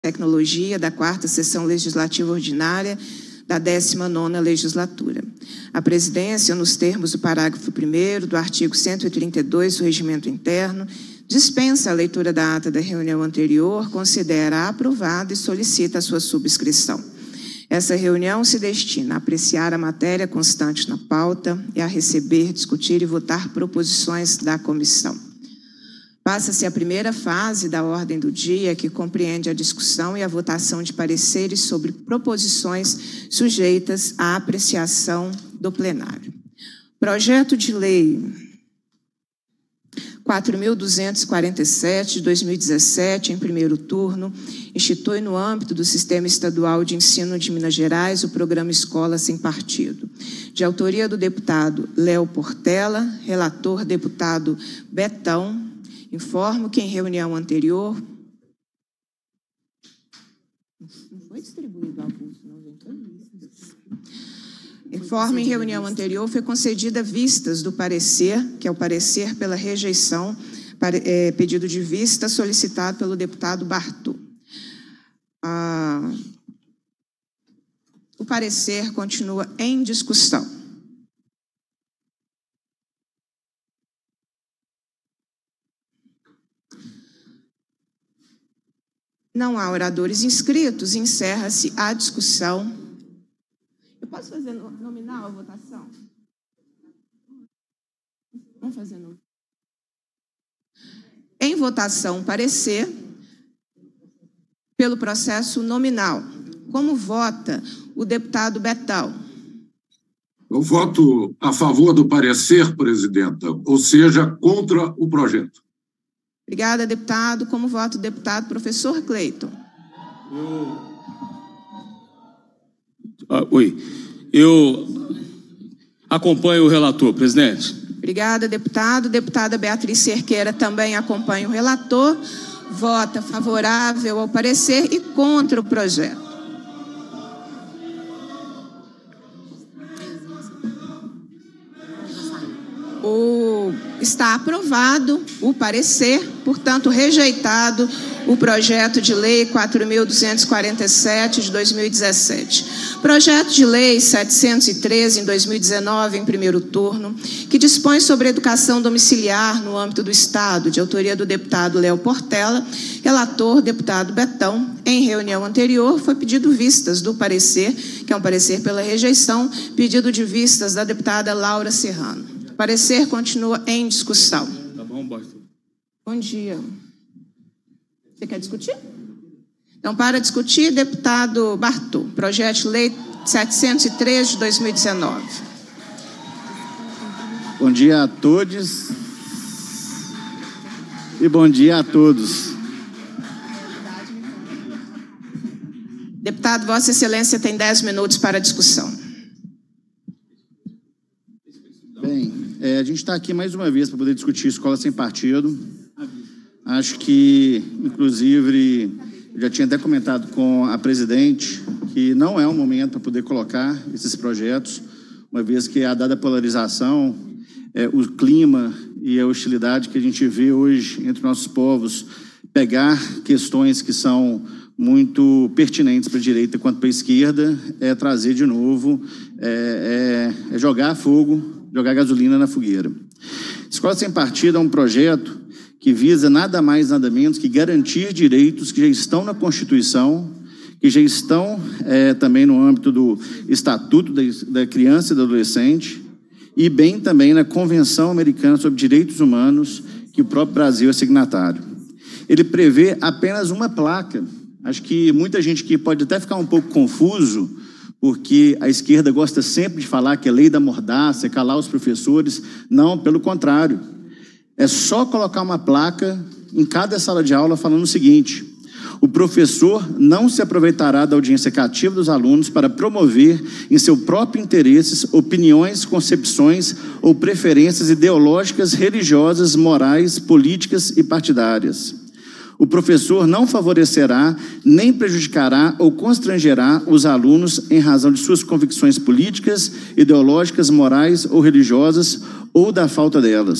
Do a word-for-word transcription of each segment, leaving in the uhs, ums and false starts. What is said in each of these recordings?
Tecnologia da quarta Sessão Legislativa Ordinária da décima nona Legislatura. A Presidência, nos termos do parágrafo primeiro do artigo cento e trinta e dois do Regimento Interno, dispensa a leitura da ata da reunião anterior, considera aprovada e solicita a sua subscrição. Essa reunião se destina a apreciar a matéria constante na pauta e a receber, discutir e votar proposições da comissão. Passa-se a primeira fase da ordem do dia, que compreende a discussão e a votação de pareceres sobre proposições sujeitas à apreciação do plenário. Projeto de lei quatro mil duzentos e quarenta e sete, de dois mil e dezessete, em primeiro turno, institui no âmbito do Sistema Estadual de Ensino de Minas Gerais o programa Escola Sem Partido. De autoria do deputado Léo Portela, relator deputado Betão. Informo que em reunião anterior... Não foi distribuído avulso, não, gente. Informo em reunião anterior foi concedida vistas do parecer, que é o parecer pela rejeição, é, pedido de vista solicitado pelo deputado Bartô. Ah, o parecer continua em discussão. Não há oradores inscritos, encerra-se a discussão. Eu posso fazer nominal a votação? Vamos fazer nominal. Em votação, parecer pelo processo nominal. Como vota o deputado Betão? Eu voto a favor do parecer, presidenta, ou seja, contra o projeto. Obrigada, deputado. Como vota o deputado professor Cleiton? Eu... Ah, oi. Eu acompanho o relator, presidente. Obrigada, deputado. Deputada Beatriz Cerqueira também acompanha o relator. Vota favorável ao parecer e contra o projeto. O, está aprovado o parecer, portanto, rejeitado o projeto de lei quatro mil duzentos e quarenta e sete, de dois mil e dezessete. Projeto de lei setecentos e treze, em dois mil e dezenove, em primeiro turno, que dispõe sobre a educação domiciliar no âmbito do Estado, de autoria do deputado Léo Portela, relator, deputado Betão. Em reunião anterior, foi pedido vistas do parecer, que é um parecer pela rejeição, pedido de vistas da deputada Laura Serrano. O parecer continua em discussão. Tá bom, Bartô. Bom dia. Você quer discutir? Então, para discutir, deputado Bartô, projeto de lei setecentos e treze, de dois mil e dezenove. Bom dia a todos e bom dia a todos. Deputado, Vossa Excelência tem dez minutos para a discussão. Bem, é, a gente está aqui mais uma vez para poder discutir escola sem partido. Acho que, inclusive, eu já tinha até comentado com a presidente que não é um momento para poder colocar esses projetos, uma vez que a dada polarização, é, o clima e a hostilidade que a gente vê hoje entre nossos povos, pegar questões que são muito pertinentes para a direita quanto para a esquerda, é trazer de novo, é, é, é jogar fogo, jogar gasolina na fogueira. Escola Sem Partido é um projeto que visa nada mais, nada menos que garantir direitos que já estão na Constituição, que já estão é, também no âmbito do Estatuto da, da Criança e do Adolescente, e bem também na Convenção Americana sobre Direitos Humanos, que o próprio Brasil é signatário. Ele prevê apenas uma placa. Acho que muita gente aqui pode até ficar um pouco confuso, porque a esquerda gosta sempre de falar que é lei da mordaça, é calar os professores. Não, pelo contrário. É só colocar uma placa em cada sala de aula falando o seguinte: o professor não se aproveitará da audiência cativa dos alunos para promover, em seu próprio interesse, opiniões, concepções ou preferências ideológicas, religiosas, morais, políticas e partidárias. O professor não favorecerá, nem prejudicará ou constrangerá os alunos em razão de suas convicções políticas, ideológicas, morais ou religiosas ou da falta delas.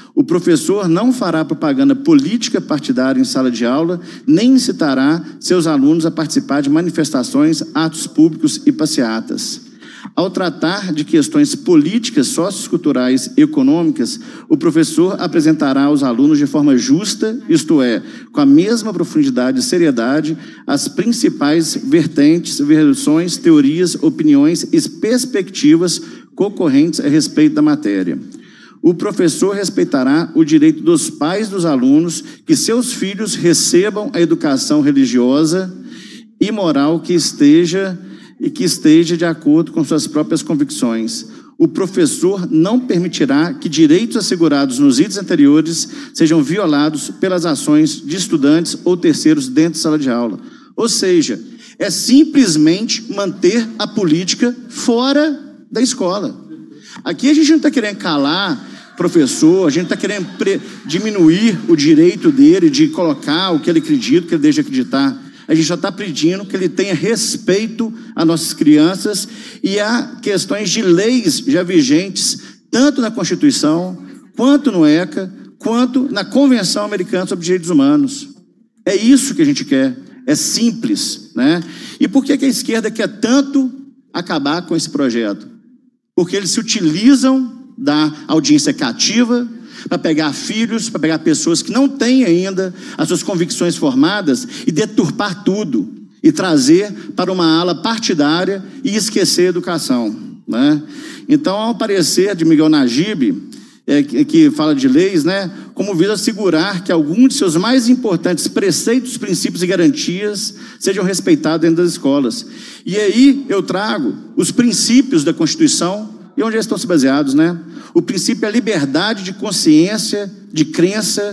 O professor não fará propaganda política partidária em sala de aula, nem incitará seus alunos a participar de manifestações, atos públicos e passeatas. Ao tratar de questões políticas, socioculturais e econômicas, o professor apresentará aos alunos de forma justa, isto é, com a mesma profundidade e seriedade, as principais vertentes, versões, teorias, opiniões e perspectivas concorrentes a respeito da matéria. O professor respeitará o direito dos pais dos alunos que seus filhos recebam a educação religiosa e moral que esteja e que esteja de acordo com suas próprias convicções. O professor não permitirá que direitos assegurados nos itens anteriores sejam violados pelas ações de estudantes ou terceiros dentro da sala de aula. Ou seja, é simplesmente manter a política fora da escola. Aqui a gente não está querendo calar professor, a gente está querendo diminuir o direito dele de colocar o que ele acredita, o que ele deixa de acreditar. A gente já está pedindo que ele tenha respeito às nossas crianças e a questões de leis já vigentes, tanto na Constituição, quanto no ECA, quanto na Convenção Americana sobre Direitos Humanos. É isso que a gente quer, é simples, né? E por que que a esquerda quer tanto acabar com esse projeto? Porque eles se utilizam da audiência cativa para pegar filhos, para pegar pessoas que não têm ainda as suas convicções formadas e deturpar tudo e trazer para uma ala partidária e esquecer a educação, né? Então, ao parecer de Miguel Najib, é, que, que fala de leis, né, como visa assegurar que alguns de seus mais importantes preceitos, princípios e garantias sejam respeitados dentro das escolas. E aí eu trago os princípios da Constituição e onde eles estão se baseados, né? O princípio é a liberdade de consciência, de crença,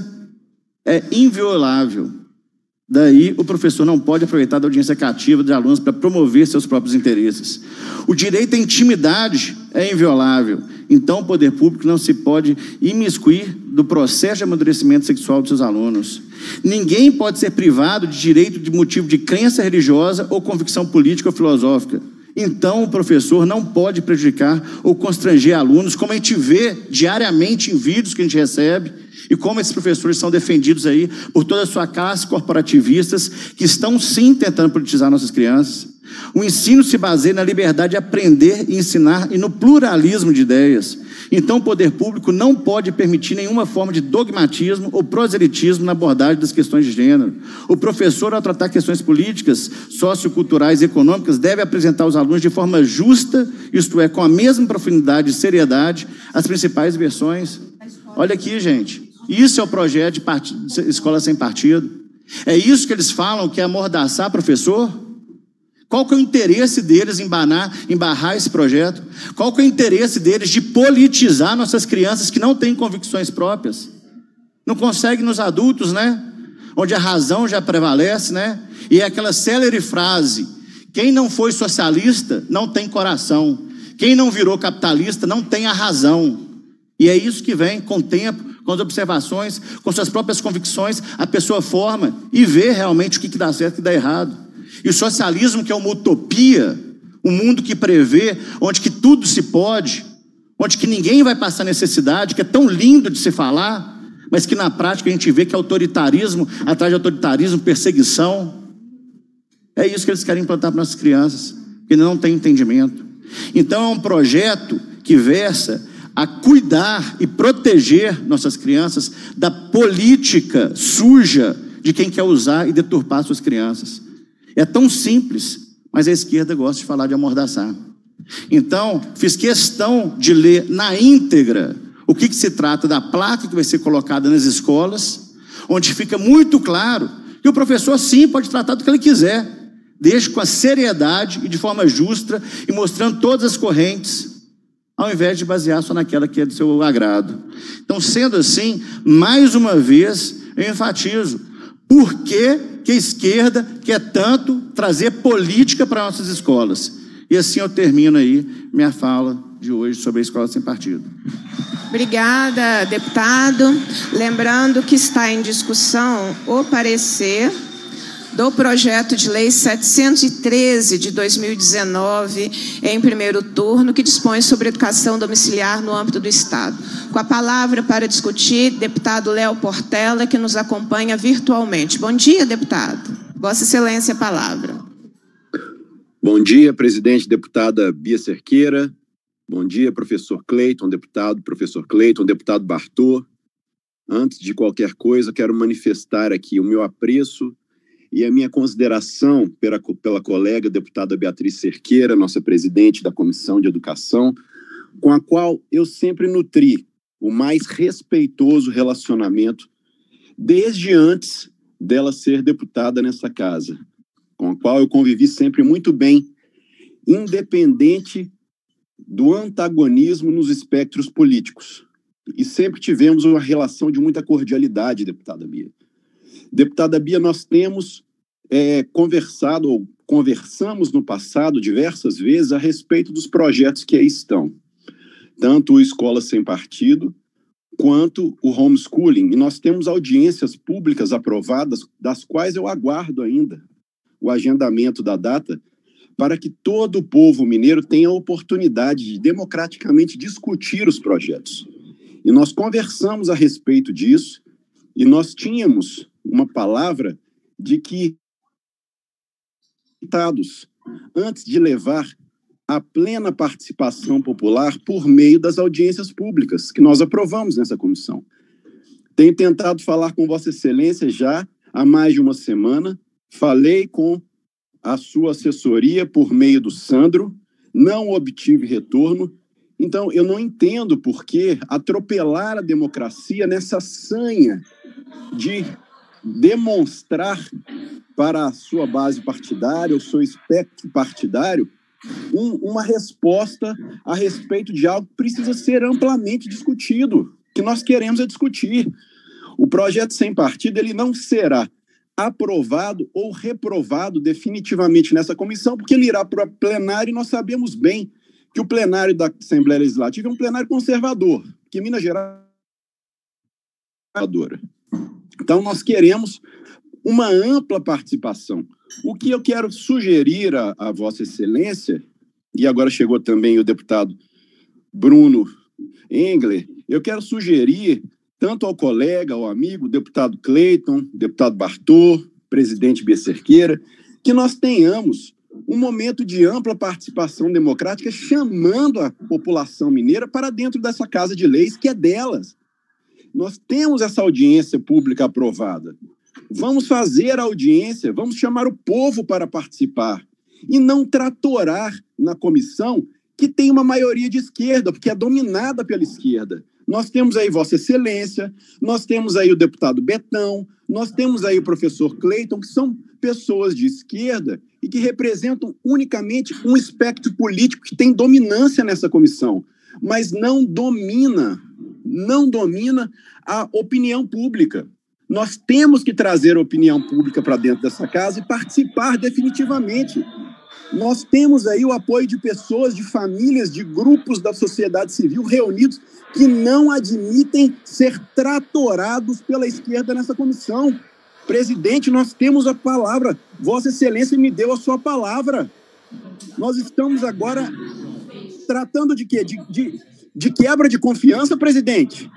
é inviolável. Daí o professor não pode aproveitar da audiência cativa de alunos para promover seus próprios interesses. O direito à intimidade é inviolável. Então o poder público não se pode imiscuir do processo de amadurecimento sexual dos seus alunos. Ninguém pode ser privado de direito de motivo de crença religiosa ou convicção política ou filosófica. Então, o professor não pode prejudicar ou constranger alunos, como a gente vê diariamente em vídeos que a gente recebe, e como esses professores são defendidos aí por toda a sua classe corporativistas, que estão sim tentando politizar nossas crianças. O ensino se baseia na liberdade de aprender e ensinar e no pluralismo de ideias. Então, o poder público não pode permitir nenhuma forma de dogmatismo ou proselitismo na abordagem das questões de gênero. O professor, ao tratar questões políticas, socioculturais e econômicas, deve apresentar aos alunos de forma justa, isto é, com a mesma profundidade e seriedade, as principais versões. Olha aqui, gente. Isso é o projeto de part... Escola Sem Partido. É isso que eles falam, que é amordaçar professor? Qual que é o interesse deles em barrar, em barrar esse projeto? Qual que é o interesse deles de politizar nossas crianças que não têm convicções próprias? Não conseguem nos adultos, né? Onde a razão já prevalece, né? E é aquela célere frase: quem não foi socialista não tem coração. Quem não virou capitalista não tem a razão. E é isso que vem com o tempo, com as observações, com suas próprias convicções, a pessoa forma e vê realmente o que dá certo e o que dá errado. E o socialismo, que é uma utopia, um mundo que prevê, onde que tudo se pode, onde que ninguém vai passar necessidade, que é tão lindo de se falar, mas que na prática a gente vê que é autoritarismo, atrás de autoritarismo, perseguição. É isso que eles querem implantar para nossas crianças, que não tem entendimento. Então é um projeto que versa a cuidar e proteger nossas crianças da política suja de quem quer usar e deturpar suas crianças. É tão simples, mas a esquerda gosta de falar de amordaçar. Então, fiz questão de ler na íntegra o que, que se trata da placa que vai ser colocada nas escolas, onde fica muito claro que o professor sim pode tratar do que ele quiser, desde com a seriedade e de forma justa e mostrando todas as correntes, ao invés de basear só naquela que é do seu agrado. Então, sendo assim, mais uma vez, eu enfatizo, por que que a esquerda quer tanto trazer política para nossas escolas? E assim eu termino aí minha fala de hoje sobre a Escola Sem Partido. Obrigada, deputado. Lembrando que está em discussão o parecer do projeto de lei setecentos e treze de dois mil e dezenove, em primeiro turno, que dispõe sobre educação domiciliar no âmbito do Estado. Com a palavra para discutir, deputado Léo Portela, que nos acompanha virtualmente. Bom dia, deputado. Vossa Excelência, a palavra. Bom dia, presidente, deputada Bia Cerqueira. Bom dia, professor Cleiton, deputado, professor Cleiton, deputado Bartô. Antes de qualquer coisa, quero manifestar aqui o meu apreço e a minha consideração pela, pela colega deputada Beatriz Cerqueira, nossa presidente da Comissão de Educação, com a qual eu sempre nutri o mais respeitoso relacionamento desde antes dela ser deputada nessa casa, com a qual eu convivi sempre muito bem, independente do antagonismo nos espectros políticos. E sempre tivemos uma relação de muita cordialidade, deputada Bia. Deputada Bia, nós temos é, conversado, ou conversamos no passado diversas vezes a respeito dos projetos que aí estão. Tanto o Escola Sem Partido, quanto o homeschooling. E nós temos audiências públicas aprovadas, das quais eu aguardo ainda o agendamento da data, para que todo o povo mineiro tenha a oportunidade de democraticamente discutir os projetos. E nós conversamos a respeito disso, e nós tínhamos uma palavra de que, antes de levar a plena participação popular por meio das audiências públicas, que nós aprovamos nessa comissão. Tenho tentado falar com Vossa Excelência já há mais de uma semana, falei com a sua assessoria por meio do Sandro, não obtive retorno. Então, eu não entendo por que atropelar a democracia nessa sanha de demonstrar para a sua base partidária, o seu espectro partidário, um, uma resposta a respeito de algo que precisa ser amplamente discutido, o que nós queremos é discutir. O projeto Sem Partido ele não será aprovado ou reprovado definitivamente nessa comissão, porque ele irá para o plenário e nós sabemos bem que o plenário da Assembleia Legislativa é um plenário conservador, que Minas Gerais é conservadora. Então, nós queremos uma ampla participação. O que eu quero sugerir a, a Vossa Excelência, e agora chegou também o deputado Bruno Engler, eu quero sugerir, tanto ao colega, ao amigo, deputado Cleiton, deputado Bartô, presidente Bia Cerqueira, que nós tenhamos um momento de ampla participação democrática, chamando a população mineira para dentro dessa casa de leis, que é delas. Nós temos essa audiência pública aprovada. Vamos fazer a audiência, vamos chamar o povo para participar e não tratorar na comissão que tem uma maioria de esquerda, porque é dominada pela esquerda. Nós temos aí Vossa Excelência, nós temos aí o deputado Betão, nós temos aí o professor Cleiton, que são pessoas de esquerda e que representam unicamente um espectro político que tem dominância nessa comissão, mas não domina, não domina a opinião pública. Nós temos que trazer a opinião pública para dentro dessa casa e participar definitivamente. Nós temos aí o apoio de pessoas, de famílias, de grupos da sociedade civil reunidos que não admitem ser tratorados pela esquerda nessa comissão. Presidente, nós temos a palavra. Vossa Excelência me deu a sua palavra. Nós estamos agora tratando de quê? De, de, de quebra de confiança, presidente?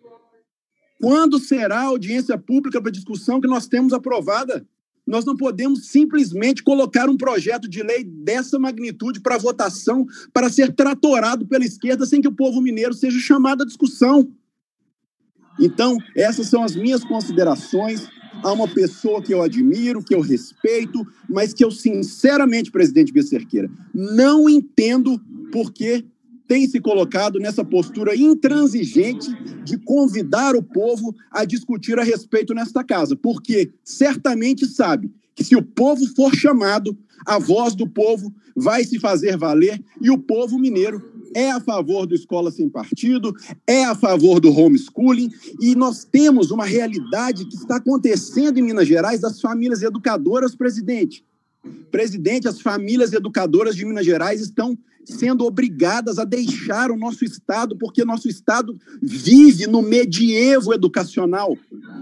Quando será a audiência pública para discussão que nós temos aprovada? Nós não podemos simplesmente colocar um projeto de lei dessa magnitude para votação, para ser tratorado pela esquerda, sem que o povo mineiro seja chamado à discussão. Então, essas são as minhas considerações a uma pessoa que eu admiro, que eu respeito, mas que eu, sinceramente, presidente Bia Cerqueira, não entendo por que tem se colocado nessa postura intransigente de convidar o povo a discutir a respeito nesta casa, porque certamente sabe que se o povo for chamado, a voz do povo vai se fazer valer e o povo mineiro é a favor do Escola Sem Partido, é a favor do homeschooling, e nós temos uma realidade que está acontecendo em Minas Gerais das famílias educadoras, presidente. Presidente, as famílias educadoras de Minas Gerais estão sendo obrigadas a deixar o nosso Estado, porque nosso Estado vive no medievo educacional.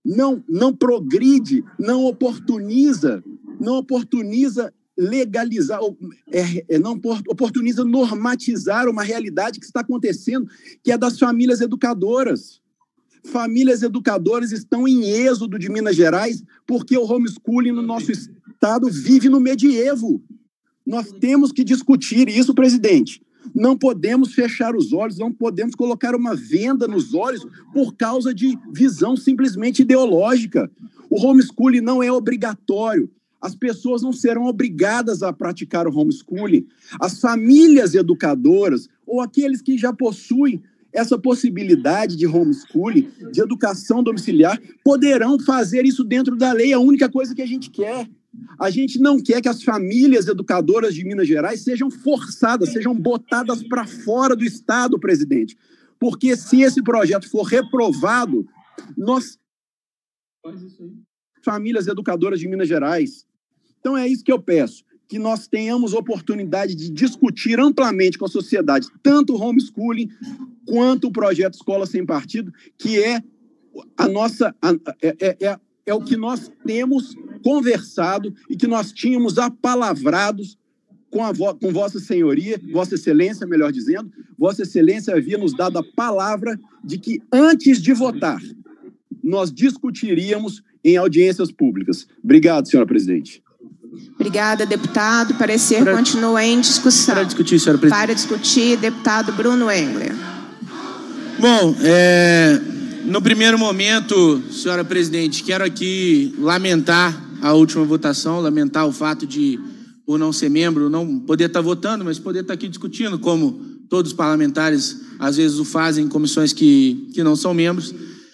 não, não progride, não oportuniza, não oportuniza legalizar, é, é, não oportuniza normatizar uma realidade que está acontecendo, que é das famílias educadoras. Famílias educadoras estão em êxodo de Minas Gerais porque o homeschooling no nosso estado vive no medievo. Nós temos que discutir isso, presidente. Não podemos fechar os olhos, não podemos colocar uma venda nos olhos por causa de visão simplesmente ideológica. O homeschooling não é obrigatório. As pessoas não serão obrigadas a praticar o homeschooling. As famílias educadoras ou aqueles que já possuem essa possibilidade de homeschooling, de educação domiciliar, poderão fazer isso dentro da lei. É a única coisa que a gente quer. A gente não quer que as famílias educadoras de Minas Gerais sejam forçadas, sejam botadas para fora do Estado, presidente. Porque se esse projeto for reprovado, nós... famílias educadoras de Minas Gerais. Então é isso que eu peço, que nós tenhamos oportunidade de discutir amplamente com a sociedade, tanto o homeschooling quanto o projeto Escola Sem Partido, que é a nossa... A, é, é, é, é o que nós temos conversado e que nós tínhamos apalavrados com, a vo, com Vossa Senhoria, Vossa Excelência, melhor dizendo. Vossa Excelência havia nos dado a palavra de que, antes de votar, nós discutiríamos em audiências públicas. Obrigado, senhora presidente. Obrigada, deputado. Parecer para, continua em discussão. Para discutir, senhora presidente. Para discutir, deputado Bruno Engler. Bom, é, no primeiro momento, senhora presidente, quero aqui lamentar a última votação, lamentar o fato de, por não ser membro, não poder estar votando, mas poder estar aqui discutindo, como todos os parlamentares às vezes o fazem em comissões que, que não são membros,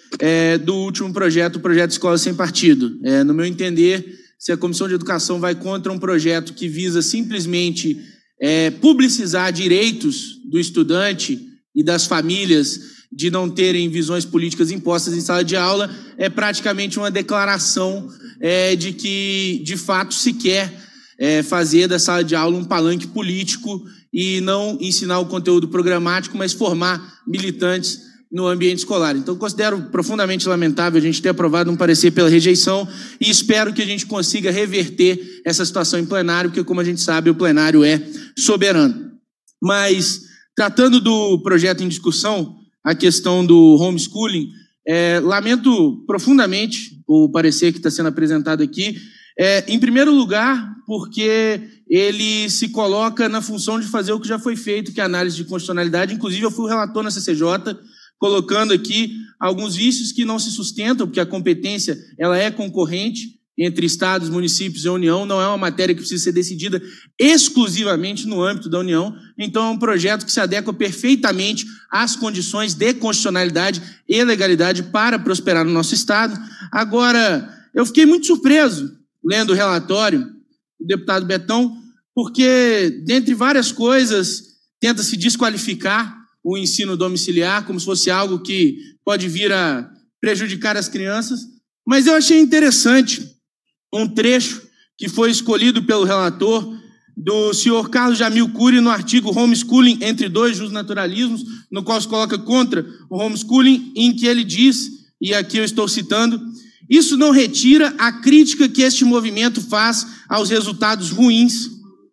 é, do último projeto, o projeto Escola Sem Partido. É, no meu entender, se a Comissão de Educação vai contra um projeto que visa simplesmente é, publicizar direitos do estudante e das famílias de não terem visões políticas impostas em sala de aula, é praticamente uma declaração é, de que, de fato, se quer é, fazer da sala de aula um palanque político e não ensinar o conteúdo programático, mas formar militantes no ambiente escolar. Então, considero profundamente lamentável a gente ter aprovado um parecer pela rejeição e espero que a gente consiga reverter essa situação em plenário, porque, como a gente sabe, o plenário é soberano. Mas, tratando do projeto em discussão, a questão do homeschooling, é, lamento profundamente o parecer que está sendo apresentado aqui, é, em primeiro lugar, porque ele se coloca na função de fazer o que já foi feito, que é a análise de constitucionalidade. Inclusive, eu fui o relator na C C J, colocando aqui alguns vícios que não se sustentam, porque a competência ela é concorrente entre estados, municípios e a União, não é uma matéria que precisa ser decidida exclusivamente no âmbito da União, então é um projeto que se adequa perfeitamente às condições de constitucionalidade e legalidade para prosperar no nosso estado. Agora, eu fiquei muito surpreso lendo o relatório do deputado Betão, porque, dentre várias coisas, tenta se desqualificar o ensino domiciliar como se fosse algo que pode vir a prejudicar as crianças, mas eu achei interessante um trecho que foi escolhido pelo relator do senhor Carlos Jamil Cury no artigo Homeschooling entre dois justnaturalismos, no qual se coloca contra o homeschooling, em que ele diz, e aqui eu estou citando, isso não retira a crítica que este movimento faz aos resultados ruins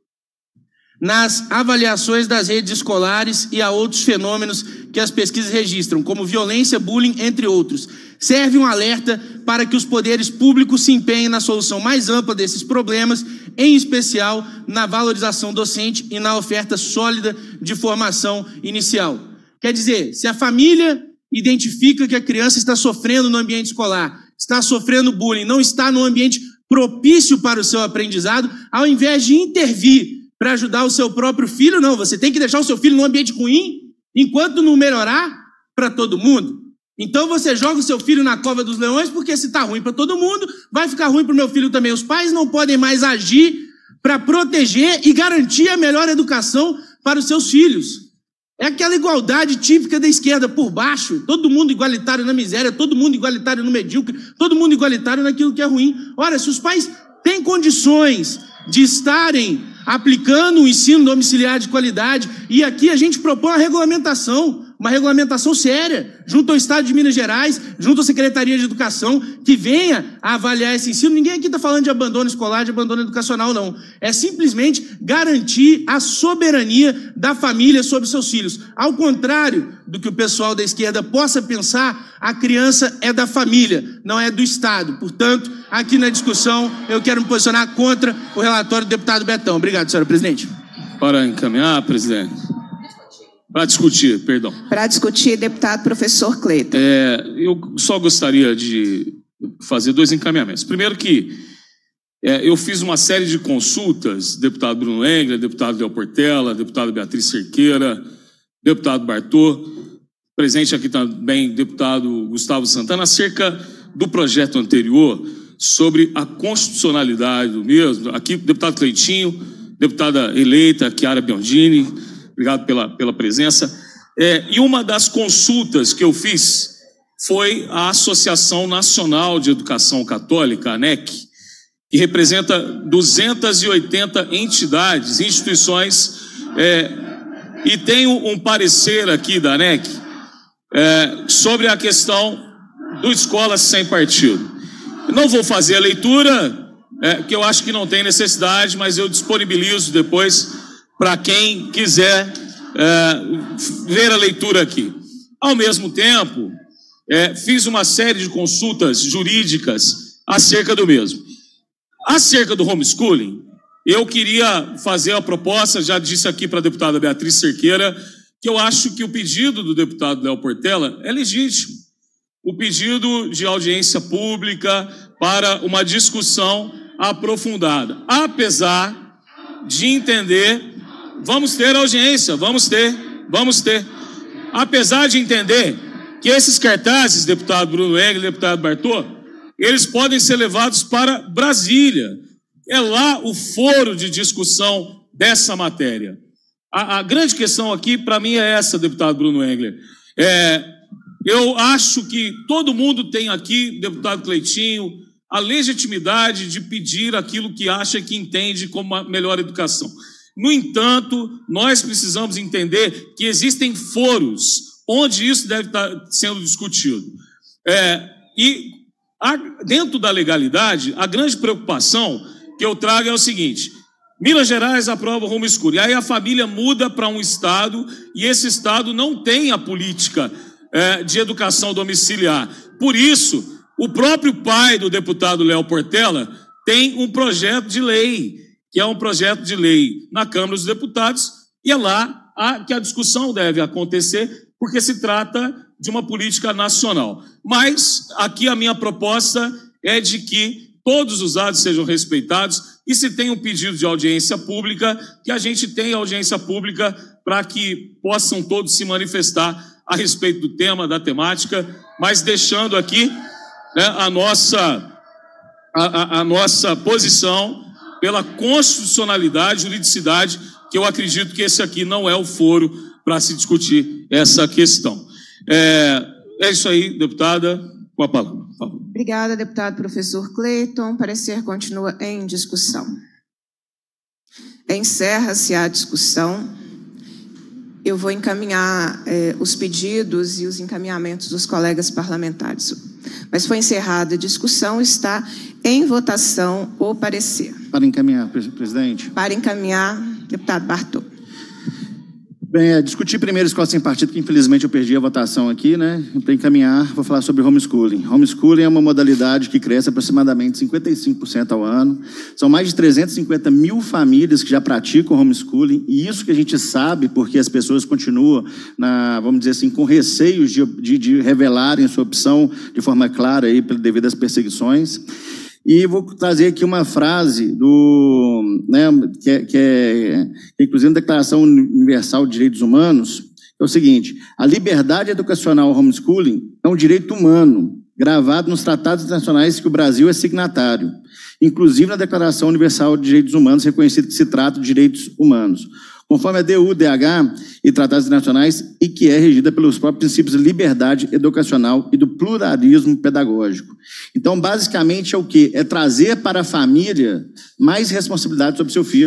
nas avaliações das redes escolares e a outros fenômenos que as pesquisas registram, como violência, bullying, entre outros. Serve um alerta para que os poderes públicos se empenhem na solução mais ampla desses problemas, em especial na valorização docente e na oferta sólida de formação inicial. Quer dizer, se a família identifica que a criança está sofrendo no ambiente escolar, está sofrendo bullying, não está no ambiente propício para o seu aprendizado, ao invés de intervir para ajudar o seu próprio filho, não, você tem que deixar o seu filho num ambiente ruim, enquanto não melhorar para todo mundo. Então você joga o seu filho na cova dos leões, porque se está ruim para todo mundo, vai ficar ruim para o meu filho também. Os pais não podem mais agir para proteger e garantir a melhor educação para os seus filhos. É aquela igualdade típica da esquerda por baixo, todo mundo igualitário na miséria, todo mundo igualitário no medíocre, todo mundo igualitário naquilo que é ruim. Ora, se os pais têm condições de estarem aplicando um ensino domiciliar de qualidade, e aqui a gente propõe a regulamentação. uma regulamentação séria, junto ao Estado de Minas Gerais, junto à Secretaria de Educação, que venha a avaliar esse ensino. Ninguém aqui está falando de abandono escolar, de abandono educacional, não. É simplesmente garantir a soberania da família sobre seus filhos. Ao contrário do que o pessoal da esquerda possa pensar, a criança é da família, não é do Estado. Portanto, aqui na discussão, eu quero me posicionar contra o relatório do deputado Betão. Obrigado, senhora presidente. Para encaminhar, presidente. Para discutir, perdão. Para discutir, deputado professor Cleiton. É, eu só gostaria de fazer dois encaminhamentos. Primeiro que é, eu fiz uma série de consultas, deputado Bruno Engler, deputado Léo Portela, deputado Beatriz Cerqueira, deputado Bartô, presente aqui também deputado Gustavo Santana, acerca do projeto anterior sobre a constitucionalidade do mesmo. Aqui, deputado Cleitinho, deputada eleita Chiara Biondini, obrigado pela, pela presença. É, e uma das consultas que eu fiz foi a Associação Nacional de Educação Católica, a ANEC, que representa duzentas e oitenta entidades, instituições, é, e tem um parecer aqui da ANEC é, sobre a questão do Escolas Sem Partido. Não vou fazer a leitura, é, que eu acho que não tem necessidade, mas eu disponibilizo depois para quem quiser é, ver a leitura aqui. Ao mesmo tempo, é, fiz uma série de consultas jurídicas acerca do mesmo. Acerca do homeschooling, eu queria fazer a proposta, já disse aqui para a deputada Beatriz Cerqueira, que eu acho que o pedido do deputado Léo Portela é legítimo. O pedido de audiência pública para uma discussão aprofundada. Apesar de entender, vamos ter audiência, vamos ter, vamos ter. Apesar de entender que esses cartazes, deputado Bruno Engler, deputado Bartô, eles podem ser levados para Brasília. É lá o foro de discussão dessa matéria. A, a grande questão aqui, para mim, é essa, deputado Bruno Engler. É, eu acho que todo mundo tem aqui, deputado Cleitinho, a legitimidade de pedir aquilo que acha que entende como a melhor educação. No entanto, nós precisamos entender que existem foros onde isso deve estar sendo discutido. É, e a, dentro da legalidade, a grande preocupação que eu trago é o seguinte: Minas Gerais aprova o homeschooling, aí a família muda para um estado e esse estado não tem a política é, de educação domiciliar. Por isso, o próprio pai do deputado Léo Portela tem um projeto de lei, que é um projeto de lei na Câmara dos Deputados, e é lá a, que a discussão deve acontecer, porque se trata de uma política nacional. Mas aqui a minha proposta é de que todos os atos sejam respeitados e se tem um pedido de audiência pública, que a gente tenha audiência pública para que possam todos se manifestar a respeito do tema, da temática, mas deixando aqui, né, a, nossa, a, a, a nossa posição pela constitucionalidade, juridicidade, que eu acredito que esse aqui não é o foro para se discutir essa questão. É, é isso aí, deputada, com a palavra, por favor. Obrigada, deputado professor Cleiton. O parecer continua em discussão. Encerra-se a discussão. Eu vou encaminhar eh, os pedidos e os encaminhamentos dos colegas parlamentares. Mas foi encerrada a discussão, está em votação o parecer. Para encaminhar, presidente. Para encaminhar, deputado Bartô. Bem, é, discutir primeiro escola sem partido, que infelizmente eu perdi a votação aqui, né? Para encaminhar, vou falar sobre homeschooling. Homeschooling é uma modalidade que cresce aproximadamente cinquenta e cinco por cento ao ano. São mais de trezentas e cinquenta mil famílias que já praticam homeschooling, e isso que a gente sabe porque as pessoas continuam, na, vamos dizer assim, com receios de, de, de revelarem sua opção de forma clara aí, devido às perseguições. E vou trazer aqui uma frase do, né, que, é, que é, inclusive, na Declaração Universal de Direitos Humanos, é o seguinte: a liberdade educacional homeschooling é um direito humano, gravado nos tratados internacionais que o Brasil é signatário, inclusive na Declaração Universal de Direitos Humanos, reconhecido que se trata de direitos humanos, conforme a D U D H e tratados internacionais, e que é regida pelos próprios princípios de liberdade educacional e do pluralismo pedagógico. Então, basicamente, é o quê? É trazer para a família mais responsabilidade sobre seu filho.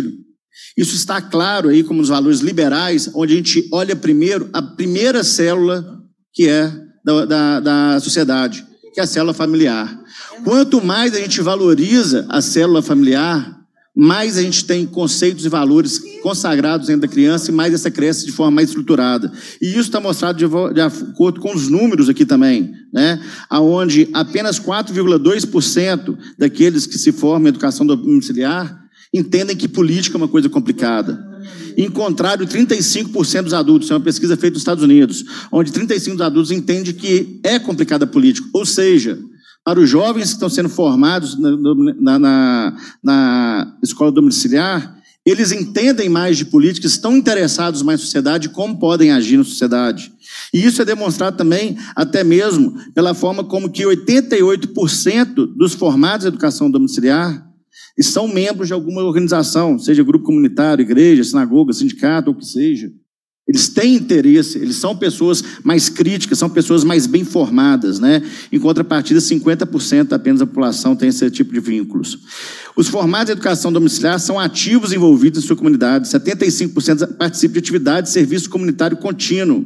Isso está claro aí como os valores liberais, onde a gente olha primeiro a primeira célula que é da, da, da sociedade, que é a célula familiar. Quanto mais a gente valoriza a célula familiar, mais a gente tem conceitos e valores consagrados dentro da criança e mais essa cresce de forma mais estruturada. E isso está mostrado de, de acordo com os números aqui também, né? Onde apenas quatro vírgula dois por cento daqueles que se formam em educação domiciliar entendem que política é uma coisa complicada. Em contrário, trinta e cinco por cento dos adultos, é uma pesquisa feita nos Estados Unidos, onde trinta e cinco por cento dos adultos entendem que é complicada a política. Ou seja, para os jovens que estão sendo formados na, na, na escola domiciliar, eles entendem mais de política, estão interessados mais na sociedade e como podem agir na sociedade. E isso é demonstrado também, até mesmo, pela forma como que oitenta e oito por cento dos formados em educação domiciliar são membros de alguma organização, seja grupo comunitário, igreja, sinagoga, sindicato, ou o que seja. Eles têm interesse, eles são pessoas mais críticas, são pessoas mais bem formadas, né? Em contrapartida, cinquenta por cento apenas da população tem esse tipo de vínculos. Os formados em educação domiciliar são ativos envolvidos em sua comunidade, setenta e cinco por cento participam de atividades de serviço comunitário contínuo.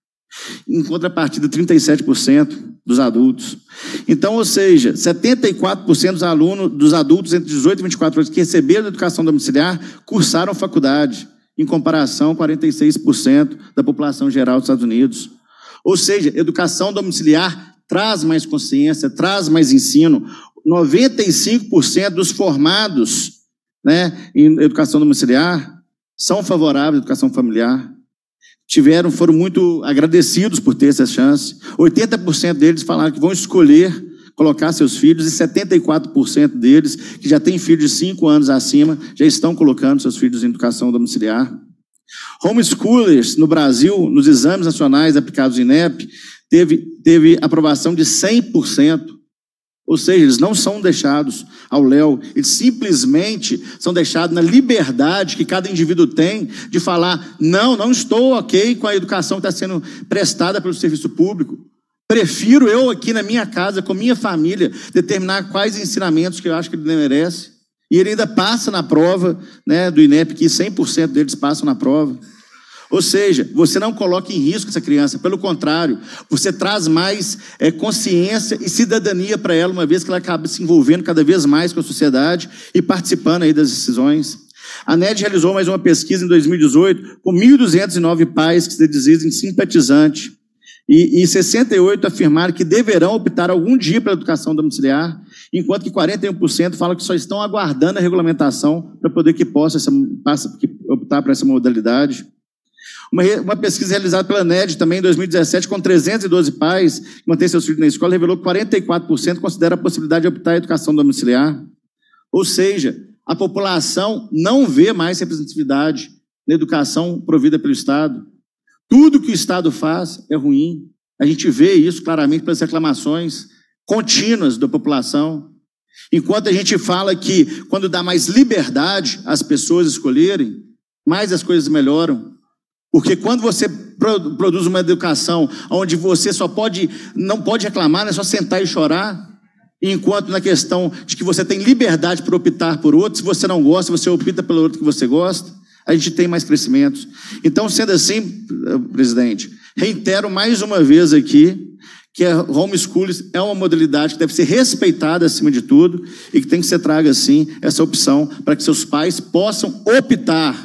Em contrapartida, trinta e sete por cento dos adultos. Então, ou seja, setenta e quatro por cento dos alunos, dos adultos entre dezoito e vinte e quatro anos que receberam educação domiciliar cursaram faculdade, em comparação, quarenta e seis por cento da população geral dos Estados Unidos. Ou seja, educação domiciliar traz mais consciência, traz mais ensino. noventa e cinco por cento dos formados, né, em educação domiciliar são favoráveis à educação familiar. Tiveram, foram muito agradecidos por ter essa chance. oitenta por cento deles falaram que vão escolher colocar seus filhos e setenta e quatro por cento deles, que já têm filhos de cinco anos acima, já estão colocando seus filhos em educação domiciliar. Homeschoolers, no Brasil, nos exames nacionais aplicados em I N E P, teve, teve aprovação de cem por cento. Ou seja, eles não são deixados ao léu, eles simplesmente são deixados na liberdade que cada indivíduo tem de falar, não, não estou ok com a educação que está sendo prestada pelo serviço público. Prefiro eu aqui na minha casa, com minha família, determinar quais ensinamentos que eu acho que ele merece. E ele ainda passa na prova, né, do I N E P, que cem por cento deles passam na prova. Ou seja, você não coloca em risco essa criança, pelo contrário, você traz mais é, consciência e cidadania para ela, uma vez que ela acaba se envolvendo cada vez mais com a sociedade e participando aí das decisões. A N E D realizou mais uma pesquisa em dois mil e dezoito com mil duzentos e nove pais que se dizem simpatizantes e, e sessenta e oito afirmaram que deverão optar algum dia pela educação domiciliar, enquanto que quarenta e um por cento falam que só estão aguardando a regulamentação para poder que possa essa, passa, que optar por essa modalidade. Uma, uma pesquisa realizada pela N E D também em dois mil e dezessete, com trezentos e doze pais que mantêm seus filhos na escola, revelou que quarenta e quatro por cento considera a possibilidade de optar a educação domiciliar. Ou seja, a população não vê mais representatividade na educação provida pelo Estado. Tudo que o Estado faz é ruim. A gente vê isso claramente pelas reclamações contínuas da população. Enquanto a gente fala que quando dá mais liberdade às pessoas escolherem, mais as coisas melhoram. Porque quando você produz uma educação onde você só pode, não pode reclamar, é só sentar e chorar, enquanto na questão de que você tem liberdade para optar por outro, se você não gosta, você opta pelo outro que você gosta, a gente tem mais crescimentos. Então, sendo assim, presidente, reitero mais uma vez aqui que a homeschooling é uma modalidade que deve ser respeitada acima de tudo e que tem que ser traga, sim, essa opção para que seus pais possam optar.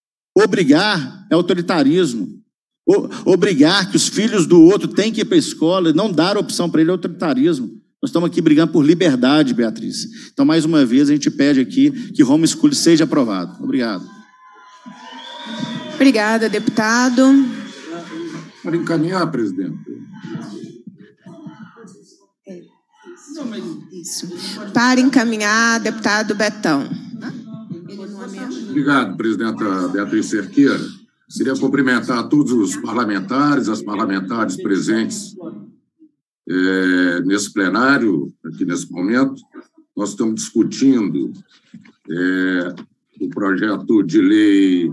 Obrigar é autoritarismo. O, obrigar que os filhos do outro têm que ir para a escola, não dar opção para ele é autoritarismo. Nós estamos aqui brigando por liberdade, Beatriz. Então, mais uma vez, a gente pede aqui que homeschooling seja aprovado. Obrigado. Obrigada, deputado. Para encaminhar, presidente. Isso. Para encaminhar, deputado Betão. Obrigado, presidenta Beatriz Cerqueira. Queria cumprimentar todos os parlamentares, as parlamentares presentes é, nesse plenário, aqui nesse momento. Nós estamos discutindo é, o projeto de lei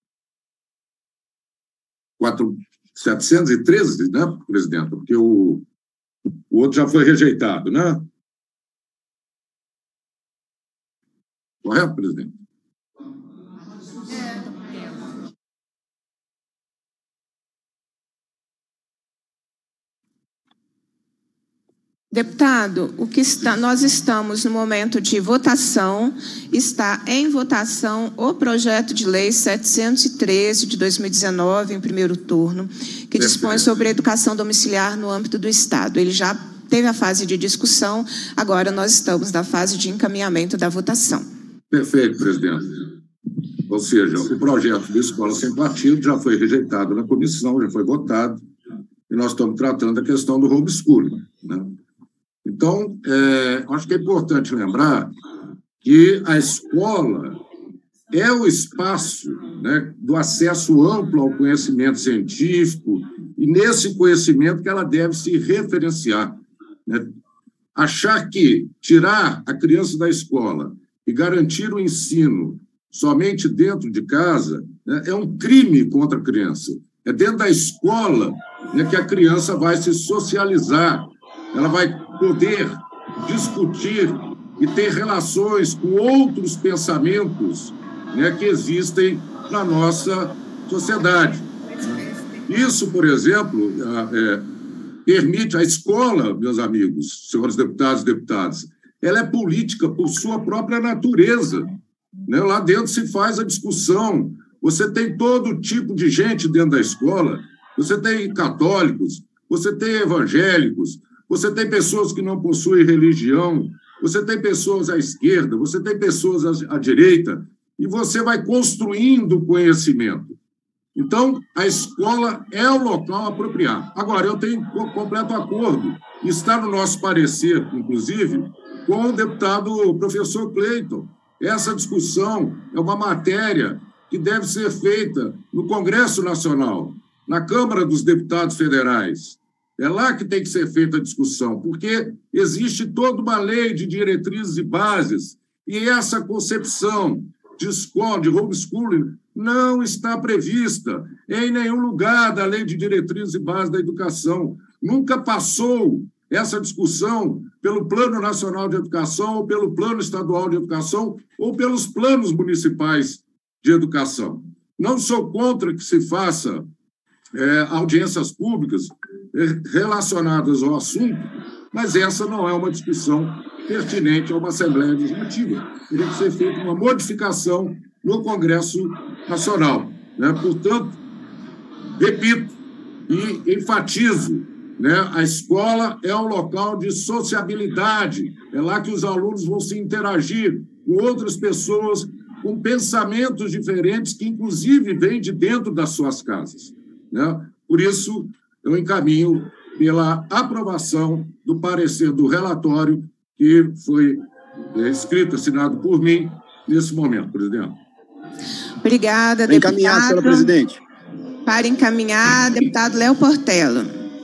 setecentos e treze, né, presidenta? Porque o, o outro já foi rejeitado, né? Correto, presidente? Deputado, o que está, nós estamos no momento de votação, está em votação o projeto de lei setecentos e treze de dois mil e dezenove, em primeiro turno, que dispõe sobre a educação domiciliar no âmbito do Estado. Ele já teve a fase de discussão, agora nós estamos na fase de encaminhamento da votação. Perfeito, presidente. Ou seja, o projeto de escola sem partido já foi rejeitado na comissão, já foi votado, e nós estamos tratando da questão do homeschooling, né? Então, é, acho que é importante lembrar que a escola é o espaço, né, do acesso amplo ao conhecimento científico, e nesse conhecimento que ela deve se referenciar, né? Achar que tirar a criança da escola e garantir o ensino somente dentro de casa, né, é um crime contra a criança. É dentro da escola, né, que a criança vai se socializar, ela vai poder discutir e ter relações com outros pensamentos, né, que existem na nossa sociedade. Isso, por exemplo, é, permite a escola, meus amigos, senhores deputados e deputadas, ela é política por sua própria natureza, né? Lá dentro se faz a discussão, você tem todo tipo de gente dentro da escola, você tem católicos, você tem evangélicos, você tem pessoas que não possuem religião, você tem pessoas à esquerda, você tem pessoas à, à direita, e você vai construindo conhecimento. Então, a escola é o local apropriado. Agora, eu tenho completo acordo, está no nosso parecer, inclusive, com o deputado professor Cleiton. Essa discussão é uma matéria que deve ser feita no Congresso Nacional, na Câmara dos Deputados Federais. É lá que tem que ser feita a discussão, porque existe toda uma lei de diretrizes e bases, e essa concepção de escola, de homeschooling, não está prevista em nenhum lugar da lei de diretrizes e bases da educação. Nunca passou essa discussão pelo Plano Nacional de Educação, ou pelo Plano Estadual de Educação, ou pelos planos municipais de educação. Não sou contra que se faça é, audiências públicas relacionadas ao assunto, mas essa não é uma discussão pertinente a uma Assembleia Legislativa. Teria que ser feita uma modificação no Congresso Nacional, né? Portanto, repito e enfatizo, né? A escola é um local de sociabilidade, é lá que os alunos vão se interagir com outras pessoas com pensamentos diferentes, que inclusive vêm de dentro das suas casas, né? Por isso, eu encaminho pela aprovação do parecer do relatório que foi escrito, assinado por mim, nesse momento, presidente. Obrigada, deputado. Encaminhar, senhora presidente. Para encaminhar, deputado Léo Portela.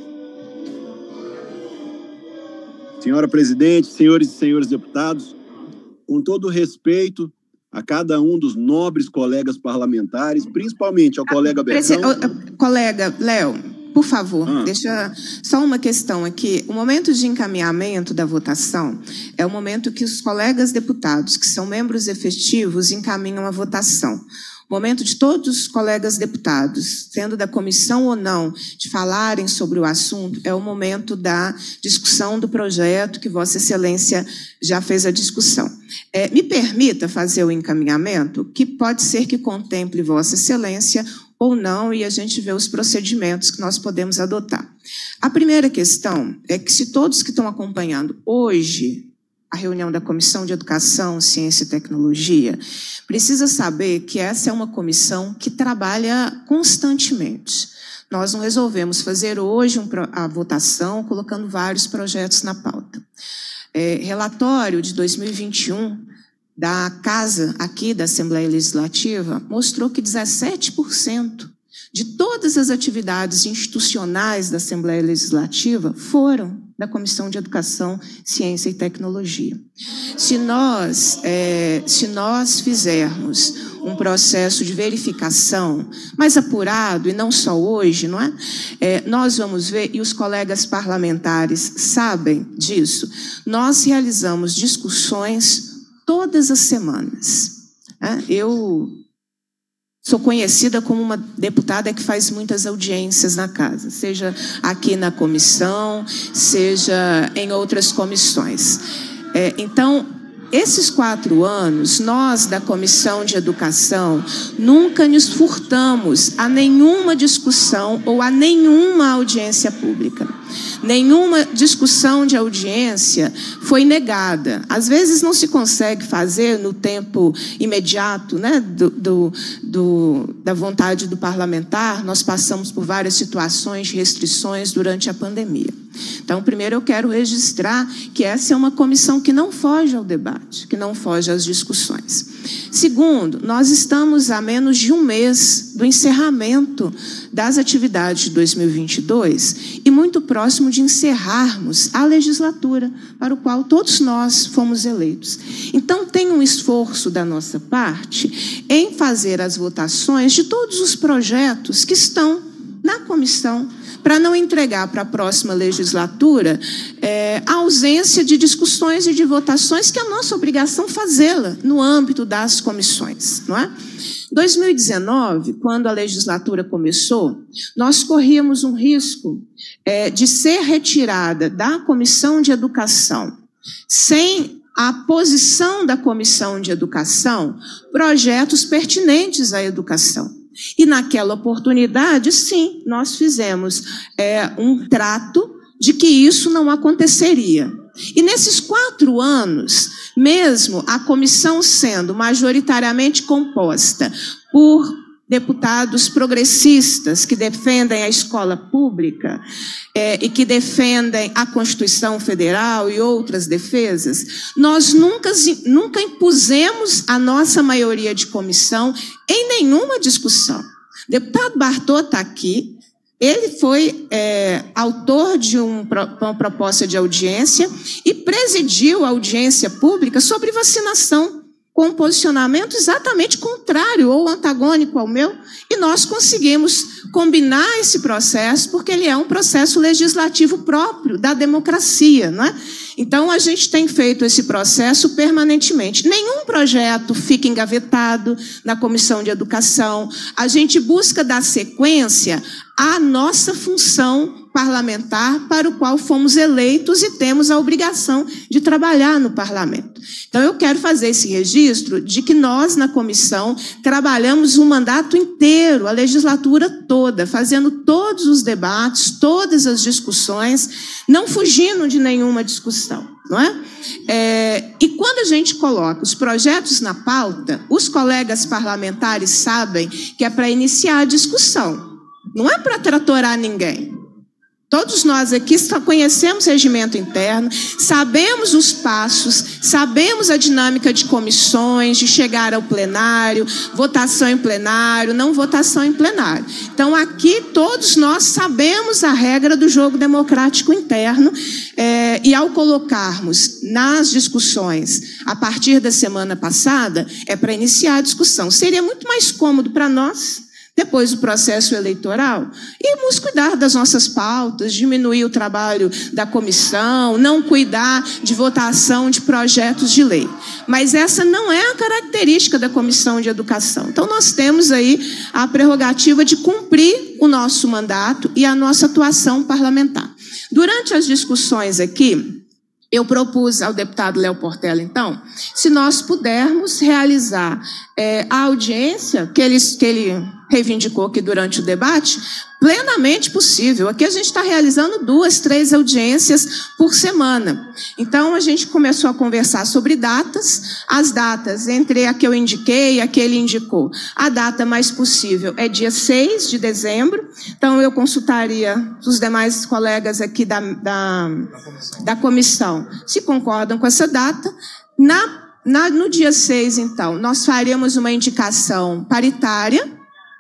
Senhora presidente, senhores e senhores deputados, com todo respeito a cada um dos nobres colegas parlamentares, principalmente ao colega Betão... Colega Léo, por favor, ah. deixa só uma questão aqui. O momento de encaminhamento da votação é o momento que os colegas deputados, que são membros efetivos, encaminham a votação. O momento de todos os colegas deputados, sendo da comissão ou não, de falarem sobre o assunto, é o momento da discussão do projeto, que Vossa Excelência já fez a discussão. É, me permita fazer o encaminhamento, que pode ser que contemple Vossa Excelência ou não, e a gente vê os procedimentos que nós podemos adotar. A primeira questão é que, se todos que estão acompanhando hoje a reunião da Comissão de Educação, Ciência e Tecnologia, precisa saber que essa é uma comissão que trabalha constantemente. Nós não resolvemos fazer hoje um, a votação colocando vários projetos na pauta. É, relatório de dois mil e vinte e um da Casa, aqui da Assembleia Legislativa, mostrou que dezessete por cento de todas as atividades institucionais da Assembleia Legislativa foram da Comissão de Educação, Ciência e Tecnologia. Se nós, é, se nós fizermos um processo de verificação mais apurado, e não só hoje, não é? É, nós vamos ver, e os colegas parlamentares sabem disso, nós realizamos discussões todas as semanas. É? Eu sou conhecida como uma deputada que faz muitas audiências na casa, seja aqui na comissão, seja em outras comissões. É, então, esses quatro anos, nós da Comissão de Educação nunca nos furtamos a nenhuma discussão ou a nenhuma audiência pública. Nenhuma discussão de audiência foi negada. Às vezes não se consegue fazer no tempo imediato, né, do, do, do, da vontade do parlamentar. Nós passamos por várias situações de restrições durante a pandemia. Então, primeiro eu quero registrar que essa é uma comissão que não foge ao debate, que não foge às discussões. Segundo, nós estamos a menos de um mês do encerramento das atividades de dois mil e vinte e dois e muito próximo de encerrarmos a legislatura para o qual todos nós fomos eleitos. Então, tem um esforço da nossa parte em fazer as votações de todos os projetos que estão na comissão, para não entregar para a próxima legislatura é, a ausência de discussões e de votações, que é a nossa obrigação fazê-la no âmbito das comissões, não é? Em dois mil e dezenove, quando a legislatura começou, nós corríamos um risco é, de ser retirada da Comissão de Educação, sem a posição da Comissão de Educação, projetos pertinentes à educação. E naquela oportunidade, sim, nós fizemos é, um trato de que isso não aconteceria. E nesses quatro anos, mesmo a comissão sendo majoritariamente composta por deputados progressistas que defendem a escola pública é, e que defendem a Constituição Federal e outras defesas, nós nunca, nunca impusemos a nossa maioria de comissão em nenhuma discussão. O deputado Bartô está aqui, ele foi é, autor de um, uma proposta de audiência e presidiu a audiência pública sobre vacinação, com um posicionamento exatamente contrário ou antagônico ao meu, e nós conseguimos combinar esse processo, porque ele é um processo legislativo próprio da democracia, não é? Então, a gente tem feito esse processo permanentemente. Nenhum projeto fica engavetado na Comissão de Educação. A gente busca dar sequência à nossa função parlamentar para o qual fomos eleitos e temos a obrigação de trabalhar no parlamento. Então, eu quero fazer esse registro de que nós, na comissão, trabalhamos o mandato inteiro, a legislatura toda, fazendo todos os debates, todas as discussões, não fugindo de nenhuma discussão, não é? É, e quando a gente coloca os projetos na pauta, os colegas parlamentares sabem que é para iniciar a discussão, não é para tratorar ninguém. Todos nós aqui conhecemos o regimento interno, sabemos os passos, sabemos a dinâmica de comissões, de chegar ao plenário, votação em plenário, não votação em plenário. Então, aqui, todos nós sabemos a regra do jogo democrático interno é, e, ao colocarmos nas discussões, a partir da semana passada, é para iniciar a discussão. Seria muito mais cômodo para nós, depois do processo eleitoral, irmos cuidar das nossas pautas, diminuir o trabalho da comissão, não cuidar de votação de projetos de lei. Mas essa não é a característica da Comissão de Educação. Então, nós temos aí a prerrogativa de cumprir o nosso mandato e a nossa atuação parlamentar. Durante as discussões aqui, eu propus ao deputado Léo Portela, então, se nós pudermos realizar é, a audiência que ele, que ele reivindicou aqui durante o debate, plenamente possível. Aqui a gente está realizando duas, três audiências por semana. Então, a gente começou a conversar sobre datas. As datas, entre a que eu indiquei e a que ele indicou, a data mais possível é dia seis de dezembro. Então, eu consultaria os demais colegas aqui da, da, da comissão, se concordam com essa data. Na, na, no dia seis, então, nós faremos uma indicação paritária,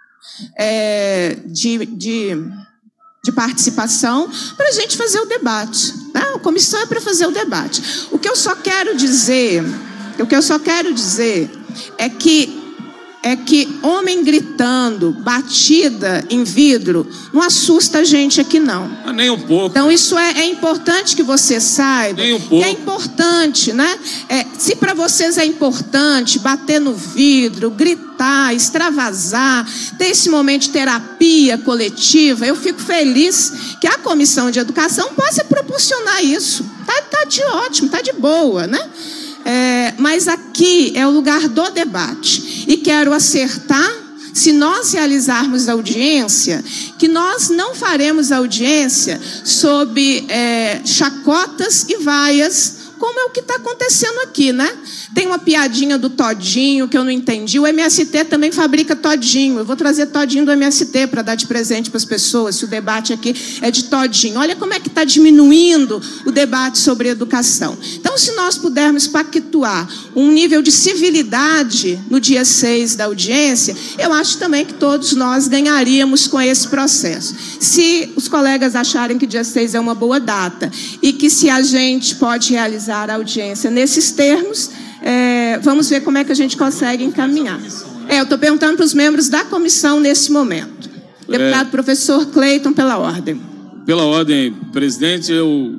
É, de, de, de participação para a gente fazer o debate. Né? A comissão é para fazer o debate. O que eu só quero dizer, o que eu só quero dizer é que é que homem gritando, batida em vidro, não assusta a gente aqui, não. Ah, nem um pouco. Então, isso é, é importante que você saiba. Nem um pouco. É importante, né? É, se para vocês é importante bater no vidro, gritar, extravasar, ter esse momento de terapia coletiva, eu fico feliz que a Comissão de Educação possa proporcionar isso. Tá, tá de ótimo, tá de boa, né? É, mas aqui é o lugar do debate. E quero acertar, se nós realizarmos a audiência, que nós não faremos audiência sob é, chacotas e vaias, como é o que está acontecendo aqui, né? Tem uma piadinha do todinho que eu não entendi. O M S T também fabrica todinho. Eu vou trazer todinho do M S T para dar de presente para as pessoas, se o debate aqui é de todinho. Olha como é que está diminuindo o debate sobre educação. Então, se nós pudermos pactuar um nível de civilidade no dia seis da audiência, eu acho também que todos nós ganharíamos com esse processo. Se os colegas acharem que dia seis é uma boa data e que se a gente pode realizar a audiência nesses termos, É, vamos ver como é que a gente consegue encaminhar. É, eu estou perguntando para os membros da comissão nesse momento. Deputado é, professor Cleiton, pela ordem. Pela ordem, presidente, eu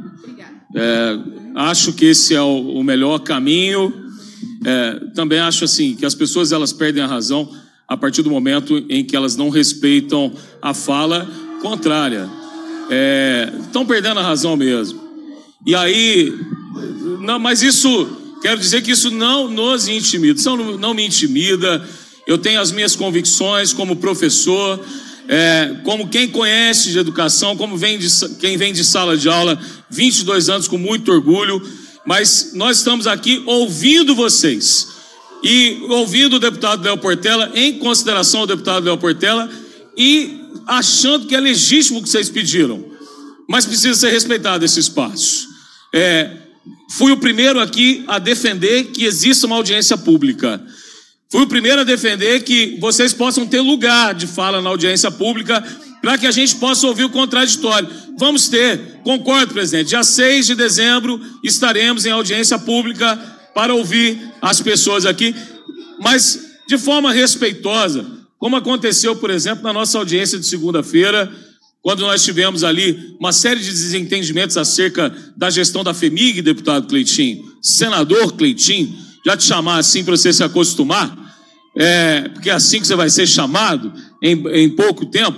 é, acho que esse é o, o melhor caminho. É, também acho assim que as pessoas elas perdem a razão a partir do momento em que elas não respeitam a fala contrária. É, estão perdendo a razão mesmo. E aí, não, mas isso... Quero dizer que isso não nos intimida, isso não, não me intimida. Eu tenho as minhas convicções como professor, é, como quem conhece de educação, como vem de, quem vem de sala de aula, vinte e dois anos com muito orgulho, mas nós estamos aqui ouvindo vocês e ouvindo o deputado Léo Portela, em consideração ao deputado Léo Portela e achando que é legítimo o que vocês pediram, mas precisa ser respeitado esse espaço. É... Fui o primeiro aqui a defender que exista uma audiência pública. Fui o primeiro a defender que vocês possam ter lugar de fala na audiência pública para que a gente possa ouvir o contraditório. Vamos ter, concordo, presidente, dia seis de dezembro estaremos em audiência pública para ouvir as pessoas aqui, mas de forma respeitosa, como aconteceu, por exemplo, na nossa audiência de segunda-feira, quando nós tivemos ali uma série de desentendimentos acerca da gestão da FEMIG, deputado Cleitinho, senador Cleitinho, já te chamar assim para você se acostumar, é, porque é assim que você vai ser chamado em, em pouco tempo,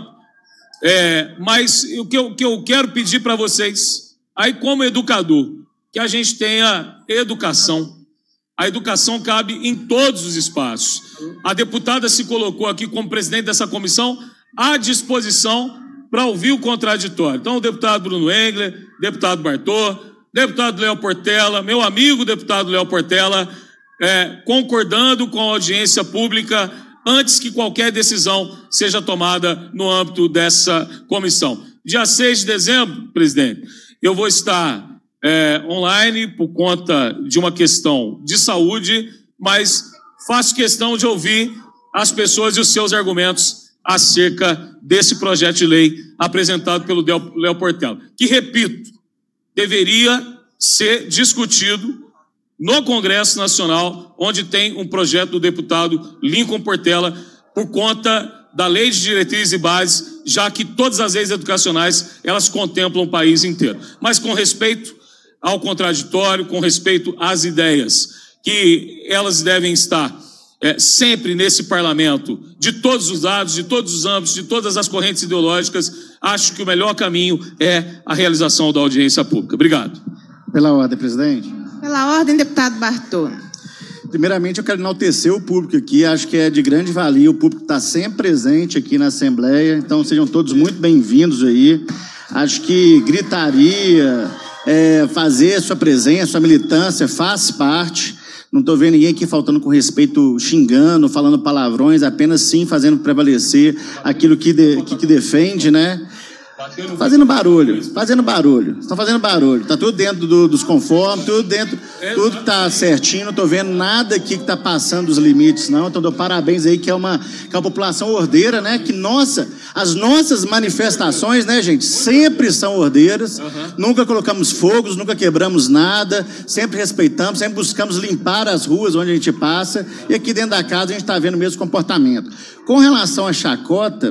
é, mas o que eu, que eu quero pedir para vocês, aí como educador, que a gente tenha educação. A educação cabe em todos os espaços. A deputada se colocou aqui como presidente dessa comissão à disposição para ouvir o contraditório. Então, o deputado Bruno Engler, deputado Bartô, deputado Léo Portela, meu amigo deputado Léo Portela, é, concordando com a audiência pública antes que qualquer decisão seja tomada no âmbito dessa comissão. Dia seis de dezembro, presidente, eu vou estar é, online por conta de uma questão de saúde, mas faço questão de ouvir as pessoas e os seus argumentos acerca desse projeto de lei apresentado pelo Léo Portela, que, repito, deveria ser discutido no Congresso Nacional, onde tem um projeto do deputado Lincoln Portela, por conta da Lei de Diretrizes e Bases, já que todas as leis educacionais, elas contemplam o país inteiro. Mas com respeito ao contraditório, com respeito às ideias, que elas devem estar É, sempre nesse parlamento, de todos os lados, de todos os âmbitos, de todas as correntes ideológicas, acho que o melhor caminho é a realização da audiência pública. Obrigado. Pela ordem, presidente. Pela ordem, deputado Bartô. Primeiramente, eu quero enaltecer o público aqui, acho que é de grande valia, o público está sempre presente aqui na Assembleia, então sejam todos muito bem-vindos aí. Acho que gritaria, é, fazer sua presença, sua militância, faz parte. Não estou vendo ninguém aqui faltando com respeito, xingando, falando palavrões, apenas sim fazendo prevalecer aquilo que, de, que, que defende, né? Fazendo barulho, fazendo barulho. Estão fazendo barulho. Está tudo dentro do, dos conformes, tudo dentro, tudo está certinho. Não estou vendo nada aqui que está passando dos limites, não. Então, dou parabéns aí, que é uma, que é uma população ordeira, né? Que, nossa, as nossas manifestações, né, gente, sempre são ordeiras. Uhum. Nunca colocamos fogos, nunca quebramos nada, sempre respeitamos, sempre buscamos limpar as ruas onde a gente passa. E aqui dentro da casa a gente está vendo o mesmo comportamento. Com relação à chacota,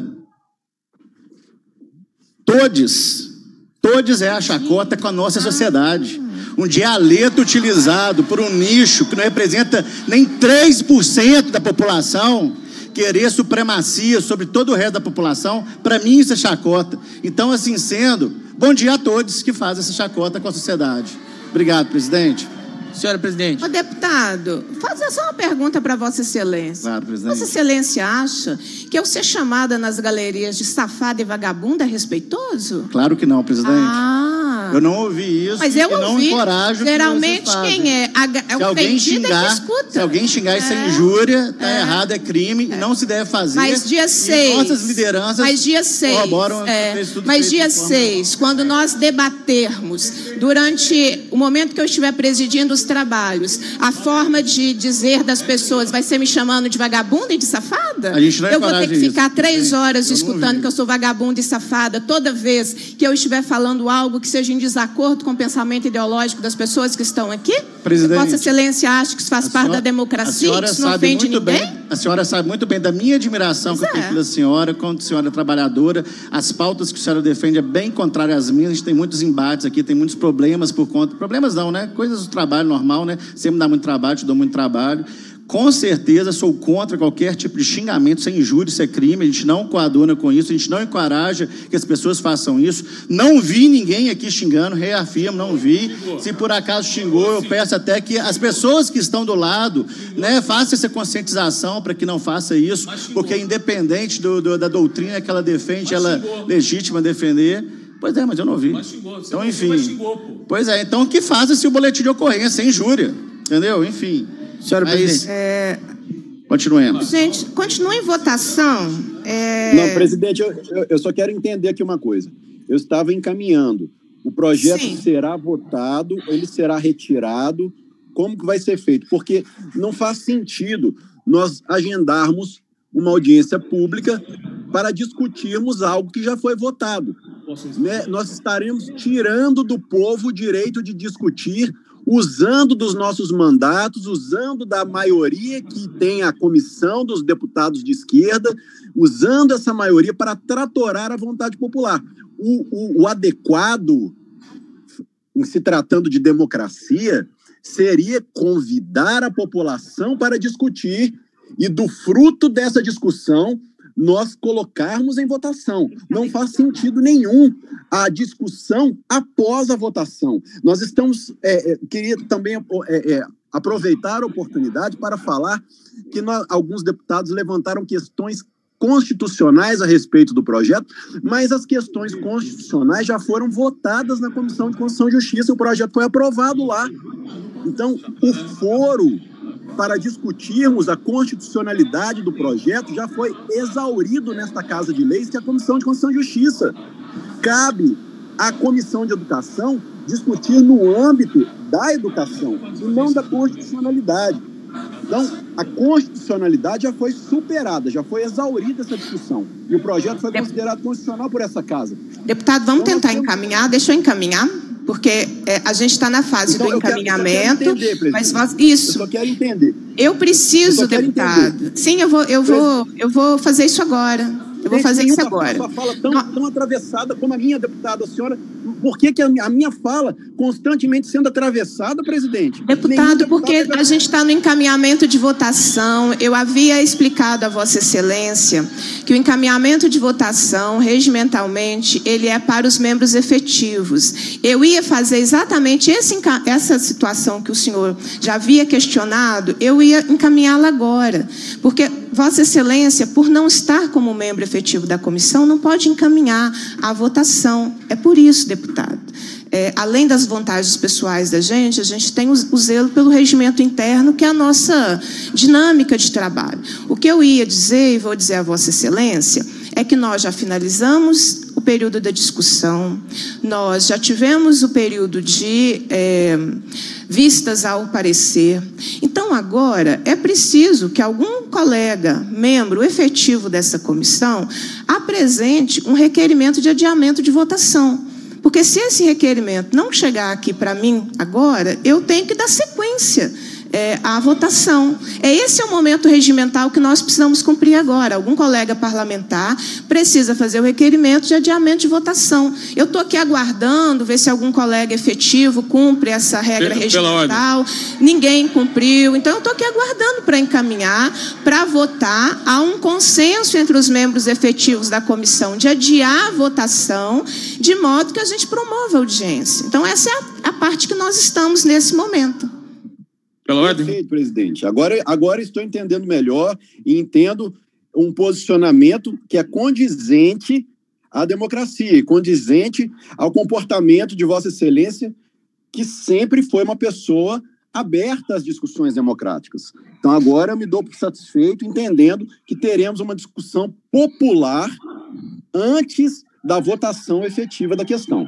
todos, todos é a chacota com a nossa sociedade. Um dialeto utilizado por um nicho que não representa nem três por cento da população, querer supremacia sobre todo o resto da população, para mim isso é chacota. Então, assim sendo, bom dia a todos que fazem essa chacota com a sociedade. Obrigado, presidente. Senhora presidente. Ô, deputado, fazer só uma pergunta para Vossa Excelência. Claro, presidente. Vossa Excelência acha que eu ser chamada nas galerias de safada e vagabunda é respeitoso? Claro que não, presidente. Ah. Eu não ouvi isso. Mas eu e não ouvi. encorajo. Geralmente que quem é, a, é se o alguém ofendido xingar, é que escuta. Se alguém xingar isso é injúria, tá é. errado, é crime é. e não se deve fazer. Mas dia seis. Nossas lideranças Mas dia seis. É, mas dia seis, quando nós debatermos, durante o momento que eu estiver presidindo os trabalhos, a forma de dizer das pessoas vai ser me chamando de vagabunda e de safada? A gente não eu vou ter que ficar isso. três horas eu escutando que eu sou vagabunda e safada toda vez que eu estiver falando algo que seja em desacordo com o pensamento ideológico das pessoas que estão aqui? Presidente, Vossa Excelência acha que isso faz parte senhora, da democracia, que isso não ofende ninguém? Bem, a senhora sabe muito bem da minha admiração pois que eu é. tenho pela senhora, quanto senhora trabalhadora. As pautas que a senhora defende é bem contrária às minhas. A gente tem muitos embates aqui, tem muitos problemas por conta... Problemas não, né? Coisas do trabalho normal, né? Você me dá muito trabalho, te dou muito trabalho. Com certeza sou contra qualquer tipo de xingamento, sem injúria, isso é crime, a gente não coaduna com isso, a gente não encoraja que as pessoas façam isso. Não vi ninguém aqui xingando, reafirmo, não vi. Se por acaso xingou, eu peço até que as pessoas que estão do lado, né, façam essa conscientização para que não faça isso, porque independente do, do, da doutrina que ela defende, ela é legítima defender. Pois é, mas eu não vi. Então, enfim. Pois é, então que faça-se o boletim de ocorrência, sem injúria, entendeu? Enfim. Senhora presidente, é... continuemos. Gente, continua em votação. É... Não, presidente, eu, eu só quero entender aqui uma coisa. Eu estava encaminhando. O projeto Sim. será votado, ele será retirado. Como que vai ser feito? Porque não faz sentido nós agendarmos uma audiência pública para discutirmos algo que já foi votado. Né? Nós estaremos tirando do povo o direito de discutir, usando dos nossos mandatos, usando da maioria que tem a comissão dos deputados de esquerda, usando essa maioria para tratorar a vontade popular. O, o, o adequado, em se tratando de democracia, seria convidar a população para discutir e, do fruto dessa discussão, nós colocarmos em votação. Não faz sentido nenhum a discussão após a votação. Nós estamos... É, é, queria também é, é, aproveitar a oportunidade para falar que nós, alguns deputados levantaram questões constitucionais a respeito do projeto, mas as questões constitucionais já foram votadas na Comissão de Constituição e Justiça, o projeto foi aprovado lá. Então, o foro para discutirmos a constitucionalidade do projeto já foi exaurido nesta Casa de Leis, que é a Comissão de Constituição e Justiça. Cabe à Comissão de Educação discutir no âmbito da educação e não da constitucionalidade. Então, a constitucionalidade já foi superada, já foi exaurida essa discussão. E o projeto foi considerado constitucional por essa Casa. Deputado, vamos então, tentar temos... encaminhar? Deixa eu encaminhar. Porque é, a gente está na fase então, do encaminhamento. Eu quero, eu quero entender, mas nós, isso. Eu só quero entender. Eu preciso, eu deputado. Entender. Sim, eu vou, eu, vou, eu vou fazer isso agora. Eu vou fazer isso agora. Sua fala tão, tão atravessada como a minha, deputada, a senhora... Por que, que a minha fala constantemente sendo atravessada, presidente? Deputado, porque a gente está no encaminhamento de votação. Eu havia explicado a Vossa Excelência que o encaminhamento de votação, regimentalmente, ele é para os membros efetivos. Eu ia fazer exatamente esse, essa situação que o senhor já havia questionado, eu ia encaminhá-la agora. Porque Vossa Excelência, por não estar como membro efetivo da comissão, não pode encaminhar a votação. É por isso, deputado. É, além das vantagens pessoais da gente, a gente tem o, o zelo pelo regimento interno, que é a nossa dinâmica de trabalho. O que eu ia dizer, e vou dizer a Vossa Excelência, é que nós já finalizamos o período da discussão, nós já tivemos o período de é, vistas ao parecer. Então, agora, é preciso que algum colega, membro efetivo dessa comissão, apresente um requerimento de adiamento de votação. Porque se esse requerimento não chegar aqui para mim agora, eu tenho que dar sequência é, à votação. É esse é o momento regimental que nós precisamos cumprir agora. Algum colega parlamentar precisa fazer o requerimento de adiamento de votação. Eu estou aqui aguardando, ver se algum colega efetivo cumpre essa regra Pela regimental. Ninguém cumpriu. Então, eu estou aqui aguardando para encaminhar, para votar. Há um consenso entre os membros efetivos da comissão de adiar a votação, de modo que a gente promova a audiência. Então, essa é a, a parte que nós estamos nesse momento. Pela ordem. Perfeito, presidente. Agora, agora estou entendendo melhor e entendo um posicionamento que é condizente à democracia, condizente ao comportamento de Vossa Excelência, que sempre foi uma pessoa aberta às discussões democráticas. Então, agora eu me dou por satisfeito, entendendo que teremos uma discussão popular antes da votação efetiva da questão.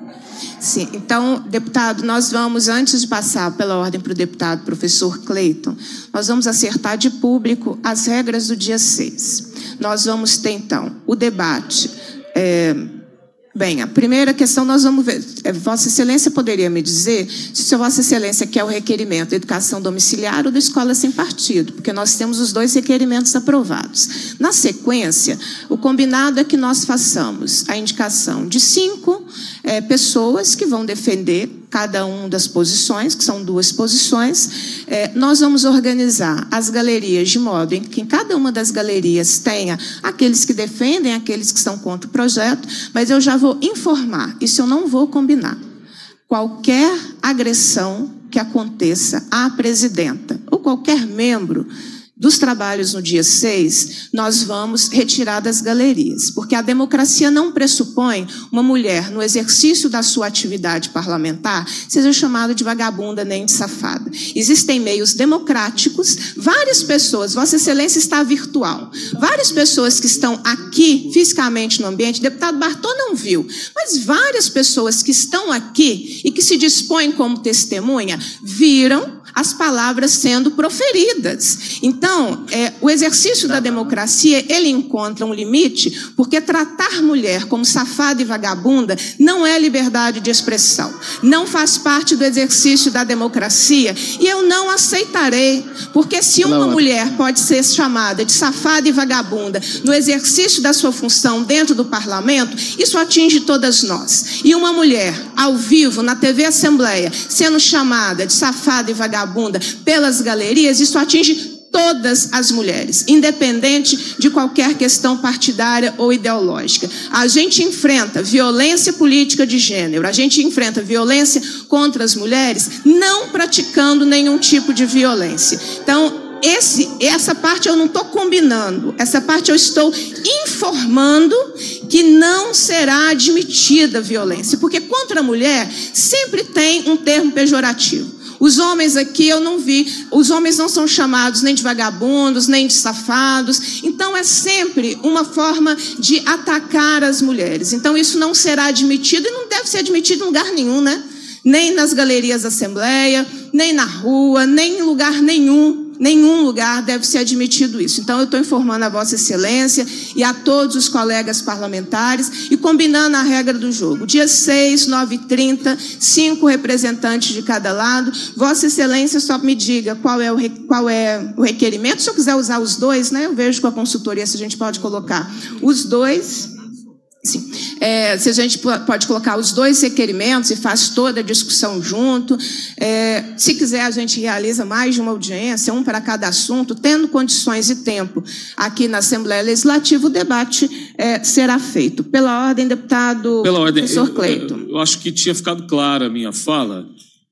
Sim, então, deputado, nós vamos, antes de passar pela ordem para o deputado professor Cleiton, nós vamos acertar de público as regras do dia seis. Nós vamos ter, então, o debate. É, bem, a primeira questão nós vamos ver. É, Vossa Excelência poderia me dizer se Vossa Excelência quer o requerimento de educação domiciliar ou da escola sem partido, porque nós temos os dois requerimentos aprovados. Na sequência, o combinado é que nós façamos a indicação de cinco É, pessoas que vão defender cada uma das posições, que são duas posições. É, nós vamos organizar as galerias de modo em que em cada uma das galerias tenha aqueles que defendem, aqueles que estão contra o projeto, mas eu já vou informar, isso eu não vou combinar. Qualquer agressão que aconteça à presidenta ou qualquer membro dos trabalhos no dia seis, nós vamos retirar das galerias, porque a democracia não pressupõe uma mulher, no exercício da sua atividade parlamentar, seja chamada de vagabunda nem de safada. Existem meios democráticos, várias pessoas, Vossa Excelência está virtual, várias pessoas que estão aqui fisicamente no ambiente, o deputado Bartô não viu, mas várias pessoas que estão aqui e que se dispõem como testemunha, viram as palavras sendo proferidas. Então, é, o exercício da democracia, ele encontra um limite, porque tratar mulher como safada e vagabunda não é liberdade de expressão, não faz parte do exercício da democracia, e eu não aceitarei, porque se uma mulher pode ser chamada de safada e vagabunda no exercício da sua função dentro do parlamento, isso atinge todas nós. E uma mulher, ao vivo, na T V Assembleia, sendo chamada de safada e vagabunda pelas galerias, isso atinge todas as mulheres, independente de qualquer questão partidária ou ideológica. A gente enfrenta violência política de gênero, a gente enfrenta violência contra as mulheres, não praticando nenhum tipo de violência. Então, esse, essa parte eu não estou combinando, essa parte eu estou informando que não será admitida violência, porque contra a mulher sempre tem um termo pejorativo. Os homens aqui eu não vi, os homens não são chamados nem de vagabundos, nem de safados, então é sempre uma forma de atacar as mulheres. Então isso não será admitido e não deve ser admitido em lugar nenhum, né? Nem nas galerias da Assembleia, nem na rua, nem em lugar nenhum. Nenhum lugar deve ser admitido isso. Então, eu estou informando a Vossa Excelência e a todos os colegas parlamentares e combinando a regra do jogo. Dia seis, nove e trinta, cinco representantes de cada lado. Vossa Excelência só me diga qual é, o, qual é o requerimento. Se eu quiser usar os dois, né, eu vejo com a consultoria se a gente pode colocar os dois. Sim. É, se a gente pode colocar os dois requerimentos e faz toda a discussão junto. É, se quiser, a gente realiza mais de uma audiência, um para cada assunto, tendo condições e tempo aqui na Assembleia Legislativa, o debate é, será feito. Pela ordem, deputado Pela ordem, professor eu, Cleiton. Eu, eu acho que tinha ficado clara a minha fala,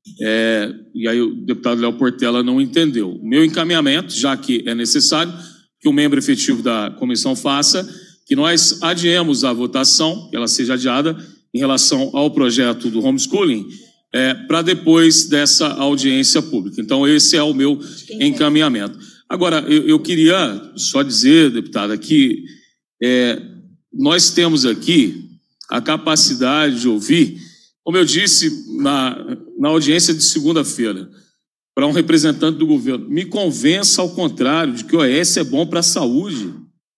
é, e aí o deputado Léo Portela não entendeu. O meu encaminhamento, já que é necessário que o membro efetivo da comissão faça, que nós adiemos a votação, que ela seja adiada, em relação ao projeto do homeschooling, é, para depois dessa audiência pública. Então, esse é o meu encaminhamento. Agora, eu, eu queria só dizer, deputada, que é, nós temos aqui a capacidade de ouvir, como eu disse na, na audiência de segunda-feira, para um representante do governo, me convença ao contrário, de que o O S é bom para a saúde.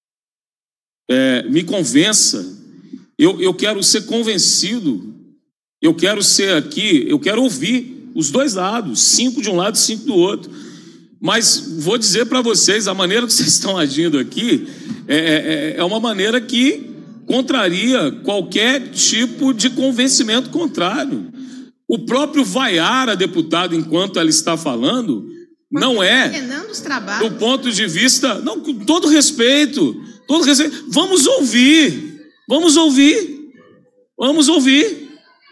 É, me convença. Eu, eu quero ser convencido. Eu quero ser aqui, eu quero ouvir os dois lados, cinco de um lado e cinco do outro. Mas vou dizer para vocês, a maneira que vocês estão agindo aqui é, é, é uma maneira que contraria qualquer tipo de convencimento contrário. O próprio vaiar a deputada enquanto ela está falando não é, do ponto de vista, não, com todo respeito, todo respeito, vamos ouvir, vamos ouvir, vamos ouvir.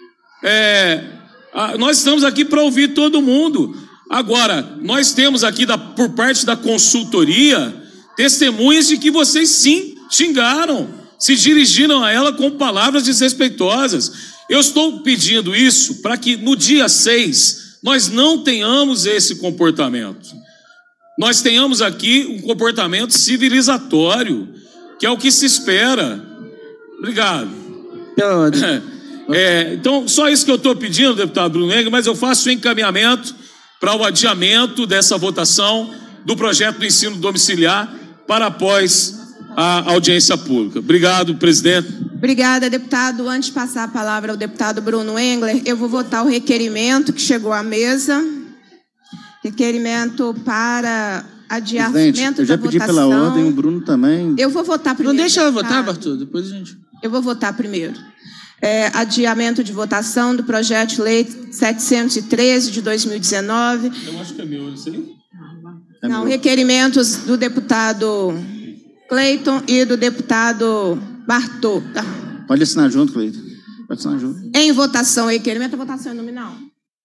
É, a, nós estamos aqui para ouvir todo mundo. Agora, nós temos aqui, da, por parte da consultoria, testemunhas de que vocês sim xingaram, se dirigiram a ela com palavras desrespeitosas. Eu estou pedindo isso para que no dia seis nós não tenhamos esse comportamento. Nós tenhamos aqui um comportamento civilizatório, que é o que se espera. Obrigado. Pela ordem. É, então, só isso que eu estou pedindo, deputado Bruno Engler, mas eu faço o encaminhamento para o adiamento dessa votação do projeto do ensino domiciliar para após a audiência pública. Obrigado, presidente. Obrigada, deputado. Antes de passar a palavra ao deputado Bruno Engler, eu vou votar o requerimento que chegou à mesa. Requerimento para adiamento Presidente, eu já da pedi votação. pela ordem, o Bruno também. Eu vou votar primeiro. Não deixa ela deputado. votar, Bartô, depois a gente... Eu vou votar primeiro. É, adiamento de votação do projeto de lei setecentos e treze de dois mil e dezenove. Eu acho que é meu, isso aí? É Não, meu. requerimentos do deputado Cleiton e do deputado Bartô. Tá. Pode assinar junto, Cleiton. Pode assinar junto. Em votação, requerimento, a votação é nominal.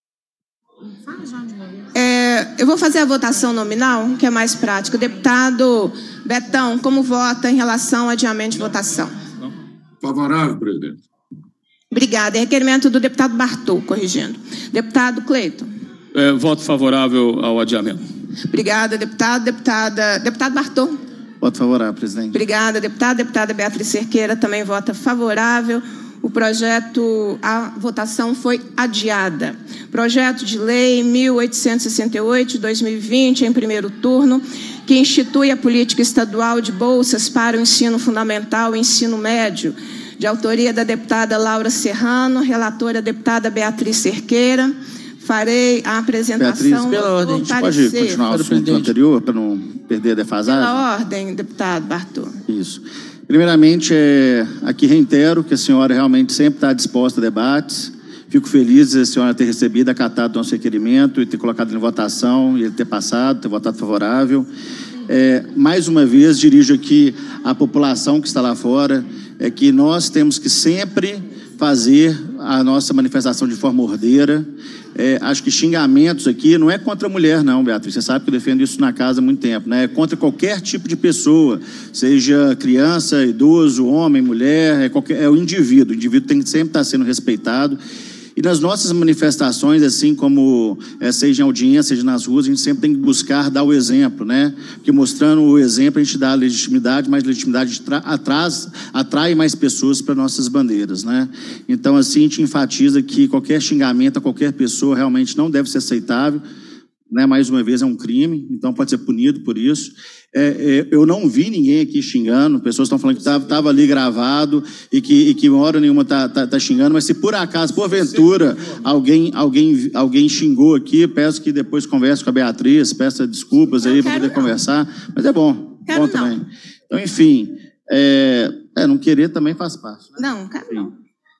É, eu vou fazer a votação nominal, que é mais prática. Deputado Betão, como vota em relação ao adiamento de votação? Favorável, presidente. Obrigada. É requerimento do deputado Bartô, corrigindo. Deputado Cleiton. É, voto favorável ao adiamento. Obrigada, deputado. Deputada, deputado Bartô. Voto favorável, presidente. Obrigada, deputada. Deputada Beatriz Cerqueira também vota favorável. O projeto, a votação foi adiada. Projeto de lei mil oitocentos e sessenta e oito, de dois mil e vinte, em primeiro turno, que institui a política estadual de bolsas para o ensino fundamental e ensino médio, de autoria da deputada Laura Serrano, relatora a deputada Beatriz Cerqueira. Farei a apresentação. Beatriz, pela ordem, do a gente Pode parecer. continuar o Para o assunto presidente. anterior, para não perder a defasagem? Pela ordem, deputado Bartô. Isso. Primeiramente, é, aqui reitero que a senhora realmente sempre está disposta a debates. Fico feliz de a senhora ter recebido, acatado o nosso requerimento e ter colocado em votação, e ele ter passado, ter votado favorável. É, mais uma vez, dirijo aqui à população que está lá fora, é que nós temos que sempre fazer a nossa manifestação de forma ordeira. É, acho que xingamentos aqui não é contra a mulher, não, Beatriz. Você sabe que eu defendo isso na casa há muito tempo, né? É contra qualquer tipo de pessoa, seja criança, idoso, homem, mulher, é, qualquer, é o indivíduo. O indivíduo tem que sempre estar sendo respeitado. E nas nossas manifestações, assim como é, seja em audiência, seja nas ruas, a gente sempre tem que buscar dar o exemplo, né? Porque mostrando o exemplo, a gente dá legitimidade, mas legitimidade atraz, atrai mais pessoas para nossas bandeiras, né? Então, assim, a gente enfatiza que qualquer xingamento a qualquer pessoa realmente não deve ser aceitável, né? Mais uma vez, é um crime, então pode ser punido por isso. É, é, eu não vi ninguém aqui xingando, pessoas estão falando que estava ali gravado e que, e que hora nenhuma está tá, tá xingando, mas se por acaso, porventura, alguém, alguém, alguém xingou aqui, peço que depois converse com a Beatriz, peça desculpas aí para poder não. conversar, mas é bom, Quero bom não. também. Então, enfim, é, é, não querer também faz parte. Né? Não, cara, não.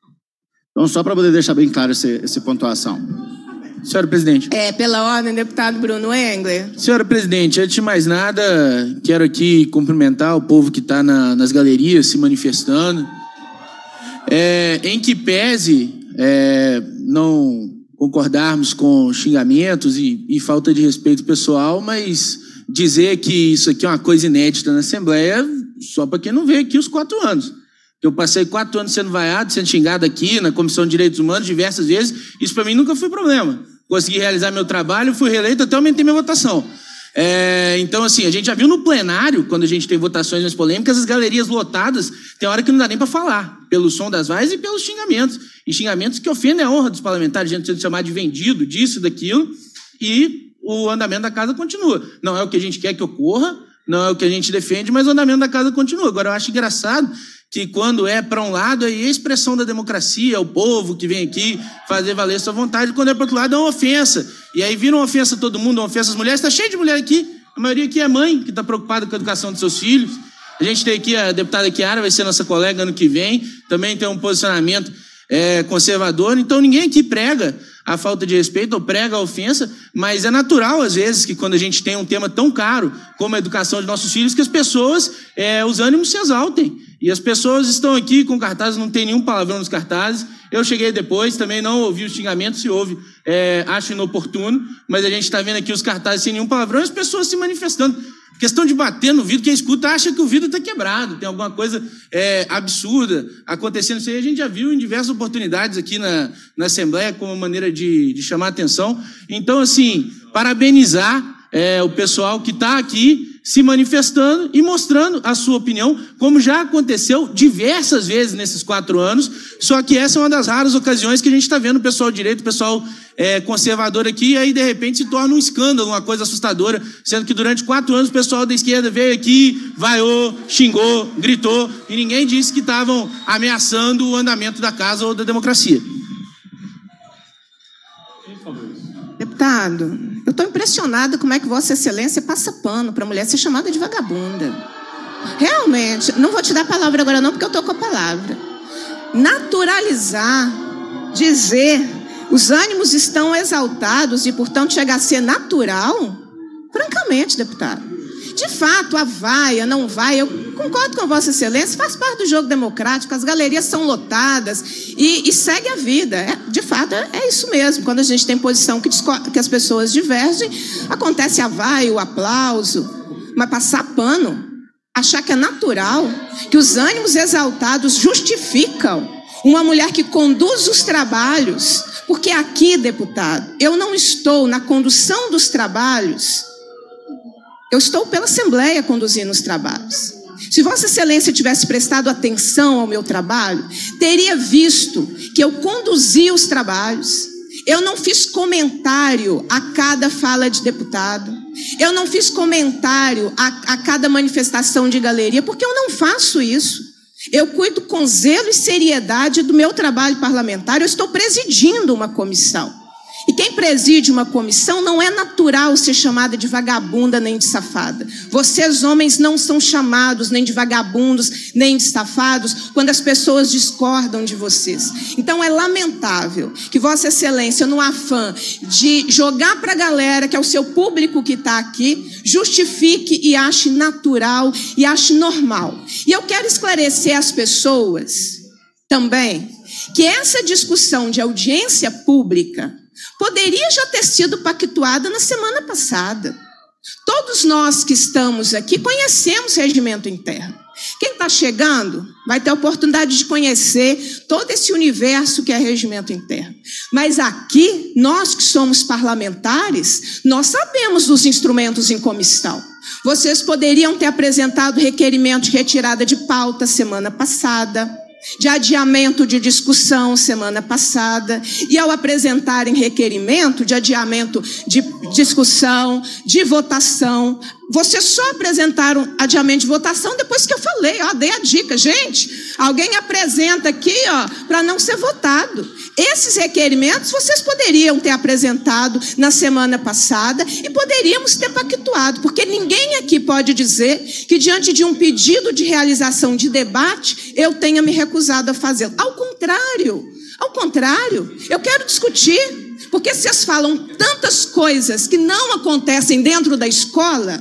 Então, só para poder deixar bem claro esse, esse pontuação. Senhora presidente. É, pela ordem, deputado Bruno Engler. Senhora presidente, antes de mais nada, quero aqui cumprimentar o povo que está na, nas galerias se manifestando. É, em que pese é, não concordarmos com xingamentos e, e falta de respeito pessoal, mas dizer que isso aqui é uma coisa inédita na Assembleia, só para quem não veio aqui os quatro anos. Eu passei quatro anos sendo vaiado, sendo xingado aqui na Comissão de Direitos Humanos diversas vezes. Isso para mim nunca foi problema. Consegui realizar meu trabalho, fui reeleito, até aumentei minha votação. É, então, assim, a gente já viu no plenário, quando a gente tem votações mais polêmicas, as galerias lotadas, tem hora que não dá nem para falar, pelo som das vozes e pelos xingamentos. E xingamentos que ofendem a honra dos parlamentares, a gente sendo chamado de vendido, disso, daquilo, e o andamento da casa continua. Não é o que a gente quer que ocorra, não é o que a gente defende, mas o andamento da casa continua. Agora, eu acho engraçado que quando é para um lado é a expressão da democracia, é o povo que vem aqui fazer valer sua vontade, quando é para outro lado é uma ofensa. E aí vira uma ofensa a todo mundo, uma ofensa às mulheres. Está cheio de mulher aqui, a maioria aqui é mãe, que está preocupada com a educação dos seus filhos. A gente tem aqui a deputada Chiara, vai ser nossa colega ano que vem, também tem um posicionamento é, conservador. Então ninguém aqui prega a falta de respeito ou prega a ofensa, mas é natural, às vezes, que quando a gente tem um tema tão caro como a educação de nossos filhos, que as pessoas, é, os ânimos se exaltem. E as pessoas estão aqui com cartazes, não tem nenhum palavrão nos cartazes. Eu cheguei depois, também não ouvi os xingamentos, se houve, é, acho inoportuno, mas a gente está vendo aqui os cartazes sem nenhum palavrão e as pessoas se manifestando. Questão de bater no vidro, quem escuta acha que o vidro está quebrado, tem alguma coisa é, absurda acontecendo. Isso aí a gente já viu em diversas oportunidades aqui na, na Assembleia como maneira de, de chamar a atenção. Então, assim, parabenizar é, o pessoal que está aqui se manifestando e mostrando a sua opinião, como já aconteceu diversas vezes nesses quatro anos, só que essa é uma das raras ocasiões que a gente está vendo o pessoal direito, o pessoal é, conservador aqui, e aí de repente se torna um escândalo, uma coisa assustadora, sendo que durante quatro anos o pessoal da esquerda veio aqui, vaiou, xingou, gritou, e ninguém disse que estavam ameaçando o andamento da casa ou da democracia. Deputado, eu estou impressionada como é que Vossa Excelência passa pano para a mulher ser chamada de vagabunda. Realmente, não vou te dar a palavra agora não, porque eu estou com a palavra. Naturalizar, dizer, os ânimos estão exaltados e, portanto, chega a ser natural? Francamente, deputado. De fato, a vaia, não vai, eu concordo com Vossa Excelência, faz parte do jogo democrático, as galerias são lotadas e, e segue a vida. É, de fato, é, é isso mesmo. Quando a gente tem posição que, que as pessoas divergem, acontece a vaia, o aplauso, mas passar pano, achar que é natural, que os ânimos exaltados justificam uma mulher que conduz os trabalhos, porque aqui, deputado, eu não estou na condução dos trabalhos. Eu estou pela Assembleia conduzindo os trabalhos. Se Vossa Excelência tivesse prestado atenção ao meu trabalho, teria visto que eu conduzi os trabalhos. Eu não fiz comentário a cada fala de deputado. Eu não fiz comentário a, a cada manifestação de galeria, porque eu não faço isso. Eu cuido com zelo e seriedade do meu trabalho parlamentar. Eu estou presidindo uma comissão. E quem preside uma comissão não é natural ser chamada de vagabunda nem de safada. Vocês, homens, não são chamados nem de vagabundos nem de safados quando as pessoas discordam de vocês. Então é lamentável que Vossa Excelência, no afã de jogar para a galera, que é o seu público que está aqui, justifique e ache natural e ache normal. E eu quero esclarecer às pessoas também que essa discussão de audiência pública poderia já ter sido pactuada na semana passada. Todos nós que estamos aqui conhecemos regimento interno. Quem está chegando vai ter a oportunidade de conhecer todo esse universo que é regimento interno. Mas aqui, nós que somos parlamentares, nós sabemos dos instrumentos em comissão. Vocês poderiam ter apresentado requerimento de retirada de pauta semana passada, de adiamento de discussão semana passada, e ao apresentarem requerimento de adiamento de discussão, de votação, vocês só apresentaram adiamento de votação depois que eu falei, ó, dei a dica, gente, alguém apresenta aqui, ó, para não ser votado. Esses requerimentos vocês poderiam ter apresentado na semana passada e poderíamos ter pactuado, porque ninguém aqui pode dizer que diante de um pedido de realização de debate eu tenha me recusado a fazê-lo. Ao contrário, ao contrário, eu quero discutir, porque vocês falam tantas coisas que não acontecem dentro da escola.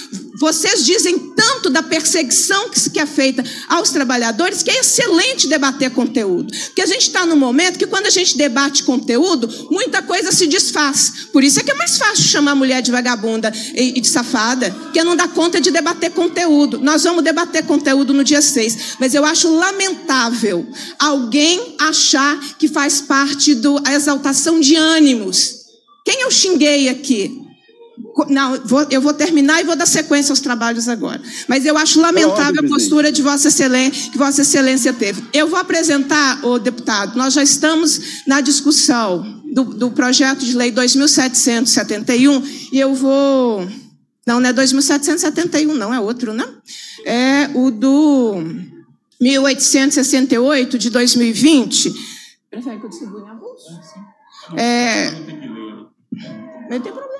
Vocês dizem tanto da perseguição que é feita aos trabalhadores que é excelente debater conteúdo. Porque a gente está num momento que quando a gente debate conteúdo, muita coisa se desfaz. Por isso é que é mais fácil chamar a mulher de vagabunda e de safada, porque não dá conta de debater conteúdo. Nós vamos debater conteúdo no dia seis. Mas eu acho lamentável alguém achar que faz parte da exaltação de ânimos. Quem eu xinguei aqui? Não, vou, eu vou terminar e vou dar sequência aos trabalhos agora. Mas eu acho lamentável a postura de Vossa Excelência, que Vossa Excelência teve. Eu vou apresentar, ô deputado, nós já estamos na discussão do, do projeto de lei dois mil setecentos e setenta e um, e eu vou... Não, não é dois mil setecentos e setenta e um, não, é outro, né? É o do mil oitocentos e sessenta e oito, de dois mil e vinte. Prefere que eu distribua em avulso? É... Não tem problema.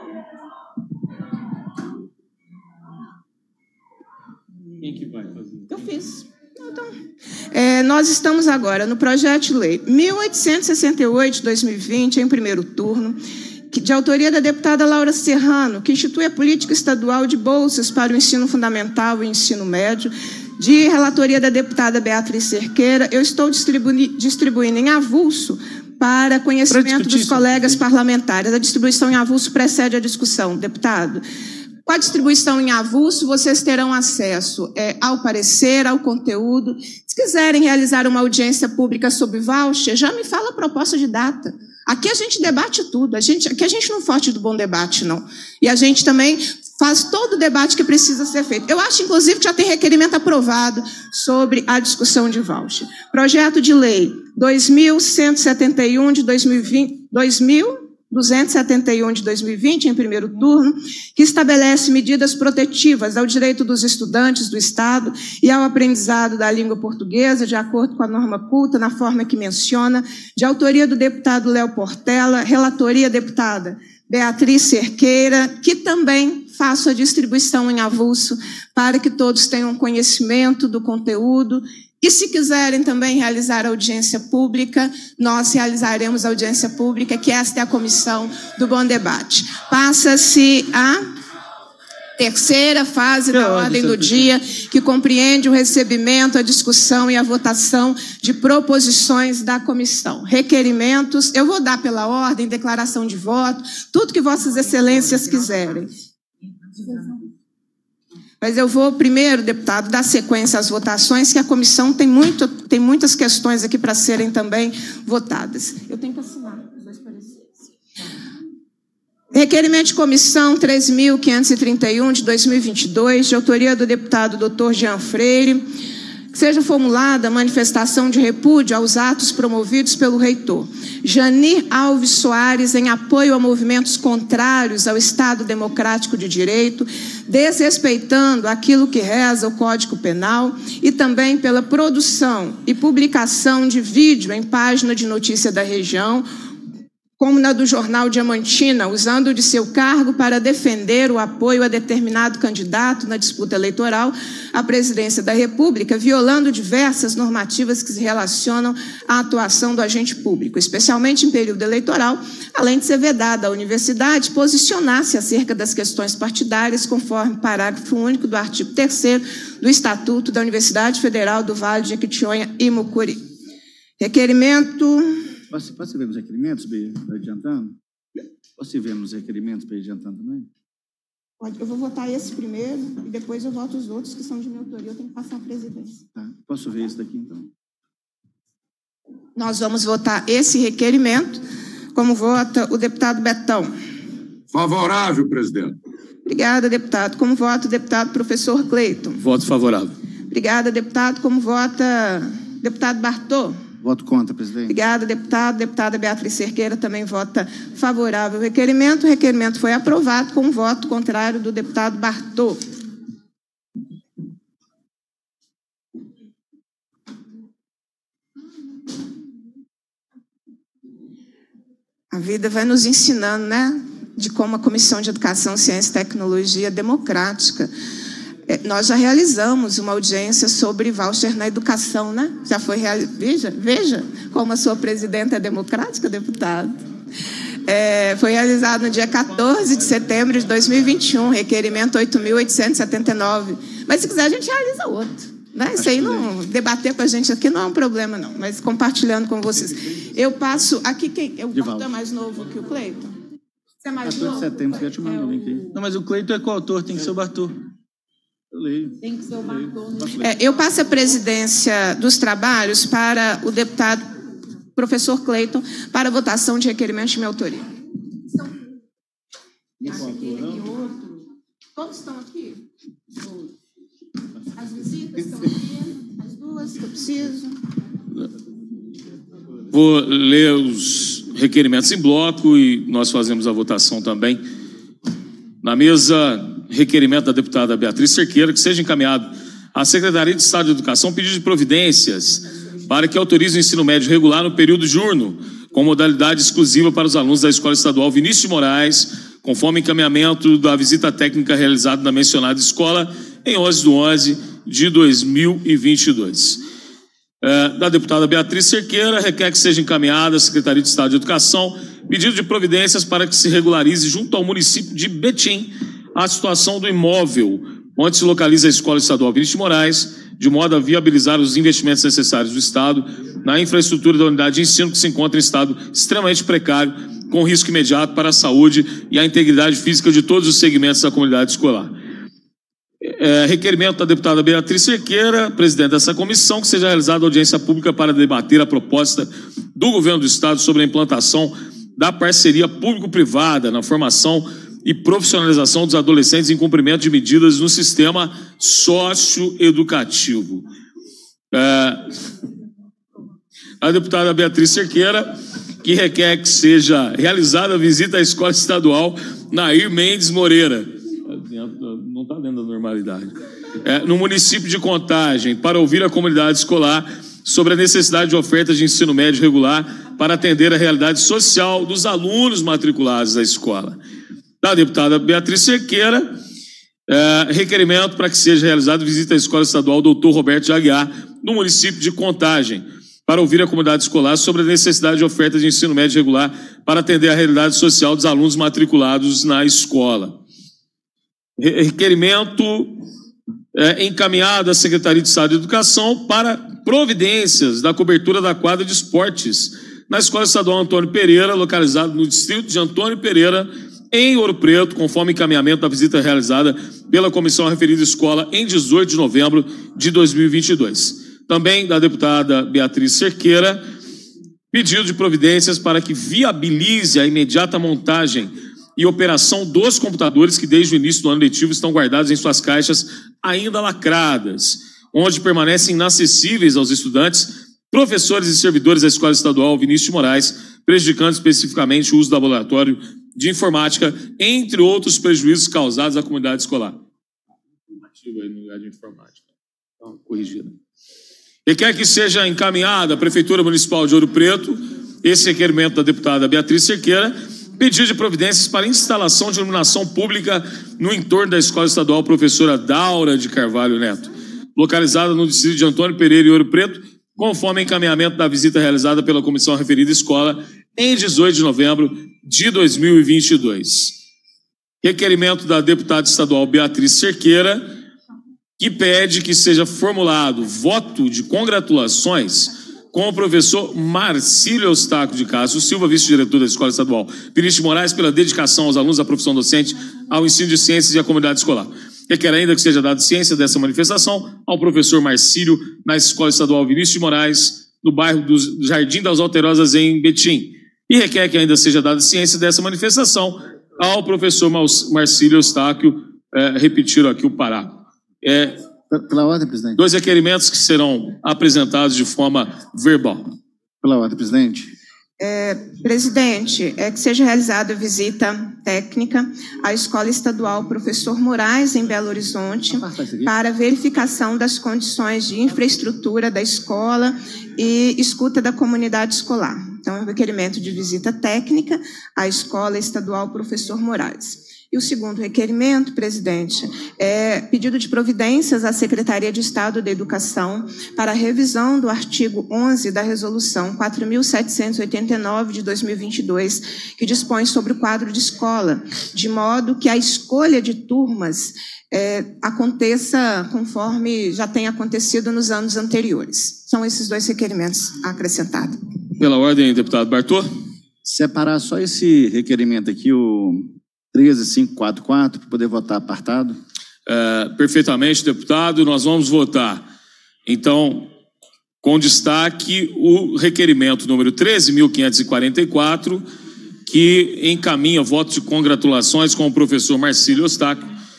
Quem que vai fazer? Eu fiz. Então, é, nós estamos agora no projeto de lei mil oitocentos e sessenta e oito, de dois mil e vinte, em primeiro turno, que, de autoria da deputada Laura Serrano, que institui a política estadual de bolsas para o ensino fundamental e ensino médio, de relatoria da deputada Beatriz Cerqueira. Eu estou distribui, distribuindo em avulso para conhecimento dos colegas parlamentares. A distribuição em avulso precede a discussão, deputado. Com a distribuição em avulso, vocês terão acesso é, ao parecer, ao conteúdo. Se quiserem realizar uma audiência pública sobre voucher, já me fala a proposta de data. Aqui a gente debate tudo. A gente, aqui a gente não foge do bom debate, não. E a gente também faz todo o debate que precisa ser feito. Eu acho, inclusive, que já tem requerimento aprovado sobre a discussão de voucher. Projeto de lei dois mil cento e setenta e um, de dois mil e vinte... dois mil duzentos e setenta e um de dois mil e vinte, em primeiro turno, que estabelece medidas protetivas ao direito dos estudantes do Estado e ao aprendizado da língua portuguesa, de acordo com a norma culta, na forma que menciona, de autoria do deputado Léo Portela, relatoria deputada Beatriz Cerqueira, que também faço a distribuição em avulso para que todos tenham conhecimento do conteúdo. E se quiserem também realizar audiência pública, nós realizaremos audiência pública, que esta é a comissão do Bom Debate. Passa-se a terceira fase da ordem do dia, que compreende o recebimento, a discussão e a votação de proposições da comissão. Requerimentos, eu vou dar pela ordem, declaração de voto, tudo que vossas excelências quiserem. Mas eu vou primeiro, deputado, dar sequência às votações, que a comissão tem, muito, tem muitas questões aqui para serem também votadas. Eu tenho que assinar os dois pareceres. Requerimento de comissão três mil quinhentos e trinta e um, de dois mil e vinte e dois, de autoria do deputado doutor Jean Freire, que seja formulada manifestação de repúdio aos atos promovidos pelo reitor Janir Alves Soares em apoio a movimentos contrários ao Estado Democrático de Direito, desrespeitando aquilo que reza o Código Penal, e também pela produção e publicação de vídeo em página de notícia da região, como na do jornal Diamantina, usando de seu cargo para defender o apoio a determinado candidato na disputa eleitoral à presidência da República, violando diversas normativas que se relacionam à atuação do agente público, especialmente em período eleitoral, além de ser vedada à universidade posicionar-se acerca das questões partidárias, conforme parágrafo único do artigo terceiro do Estatuto da Universidade Federal do Vale de Jequitinhonha e Mucuri. Requerimento... Posso, posso ver os requerimentos, Bia, para adiantando? Posso ver os requerimentos para adiantando também? Pode, eu vou votar esse primeiro e depois eu voto os outros que são de minha autoria. Eu tenho que passar a presidência. Tá. Posso ver esse daqui, então? Nós vamos votar esse requerimento. Como vota o deputado Betão? Favorável, presidente. Obrigada, deputado. Como vota o deputado professor Cleiton? Voto favorável. Obrigada, deputado. Como vota deputado Bartô? Voto contra, presidente. Obrigada, deputado. Deputada Beatriz Cerqueira também vota favorável ao requerimento. O requerimento foi aprovado com um voto contrário do deputado Bartô. A vida vai nos ensinando, né, de como a Comissão de Educação, Ciência e Tecnologia é democrática. Nós já realizamos uma audiência sobre voucher na educação, né? Já foi realizado. Veja, veja como a sua presidenta é democrática, deputado. É, foi realizado no dia quatorze de setembro de dois mil e vinte e um, requerimento oito mil oitocentos e setenta e nove. Mas, se quiser, a gente realiza outro. Né? Isso aí, não, debater com a gente aqui não é um problema, não. Mas compartilhando com vocês. Eu passo... Aqui, quem, o Bartô é mais novo que o Cleiton? Você é mais novo? quatorze de setembro, você já te mandou o link aí. Não, mas o Cleiton é coautor, tem que ser o Bartô. Eu leio. Tem que ser o Bartô. É, eu passo a presidência dos trabalhos para o deputado professor Cleiton para votação de requerimento de minha autoria. Esse aqui, Todos estão aqui? As visitas estão aqui? As duas que eu preciso? Vou ler os requerimentos em bloco e nós fazemos a votação também. Na mesa, requerimento da deputada Beatriz Cerqueira, que seja encaminhado à Secretaria de Estado de Educação pedido de providências para que autorize o ensino médio regular no período diurno, com modalidade exclusiva para os alunos da Escola Estadual Vinícius de Moraes, conforme encaminhamento da visita técnica realizada na mencionada escola em onze de onze de dois mil e vinte e dois. É, da deputada Beatriz Cerqueira, requer que seja encaminhada à Secretaria de Estado de Educação pedido de providências para que se regularize junto ao município de Betim a situação do imóvel onde se localiza a Escola Estadual Vinícius de Moraes, de modo a viabilizar os investimentos necessários do Estado na infraestrutura da unidade de ensino que se encontra em estado extremamente precário, com risco imediato para a saúde e a integridade física de todos os segmentos da comunidade escolar. É, requerimento da deputada Beatriz Cerqueira, presidente dessa comissão, que seja realizada audiência pública para debater a proposta do governo do Estado sobre a implantação da parceria público-privada na formação e profissionalização dos adolescentes em cumprimento de medidas no sistema socioeducativo. É, a deputada Beatriz Cerqueira, que requer que seja realizada a visita à Escola Estadual Nair Mendes Moreira, não está dentro da normalidade, é, no município de Contagem, para ouvir a comunidade escolar sobre a necessidade de ofertas de ensino médio regular para atender a realidade social dos alunos matriculados da escola. Da deputada Beatriz Cerqueira, é, requerimento para que seja realizada visita à Escola Estadual doutor Roberto de Aguiar, no município de Contagem, para ouvir a comunidade escolar sobre a necessidade de oferta de ensino médio regular para atender a realidade social dos alunos matriculados na escola. Requerimento é, encaminhado à Secretaria de Estado de Educação para providências da cobertura da quadra de esportes na Escola Estadual Antônio Pereira, localizada no distrito de Antônio Pereira, em Ouro Preto, conforme encaminhamento da visita realizada pela comissão referida escola em dezoito de novembro de dois mil e vinte e dois. Também da deputada Beatriz Cerqueira, pedido de providências para que viabilize a imediata montagem e operação dos computadores que desde o início do ano letivo estão guardados em suas caixas ainda lacradas, onde permanecem inacessíveis aos estudantes, professores e servidores da Escola Estadual Vinícius de Moraes, prejudicando especificamente o uso do laboratório de informática, entre outros prejuízos causados à comunidade escolar. Ativo aí no lugar de informática. Então, corrigida. Requer que seja encaminhada à Prefeitura Municipal de Ouro Preto esse requerimento da deputada Beatriz Cerqueira, pedido de providências para instalação de iluminação pública no entorno da Escola Estadual Professora Daura de Carvalho Neto, localizada no distrito de Antônio Pereira e Ouro Preto, conforme encaminhamento da visita realizada pela comissão referida escola em dezoito de novembro de dois mil e vinte e dois. Requerimento da deputada estadual Beatriz Cerqueira, que pede que seja formulado voto de congratulações com o professor Marcílio Eustáquio de Castro Silva, vice-diretor da Escola Estadual Vinícius de Moraes, pela dedicação aos alunos da profissão docente, ao ensino de ciências e à comunidade escolar. Requer ainda que seja dada ciência dessa manifestação ao professor Marcílio, na Escola Estadual Vinícius de Moraes, no bairro do Jardim das Alterosas, em Betim. E requer que ainda seja dada ciência dessa manifestação ao professor Marcílio Eustáquio, é, repetiram aqui o parágrafo. É, Pela ordem, presidente. Dois requerimentos que serão apresentados de forma verbal. Pela ordem, presidente. É, presidente, é que seja realizada a visita técnica à Escola Estadual Professor Moraes, em Belo Horizonte, para verificação das condições de infraestrutura da escola e escuta da comunidade escolar. Então, é um requerimento de visita técnica à Escola Estadual Professor Moraes. E o segundo requerimento, presidente, é pedido de providências à Secretaria de Estado da Educação para a revisão do artigo onze da Resolução quatro mil setecentos e oitenta e nove de dois mil e vinte e dois, que dispõe sobre o quadro de escola, de modo que a escolha de turmas é, aconteça conforme já tem acontecido nos anos anteriores. São esses dois requerimentos acrescentados. Pela ordem, deputado Bartô. Separar só esse requerimento aqui, o treze mil quinhentos e quarenta e quatro, para poder votar apartado. É, perfeitamente, deputado. Nós vamos votar, então, com destaque, o requerimento número treze mil quinhentos e quarenta e quatro, que encaminha voto de congratulações com o professor Marcílio Eustáquio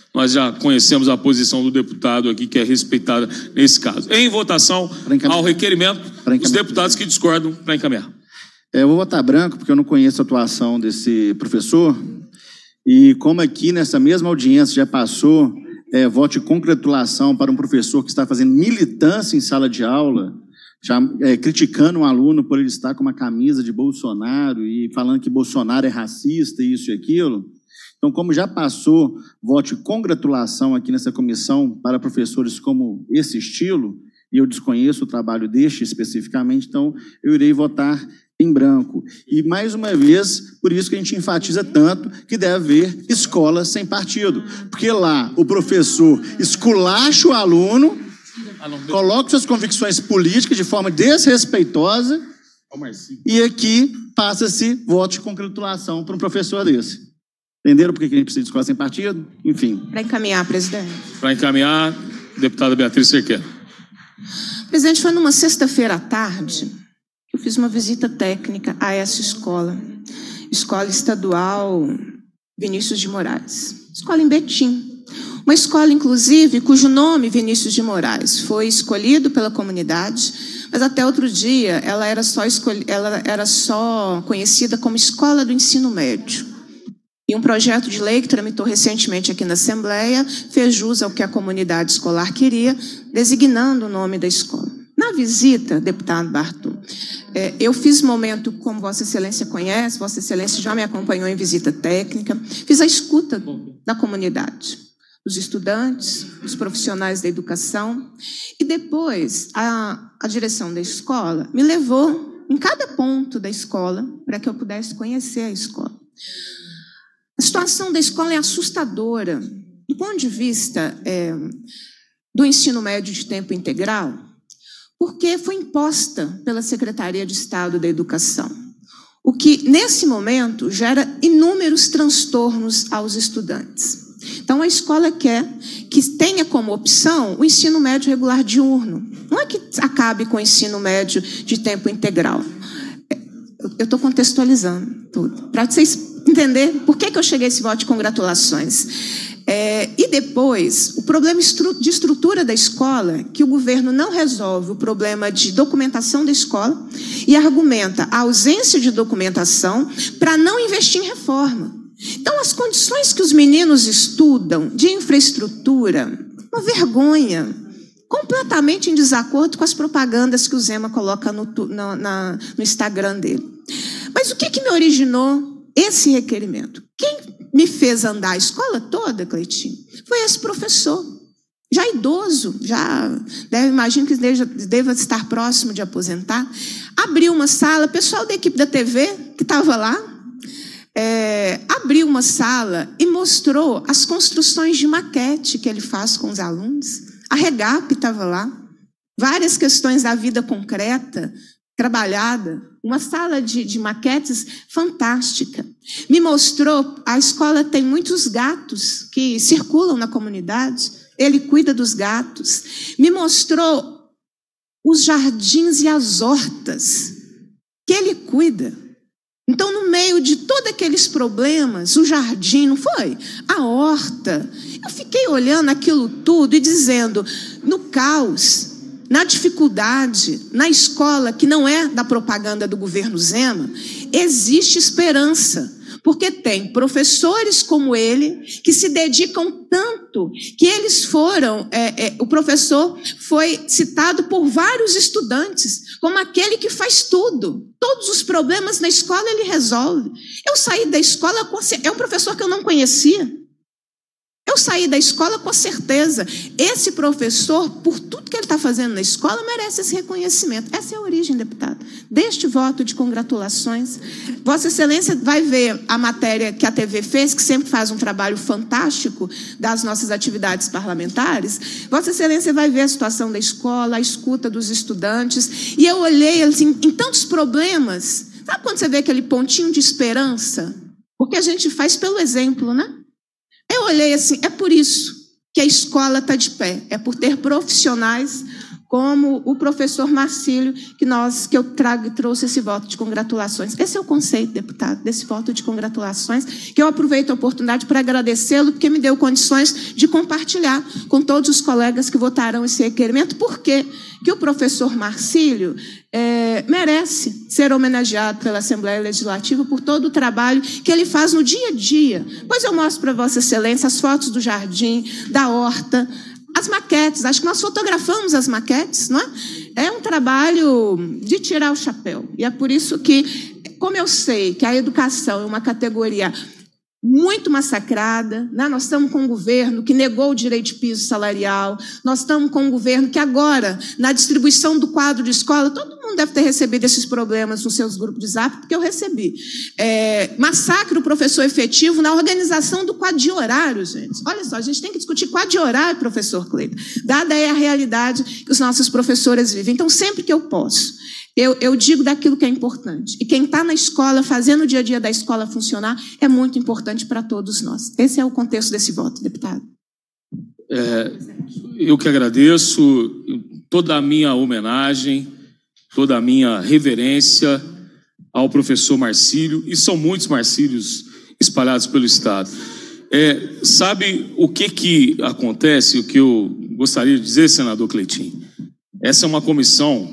nós já conhecemos a posição do deputado aqui, que é respeitada nesse caso. Em votação, ao requerimento, os deputados que discordam para encaminhar. É, eu vou votar branco, porque eu não conheço a atuação desse professor, e como aqui nessa mesma audiência já passou, é, voto de congratulação para um professor que está fazendo militância em sala de aula, já, é, criticando um aluno por ele estar com uma camisa de Bolsonaro e falando que Bolsonaro é racista, isso e aquilo. Então, como já passou, voto de congratulação aqui nessa comissão para professores como esse estilo, e eu desconheço o trabalho deste especificamente, então eu irei votar em branco. E, mais uma vez, por isso que a gente enfatiza tanto que deve haver escola sem partido. Porque lá o professor esculacha o aluno, coloca suas convicções políticas de forma desrespeitosa, e aqui passa-se voto de congratulação para um professor desse. Entenderam por que a gente precisa de escola sem partido? Enfim. Para encaminhar, presidente. Para encaminhar, deputada Beatriz Cerqueira. Presidente, foi numa sexta-feira à tarde que eu fiz uma visita técnica a essa escola. Escola Estadual Vinícius de Moraes. Escola em Betim. Uma escola, inclusive, cujo nome, Vinícius de Moraes, foi escolhido pela comunidade, mas até outro dia ela era só, escolhi... ela era só conhecida como Escola do Ensino Médio. E um projeto de lei que tramitou recentemente aqui na Assembleia fez jus ao que a comunidade escolar queria, designando o nome da escola. Na visita, deputado Bartô, é, eu fiz momento, como Vossa Excelência conhece, Vossa Excelência já me acompanhou em visita técnica, fiz a escuta da comunidade, dos estudantes, dos profissionais da educação, e depois a, a direção da escola me levou em cada ponto da escola para que eu pudesse conhecer a escola. A situação da escola é assustadora. Do ponto de vista é, do ensino médio de tempo integral, porque foi imposta pela Secretaria de Estado da Educação, o que, nesse momento, gera inúmeros transtornos aos estudantes. Então, a escola quer que tenha como opção o ensino médio regular diurno. Não é que acabe com o ensino médio de tempo integral. Eu estou contextualizando tudo, para vocês entender por que, que eu cheguei a esse voto de congratulações. É, e depois, o problema de estrutura da escola, que o governo não resolve o problema de documentação da escola e argumenta a ausência de documentação para não investir em reforma. Então, as condições que os meninos estudam de infraestrutura, uma vergonha, completamente em desacordo com as propagandas que o Zema coloca no, no, na, no Instagram dele. Mas o que, que me originou esse requerimento? Quem me fez andar a escola toda, Cleitinho, foi esse professor, já idoso, já deve, imagino que deva, deva estar próximo de aposentar. Abriu uma sala, o pessoal da equipe da T V que estava lá, é, abriu uma sala e mostrou as construções de maquete que ele faz com os alunos. A Regap estava lá, várias questões da vida concreta, trabalhada, uma sala de, de maquetes fantástica. Me mostrou, a escola tem muitos gatos que circulam na comunidade, ele cuida dos gatos. Me mostrou os jardins e as hortas que ele cuida. Então, no meio de todos aqueles problemas, o jardim, não foi? A horta. Eu fiquei olhando aquilo tudo e dizendo, no caos, na dificuldade, na escola que não é da propaganda do governo Zema, existe esperança, porque tem professores como ele que se dedicam tanto que eles foram, é, é, o professor foi citado por vários estudantes como aquele que faz tudo, todos os problemas na escola ele resolve. Eu saí da escola, é um professor que eu não conhecia. Eu saí da escola com certeza. Esse professor, por tudo que ele está fazendo na escola, merece esse reconhecimento. Essa é a origem, deputado, deste voto de congratulações. Vossa Excelência vai ver a matéria que a T V fez, que sempre faz um trabalho fantástico das nossas atividades parlamentares. Vossa Excelência vai ver a situação da escola, a escuta dos estudantes. E eu olhei assim, em tantos problemas. Sabe quando você vê aquele pontinho de esperança? Porque a gente faz pelo exemplo, né? Eu olhei assim, é por isso que a escola está de pé, é por ter profissionais como o professor Marcílio, que, nós, que eu trago e trouxe esse voto de congratulações. Esse é o conceito, deputado, desse voto de congratulações, que eu aproveito a oportunidade para agradecê-lo, porque me deu condições de compartilhar com todos os colegas que votarão esse requerimento. Por quê? Que o professor Marcílio é, merece ser homenageado pela Assembleia Legislativa por todo o trabalho que ele faz no dia a dia. Pois eu mostro para Vossa Excelência as fotos do jardim, da horta, as maquetes, acho que nós fotografamos as maquetes, não é? É um trabalho de tirar o chapéu. E é por isso que, como eu sei que a educação é uma categoria muito massacrada, né? Nós estamos com um governo que negou o direito de piso salarial, nós estamos com um governo que agora, na distribuição do quadro de escola, todo mundo deve ter recebido esses problemas nos seus grupos de zap, porque eu recebi. É, massacre o professor efetivo na organização do quadro de horário, gente. Olha só, a gente tem que discutir quadro de horário, professor Cleiton, dada aí a realidade que os nossos professores vivem. Então, sempre que eu posso, Eu, eu digo daquilo que é importante. E quem está na escola, fazendo o dia a dia da escola funcionar, é muito importante para todos nós. Esse é o contexto desse voto, deputado. É, eu que agradeço toda a minha homenagem, toda a minha reverência ao professor Marcílio, e são muitos Marcílios espalhados pelo Estado. É, sabe o que, que acontece, o que eu gostaria de dizer, senador Cleitinho? Essa é uma comissão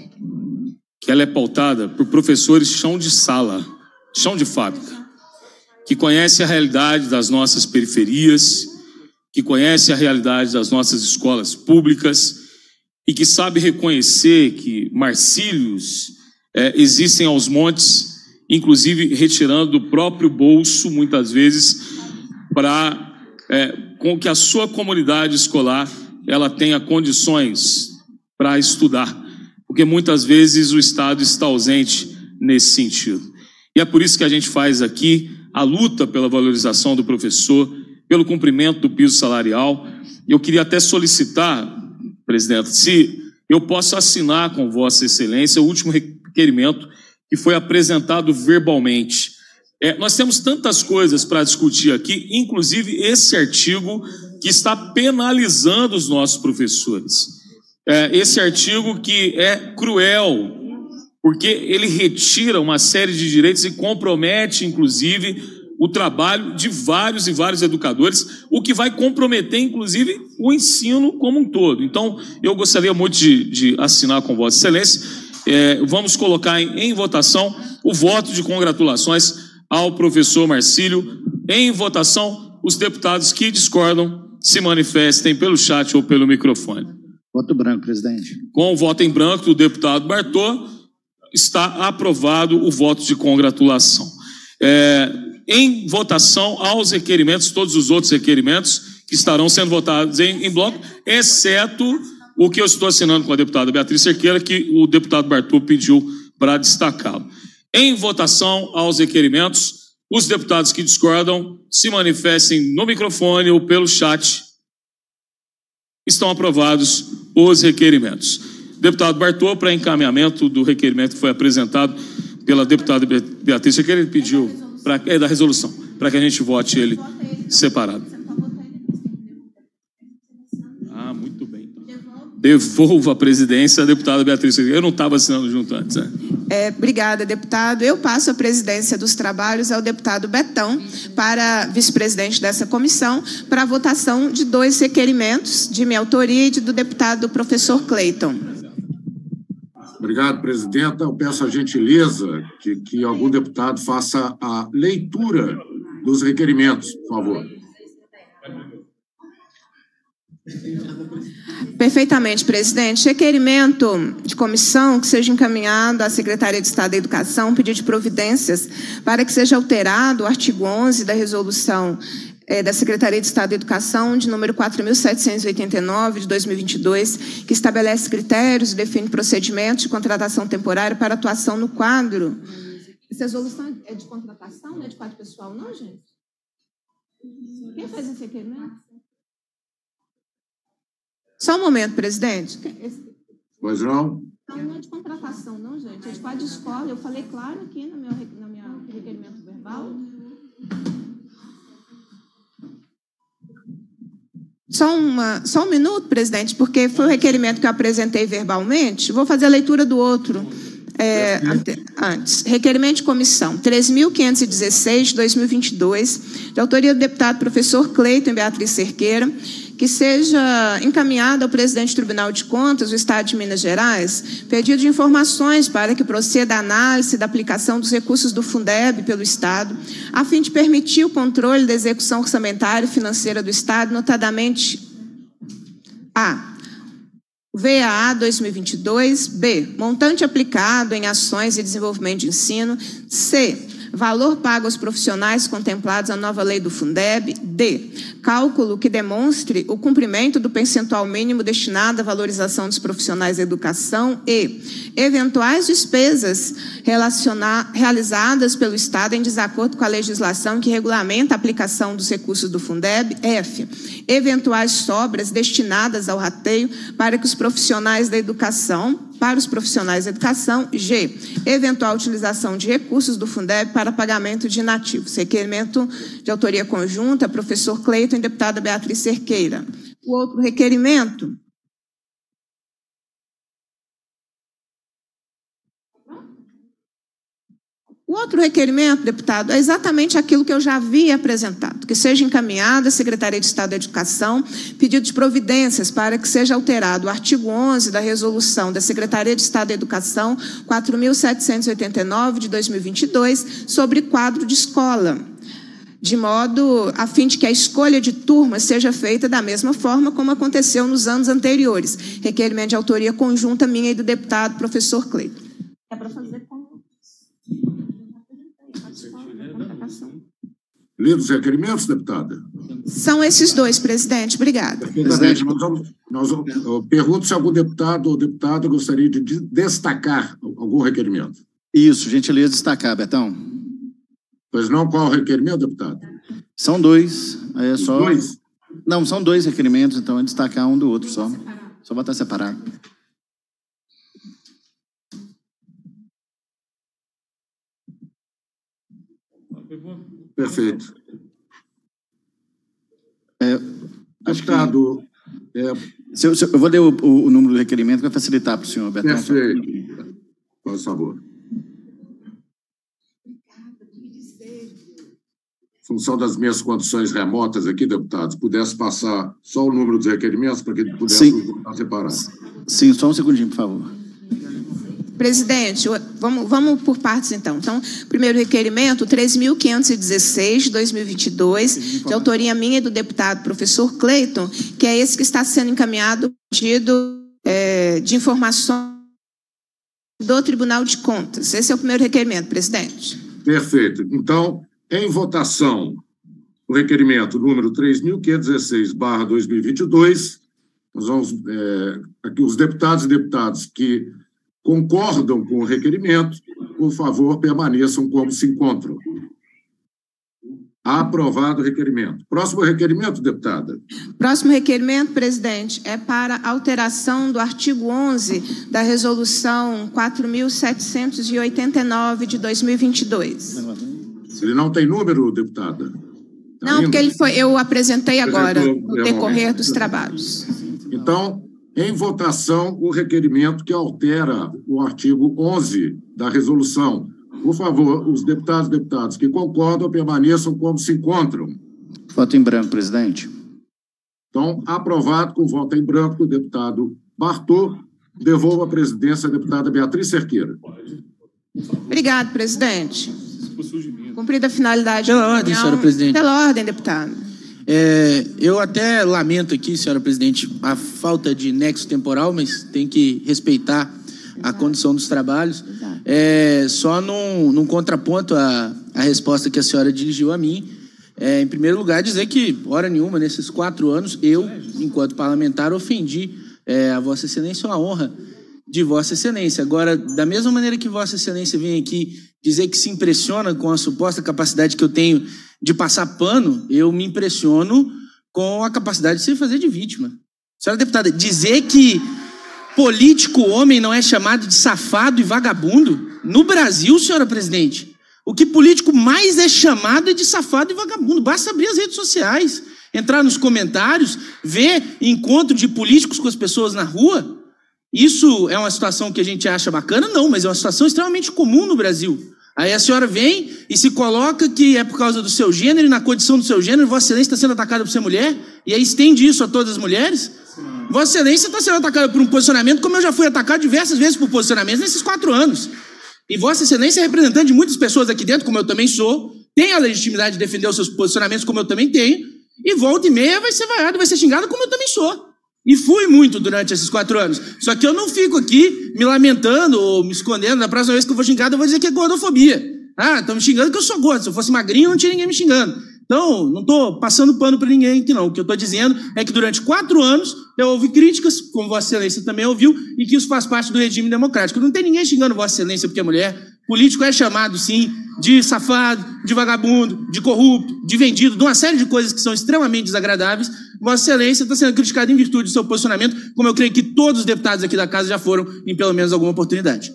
que ela é pautada por professores chão de sala, chão de fábrica, que conhecem a realidade das nossas periferias, que conhecem a realidade das nossas escolas públicas e que sabe reconhecer que Marcílios é, existem aos montes, inclusive retirando do próprio bolso, muitas vezes, para é, com que a sua comunidade escolar ela tenha condições para estudar, porque muitas vezes o Estado está ausente nesse sentido. E é por isso que a gente faz aqui a luta pela valorização do professor, pelo cumprimento do piso salarial. Eu queria até solicitar, presidente, se eu posso assinar com Vossa Excelência o último requerimento que foi apresentado verbalmente. É, nós temos tantas coisas para discutir aqui, inclusive esse artigo que está penalizando os nossos professores. É, esse artigo que é cruel, porque ele retira uma série de direitos e compromete, inclusive, o trabalho de vários e vários educadores, o que vai comprometer, inclusive, o ensino como um todo. Então, eu gostaria muito de, de assinar com Vossa Excelência. É, vamos colocar em, em votação o voto de congratulações ao professor Marcílio. Em votação, os deputados que discordam se manifestem pelo chat ou pelo microfone. Voto branco, presidente. Com o voto em branco do deputado Bartô, está aprovado o voto de congratulação. É, em votação aos requerimentos, todos os outros requerimentos que estarão sendo votados em, em bloco, exceto o que eu estou assinando com a deputada Beatriz Cerqueira, que o deputado Bartô pediu para destacá-lo. Em votação aos requerimentos, os deputados que discordam se manifestem no microfone ou pelo chat. Estão aprovados os requerimentos. Deputado Bartô, para encaminhamento do requerimento que foi apresentado pela deputada Beatriz Cerqueira, ele pediu, pra, é da resolução, para que a gente vote ele separado. Ah, muito bem. Devolvo a presidência à deputada Beatriz Cerqueira. Eu não estava assinando junto antes, né? É, obrigada, deputado. Eu passo a presidência dos trabalhos ao deputado Betão, para vice-presidente dessa comissão, para a votação de dois requerimentos de minha autoria e de, do deputado professor Cleiton. Obrigado, presidenta. Eu peço a gentileza de que algum deputado faça a leitura dos requerimentos, por favor. Perfeitamente, presidente. Requerimento de comissão que seja encaminhado à Secretaria de Estado da Educação, pedido de providências para que seja alterado o artigo onze da resolução é, da Secretaria de Estado da Educação, de número quatro mil setecentos e oitenta e nove, de dois mil e vinte e dois, que estabelece critérios e define procedimentos de contratação temporária para atuação no quadro. Essa resolução é de contratação, não é de quadro pessoal, não, gente? Quem faz esse requerimento? Só um momento, presidente. Pois não? Não, não é de contratação, não, gente. É de quadro de escola. Eu falei claro aqui no meu, no meu requerimento verbal. Só, uma, só um minuto, presidente, porque foi o requerimento que eu apresentei verbalmente. Vou fazer a leitura do outro é, antes. Requerimento de comissão três mil quinhentos e dezesseis, de dois mil e vinte e dois, de autoria do deputado professor Cleiton Beatriz Cerqueira, que seja encaminhado ao presidente do Tribunal de Contas do Estado de Minas Gerais pedido de informações para que proceda a análise da aplicação dos recursos do Fundeb pelo Estado, a fim de permitir o controle da execução orçamentária e financeira do Estado, notadamente a V A A dois mil e vinte e dois, B, montante aplicado em ações de desenvolvimento de ensino, C, valor pago aos profissionais contemplados na nova lei do Fundeb, D, cálculo que demonstre o cumprimento do percentual mínimo destinado à valorização dos profissionais da educação e eventuais despesas realizadas pelo Estado em desacordo com a legislação que regulamenta a aplicação dos recursos do Fundeb, F, eventuais sobras destinadas ao rateio para que os profissionais da educação para os profissionais da educação, G, eventual utilização de recursos do Fundeb para pagamento de inativos. Requerimento de autoria conjunta, professor Cleiton e deputada Beatriz Cerqueira. O outro requerimento... O outro requerimento, deputado, é exatamente aquilo que eu já havia apresentado, que seja encaminhada à Secretaria de Estado da Educação pedido de providências para que seja alterado o artigo onze da resolução da Secretaria de Estado da Educação quatro mil setecentos e oitenta e nove, de dois mil e vinte e dois, sobre quadro de escola, de modo a fim de que a escolha de turmas seja feita da mesma forma como aconteceu nos anos anteriores. Requerimento de autoria conjunta minha e do deputado professor Cleiton. É para fazer com... Lidos os requerimentos, deputada? São esses dois, presidente. Obrigada. Presidente, nós vamos, nós vamos, eu pergunto se algum deputado ou deputada gostaria de destacar algum requerimento. Isso, gentileza destacar, Betão. Pois não, qual o requerimento, deputado? São dois. Aí é só... Dois? Não, são dois requerimentos, então é destacar um do outro só. Só botar separado. Perfeito. É, deputado... Que... É... Se eu, se eu, eu vou ler o, o, o número do requerimento para facilitar para o senhor, Betão. Perfeito. Por favor. Em função das minhas condições remotas aqui, deputados, pudesse passar só o número dos requerimentos para que pudesse separar. Sim, só um segundinho, por favor. Presidente, vamos, vamos por partes, então. Então, primeiro requerimento, três mil quinhentos e dezesseis, de dois mil e vinte e dois, de autoria minha e do deputado professor Cleiton, que é esse que está sendo encaminhado pedido é, de informações do Tribunal de Contas. Esse é o primeiro requerimento, presidente. Perfeito. Então, em votação, o requerimento número três mil quinhentos e dezesseis barra dois mil e vinte e dois, nós vamos, é, aqui os deputados e deputadas que concordam com o requerimento, por favor, permaneçam como se encontram. Aprovado o requerimento. Próximo requerimento, deputada. Próximo requerimento, presidente, é para alteração do artigo onze da resolução quatro mil setecentos e oitenta e nove, de dois mil e vinte e dois. Ele não tem número, deputada? Não, ainda? Porque ele foi, eu apresentei agora, no decorrer dos trabalhos. Então, em votação, o requerimento que altera o artigo onze da resolução. Por favor, os deputados e deputadas que concordam permaneçam como se encontram. Voto em branco, presidente. Então, aprovado com voto em branco do deputado Bartô. Devolvo a presidência à deputada Beatriz Cerqueira. Obrigado, presidente. Cumprida a finalidade. Pela ordem, senhora presidente. Pela ordem, deputado. É, eu até lamento aqui, senhora presidente, a falta de nexo temporal, mas tem que respeitar a condição dos trabalhos. É, só num, num contraponto à, à resposta que a senhora dirigiu a mim, é, em primeiro lugar, dizer que, hora nenhuma, nesses quatro anos, eu, enquanto parlamentar, ofendi é, a Vossa Excelência, uma honra de Vossa Excelência. Agora, da mesma maneira que Vossa Excelência vem aqui dizer que se impressiona com a suposta capacidade que eu tenho de passar pano, eu me impressiono com a capacidade de se fazer de vítima. Senhora deputada, dizer que político homem não é chamado de safado e vagabundo, no Brasil, senhora presidente, o que político mais é chamado é de safado e vagabundo. Basta abrir as redes sociais. entrar nos comentários, ver encontro de políticos com as pessoas na rua. Isso é uma situação que a gente acha bacana? Não, mas é uma situação extremamente comum no Brasil. Aí a senhora vem e se coloca que é por causa do seu gênero e na condição do seu gênero, Vossa Excelência está sendo atacada por ser mulher, e aí estende isso a todas as mulheres. Vossa Excelência está sendo atacada por um posicionamento, como eu já fui atacado diversas vezes por posicionamentos nesses quatro anos. E Vossa Excelência é representante de muitas pessoas aqui dentro, como eu também sou, tem a legitimidade de defender os seus posicionamentos, como eu também tenho, e volta e meia vai ser vaiado, vai ser xingado, como eu também sou. E fui muito durante esses quatro anos. Só que eu não fico aqui me lamentando ou me escondendo. Na próxima vez que eu vou xingado, eu vou dizer que é gordofobia. Ah, estão me xingando que eu sou gordo. Se eu fosse magrinho, não tinha ninguém me xingando. Então, não estou passando pano para ninguém aqui, não. O que eu estou dizendo é que durante quatro anos eu ouvi críticas, como Vossa Excelência também ouviu, e que isso faz parte do regime democrático. Não tem ninguém xingando Vossa Excelência porque é mulher. Político é chamado, sim, de safado, de vagabundo, de corrupto, de vendido, de uma série de coisas que são extremamente desagradáveis. Vossa Excelência está sendo criticado em virtude do seu posicionamento, como eu creio que todos os deputados aqui da casa já foram em pelo menos alguma oportunidade.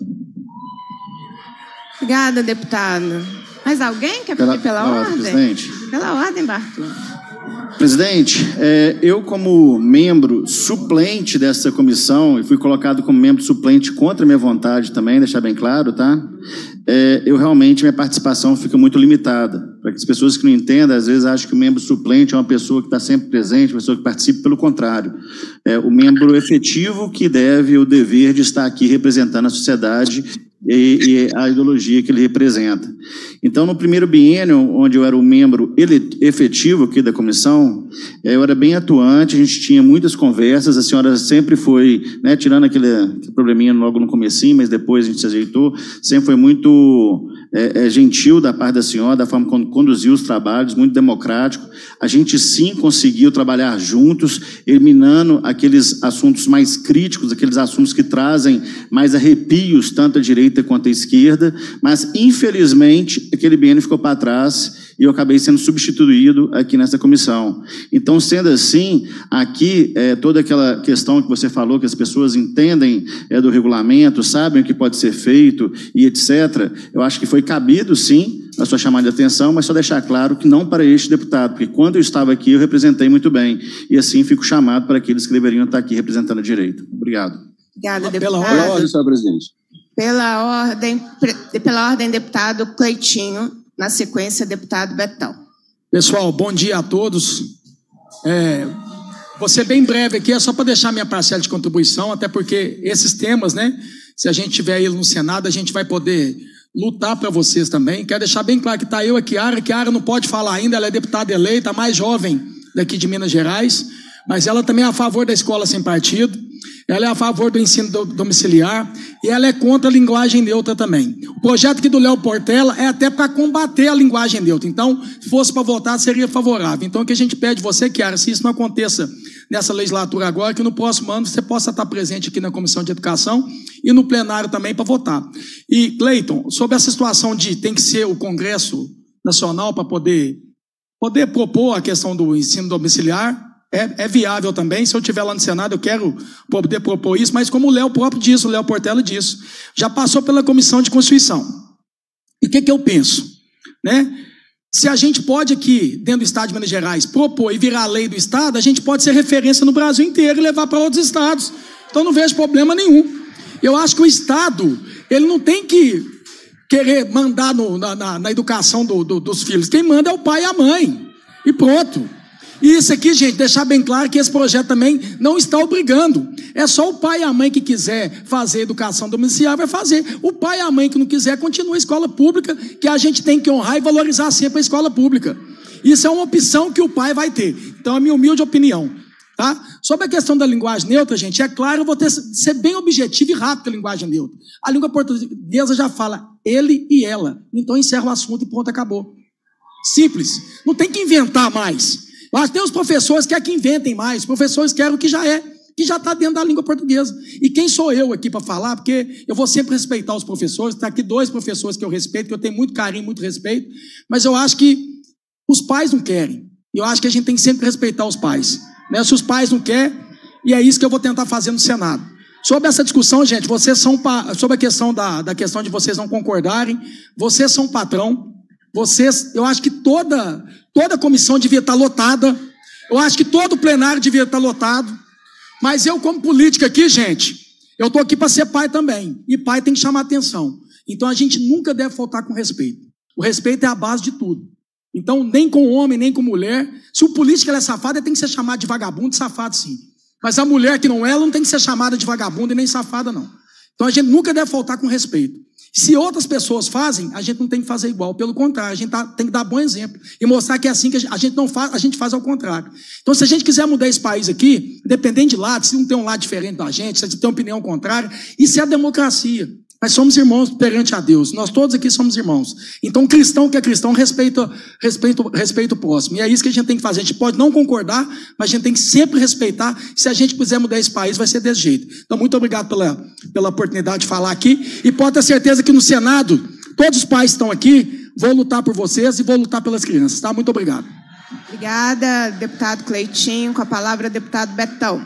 Obrigada, deputado. Mais alguém quer Pela, pedir pela pela ordem? Presidente. Pela ordem, Bartô. Presidente, é, eu como membro suplente dessa comissão, e fui colocado como membro suplente contra a minha vontade também, deixar bem claro, tá? É, eu realmente, minha participação fica muito limitada. Para que as pessoas que não entendam, às vezes acham que o membro suplente é uma pessoa que está sempre presente, uma pessoa que participa, pelo contrário. É o membro efetivo que deve o dever de estar aqui representando a sociedade e, e a ideologia que ele representa. Então, no primeiro biênio, onde eu era o membro efetivo aqui da comissão, eu era bem atuante, a gente tinha muitas conversas, a senhora sempre foi, né, tirando aquele, aquele probleminha logo no comecinho, mas depois a gente se ajeitou, sempre foi muito é, é, gentil da parte da senhora, da forma como conduziu os trabalhos, muito democrático. A gente sim conseguiu trabalhar juntos, eliminando aqueles assuntos mais críticos, aqueles assuntos que trazem mais arrepios, tanto à direita quanto à esquerda, mas, infelizmente, aquele biênio ficou para trás e eu acabei sendo substituído aqui nessa comissão. Então, sendo assim, aqui, é, toda aquela questão que você falou, que as pessoas entendem é, do regulamento, sabem o que pode ser feito e etcétera, eu acho que foi cabido, sim, a sua chamada de atenção, mas só deixar claro que não para este deputado, porque quando eu estava aqui, eu representei muito bem, e assim fico chamado para aqueles que deveriam estar aqui representando a direita. Obrigado. Obrigada, deputado. Pela ordem, ordem, senhor presidente. Pela ordem, pela ordem, deputado Cleitinho. Na sequência, deputado Betão. Pessoal, bom dia a todos. É, vou ser bem breve aqui, é só para deixar minha parcela de contribuição, até porque esses temas, né, se a gente tiver ele no Senado, a gente vai poder lutar para vocês também. Quero deixar bem claro que está eu aqui, a Ara, que a Ara não pode falar ainda, ela é deputada eleita, a mais jovem daqui de Minas Gerais, mas ela também é a favor da escola sem partido, ela é a favor do ensino domiciliar e ela é contra a linguagem neutra também. O projeto aqui do Léo Portela é até para combater a linguagem neutra. Então, se fosse para votar, seria favorável. Então, o que a gente pede você, Chiara, se isso não aconteça nessa legislatura agora, que no próximo ano você possa estar presente aqui na Comissão de Educação e no plenário também para votar. E, Cleiton, sobre essa situação de tem que ser o Congresso Nacional para poder, poder propor a questão do ensino domiciliar, É, é viável também, se eu estiver lá no Senado eu quero poder propor isso, mas como o Léo próprio disse, o Léo Portela disse, já passou pela Comissão de Constituição. E o que, que eu penso? Né? Se a gente pode aqui, dentro do Estado de Minas Gerais, propor e virar a lei do Estado, a gente pode ser referência no Brasil inteiro e levar para outros estados. Então não vejo problema nenhum. Eu acho que o Estado, ele não tem que querer mandar no, na, na, na educação do, do, dos filhos. Quem manda é o pai e a mãe. E pronto. E isso aqui, gente, deixar bem claro que esse projeto também não está obrigando. É só o pai e a mãe que quiser fazer educação domiciliar, vai fazer. O pai e a mãe que não quiser, continua a escola pública, que a gente tem que honrar e valorizar sempre a escola pública. Isso é uma opção que o pai vai ter. Então, é a minha humilde opinião. Tá? Sobre a questão da linguagem neutra, gente, é claro, eu vou ter, ser bem objetivo e rápido com a linguagem neutra. A língua portuguesa já fala ele e ela. Então, encerra o assunto e pronto, acabou. Simples. Não tem que inventar mais. Mas tem os professores que querem que inventem mais, os professores querem o que já é, que já está dentro da língua portuguesa. E quem sou eu aqui para falar? Porque eu vou sempre respeitar os professores, está aqui dois professores que eu respeito, que eu tenho muito carinho, muito respeito, mas eu acho que os pais não querem. E eu acho que a gente tem que sempre respeitar os pais. Né? Se os pais não querem, e é isso que eu vou tentar fazer no Senado. Sobre essa discussão, gente, vocês são, sobre a questão da, da questão de vocês não concordarem, vocês são patrão, vocês, eu acho que toda... Toda a comissão devia estar lotada. Eu acho que todo o plenário devia estar lotado. Mas eu, como político aqui, gente, eu estou aqui para ser pai também. E pai tem que chamar atenção. Então a gente nunca deve faltar com respeito. O respeito é a base de tudo. Então, nem com homem, nem com mulher. Se o político ela é safado, ele tem que ser chamado de vagabundo, safado sim. Mas a mulher que não é, ela não tem que ser chamada de vagabunda e nem safada, não. Então a gente nunca deve faltar com respeito. Se outras pessoas fazem, a gente não tem que fazer igual. Pelo contrário, a gente tá, tem que dar bom exemplo. E mostrar que é assim que a gente não faz, a gente faz ao contrário. Então, se a gente quiser mudar esse país aqui, independente de lado, se não tem um lado diferente da gente, se tem uma opinião contrária, isso é a democracia. Nós somos irmãos perante a Deus. Nós todos aqui somos irmãos. Então, cristão que é cristão, respeita, respeita, respeita o próximo. E é isso que a gente tem que fazer. A gente pode não concordar, mas a gente tem que sempre respeitar. Se a gente quiser mudar esse país, vai ser desse jeito. Então, muito obrigado pela, pela oportunidade de falar aqui. E pode ter certeza que no Senado, todos os pais estão aqui, vou lutar por vocês e vou lutar pelas crianças. Tá? Muito obrigado. Obrigada, deputado Cleitinho. Com a palavra, deputado Betão.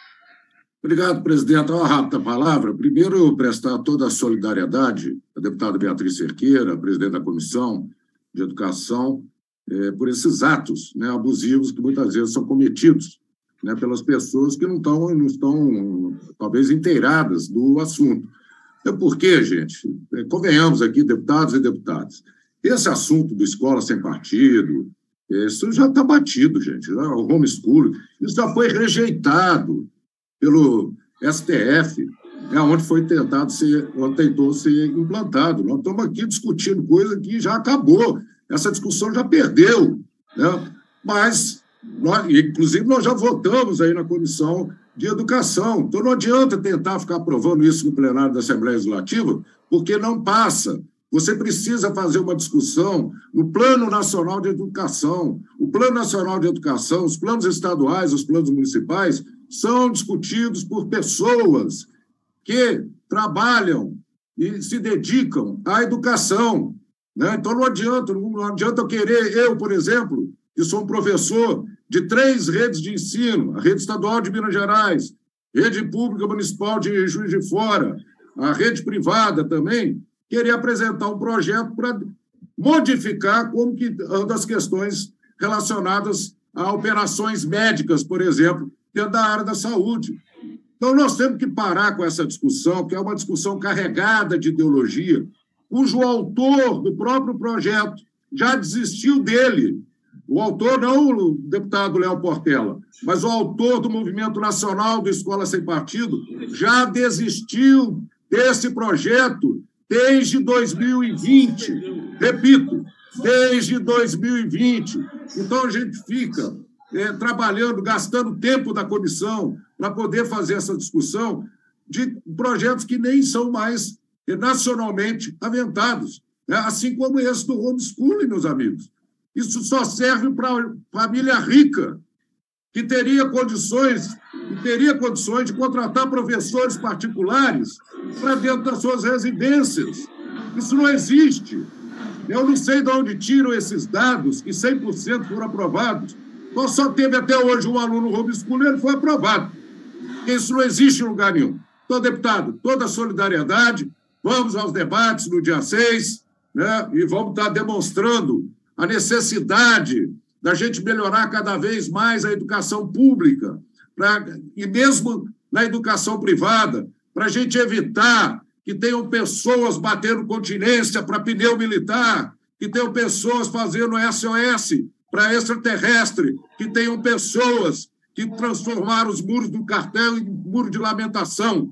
Obrigado, presidente. Uma rápida palavra. Primeiro, eu prestar toda a solidariedade à deputada Beatriz Cerqueira, presidente da Comissão de Educação, eh, por esses atos, né, abusivos que muitas vezes são cometidos, né, pelas pessoas que não estão, não estão talvez, inteiradas do assunto. É porque, gente, convenhamos aqui, deputados e deputadas, esse assunto do escola sem partido, isso já está batido, gente. O homeschooling, isso já foi rejeitado pelo S T F, é onde foi tentado ser, onde tentou ser implantado. Nós estamos aqui discutindo coisa que já acabou, essa discussão já perdeu, né? Mas, nós, inclusive, nós já votamos aí na Comissão de Educação, então não adianta tentar ficar aprovando isso no plenário da Assembleia Legislativa, porque não passa. Você precisa fazer uma discussão no Plano Nacional de Educação. O Plano Nacional de Educação, os planos estaduais, os planos municipais, são discutidos por pessoas que trabalham e se dedicam à educação, né? Então, não adianta, não adianta eu querer, eu, por exemplo, que sou um professor de três redes de ensino, a rede estadual de Minas Gerais, rede pública municipal de Juiz de Fora, a rede privada também, querer apresentar um projeto para modificar como que andam as questões relacionadas a operações médicas, por exemplo, dentro da área da saúde. Então, nós temos que parar com essa discussão, que é uma discussão carregada de ideologia, cujo autor do próprio projeto já desistiu dele. O autor, não o deputado Léo Portela, mas o autor do Movimento Nacional do Escola Sem Partido já desistiu desse projeto desde dois mil e vinte. Repito, desde dois mil e vinte. Então, a gente fica É, trabalhando, gastando tempo da comissão para poder fazer essa discussão de projetos que nem são mais é, nacionalmente aventados, né? Assim como esse do homeschooling, meus amigos. Isso só serve para família rica, que teria condições, que teria condições de contratar professores particulares para dentro das suas residências. Isso não existe. Eu não sei de onde tiram esses dados, que cem por cento foram aprovados. Nós só teve até hoje um aluno homeschooling e ele foi aprovado. Isso não existe em lugar nenhum. Então, deputado, toda a solidariedade, vamos aos debates no dia seis, né, e vamos estar demonstrando a necessidade da gente melhorar cada vez mais a educação pública, pra, e mesmo na educação privada, para a gente evitar que tenham pessoas batendo continência para pneu militar, que tenham pessoas fazendo S O S para extraterrestre, que tenham pessoas que transformaram os muros do quartel em muro de lamentação.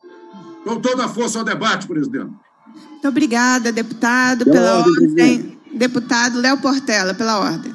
Com toda a força ao debate, presidente. Muito obrigada, deputado, pela, pela ordem. ordem. Deputado Léo Portela, pela ordem.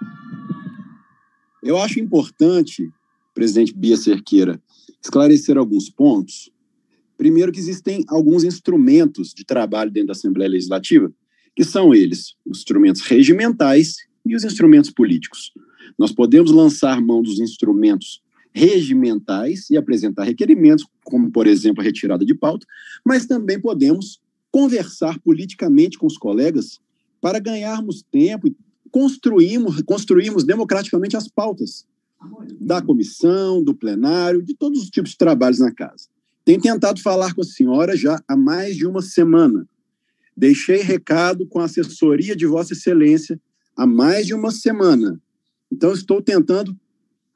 Eu acho importante, presidente Bia Cerqueira, esclarecer alguns pontos. Primeiro, que existem alguns instrumentos de trabalho dentro da Assembleia Legislativa, que são eles, os instrumentos regimentais e os instrumentos políticos. Nós podemos lançar mão dos instrumentos regimentais e apresentar requerimentos, como, por exemplo, a retirada de pauta, mas também podemos conversar politicamente com os colegas para ganharmos tempo e construirmos, construirmos democraticamente as pautas da comissão, do plenário, de todos os tipos de trabalhos na casa. Tenho tentado falar com a senhora já há mais de uma semana. Deixei recado com a assessoria de Vossa Excelência há mais de uma semana. Então, estou tentando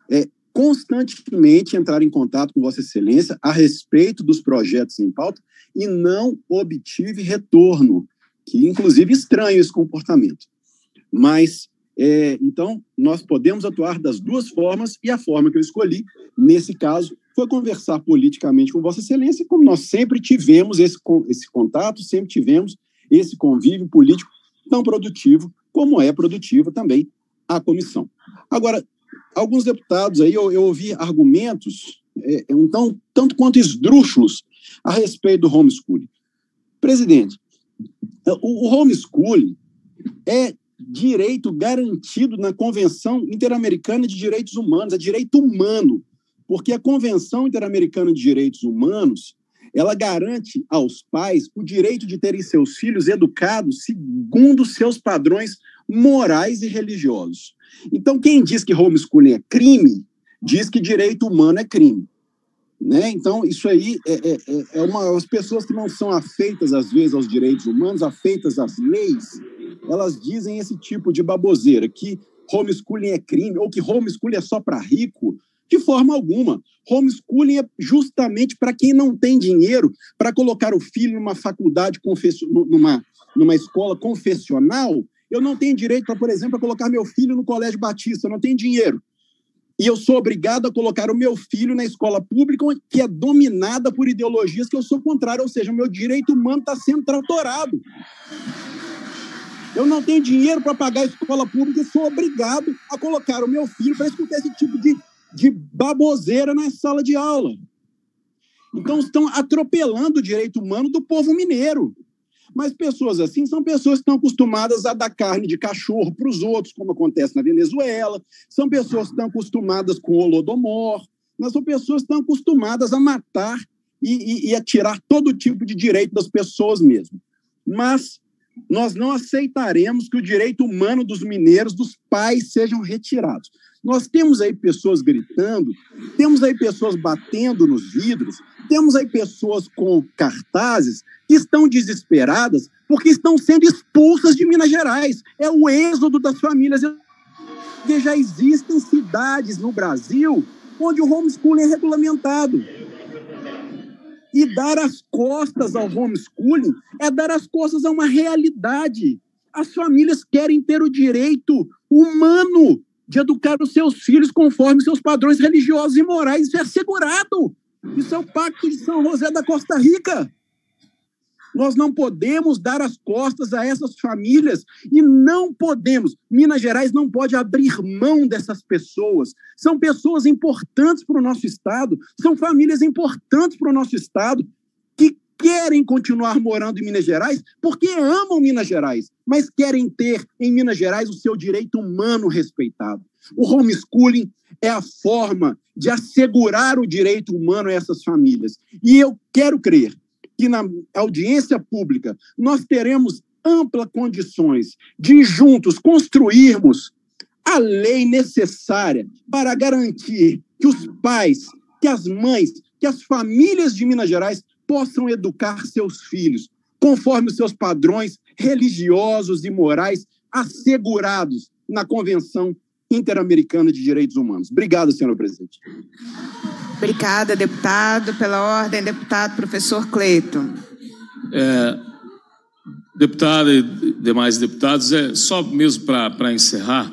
é, constantemente entrar em contato com Vossa Excelência a respeito dos projetos em pauta e não obtive retorno, que inclusive estranho esse comportamento. Mas, é, então, nós podemos atuar das duas formas e a forma que eu escolhi, nesse caso, foi conversar politicamente com Vossa Excelência, como nós sempre tivemos esse, esse contato, sempre tivemos esse convívio político tão produtivo, como é produtivo também a comissão. Agora, alguns deputados aí, eu, eu ouvi argumentos é, um tão, tanto quanto esdrúxulos a respeito do homeschooling. Presidente, o, o homeschooling é direito garantido na Convenção Interamericana de Direitos Humanos, é direito humano, porque a Convenção Interamericana de Direitos Humanos, ela garante aos pais o direito de terem seus filhos educados segundo seus padrões morais e religiosos. Então, quem diz que homeschooling é crime, diz que direito humano é crime. Né? Então, isso aí é, é, é uma... As pessoas que não são afeitas, às vezes, aos direitos humanos, afeitas às leis, elas dizem esse tipo de baboseira, que homeschooling é crime, ou que homeschooling é só para rico. De forma alguma. Homeschooling é justamente para quem não tem dinheiro para colocar o filho numa faculdade, numa, numa escola confessional. Eu não tenho direito para, por exemplo, colocar meu filho no Colégio Batista, eu não tenho dinheiro. E eu sou obrigado a colocar o meu filho na escola pública, que é dominada por ideologias que eu sou contrário, ou seja, o meu direito humano está sendo tratorado. Eu não tenho dinheiro para pagar a escola pública e sou obrigado a colocar o meu filho para escutar esse tipo de de baboseira na sala de aula. Então, estão atropelando o direito humano do povo mineiro. Mas pessoas assim são pessoas que estão acostumadas a dar carne de cachorro para os outros, como acontece na Venezuela, são pessoas que estão acostumadas com o Holodomor, mas são pessoas que estão acostumadas a matar e, e, e a tirar todo tipo de direito das pessoas mesmo. Mas nós não aceitaremos que o direito humano dos mineiros, dos pais, sejam retirados. Nós temos aí pessoas gritando, temos aí pessoas batendo nos vidros, temos aí pessoas com cartazes que estão desesperadas porque estão sendo expulsas de Minas Gerais. É o êxodo das famílias. Porque já existem cidades no Brasil onde o homeschooling é regulamentado. E dar as costas ao homeschooling é dar as costas a uma realidade. As famílias querem ter o direito humano de educar os seus filhos conforme seus padrões religiosos e morais. Isso é assegurado. Isso é o Pacto de São José da Costa Rica. Nós não podemos dar as costas a essas famílias e não podemos. Minas Gerais não pode abrir mão dessas pessoas. São pessoas importantes para o nosso Estado, são famílias importantes para o nosso Estado que querem continuar morando em Minas Gerais porque amam Minas Gerais, mas querem ter em Minas Gerais o seu direito humano respeitado. O homeschooling é a forma de assegurar o direito humano a essas famílias. E eu quero crer que na audiência pública nós teremos amplas condições de juntos construirmos a lei necessária para garantir que os pais, que as mães, que as famílias de Minas Gerais possam educar seus filhos conforme os seus padrões religiosos e morais assegurados na Convenção Interamericana de Direitos Humanos. Obrigado, senhor presidente. Obrigada, deputado. Pela ordem, deputado professor Cleiton. É, deputada e demais deputados, é só mesmo para encerrar,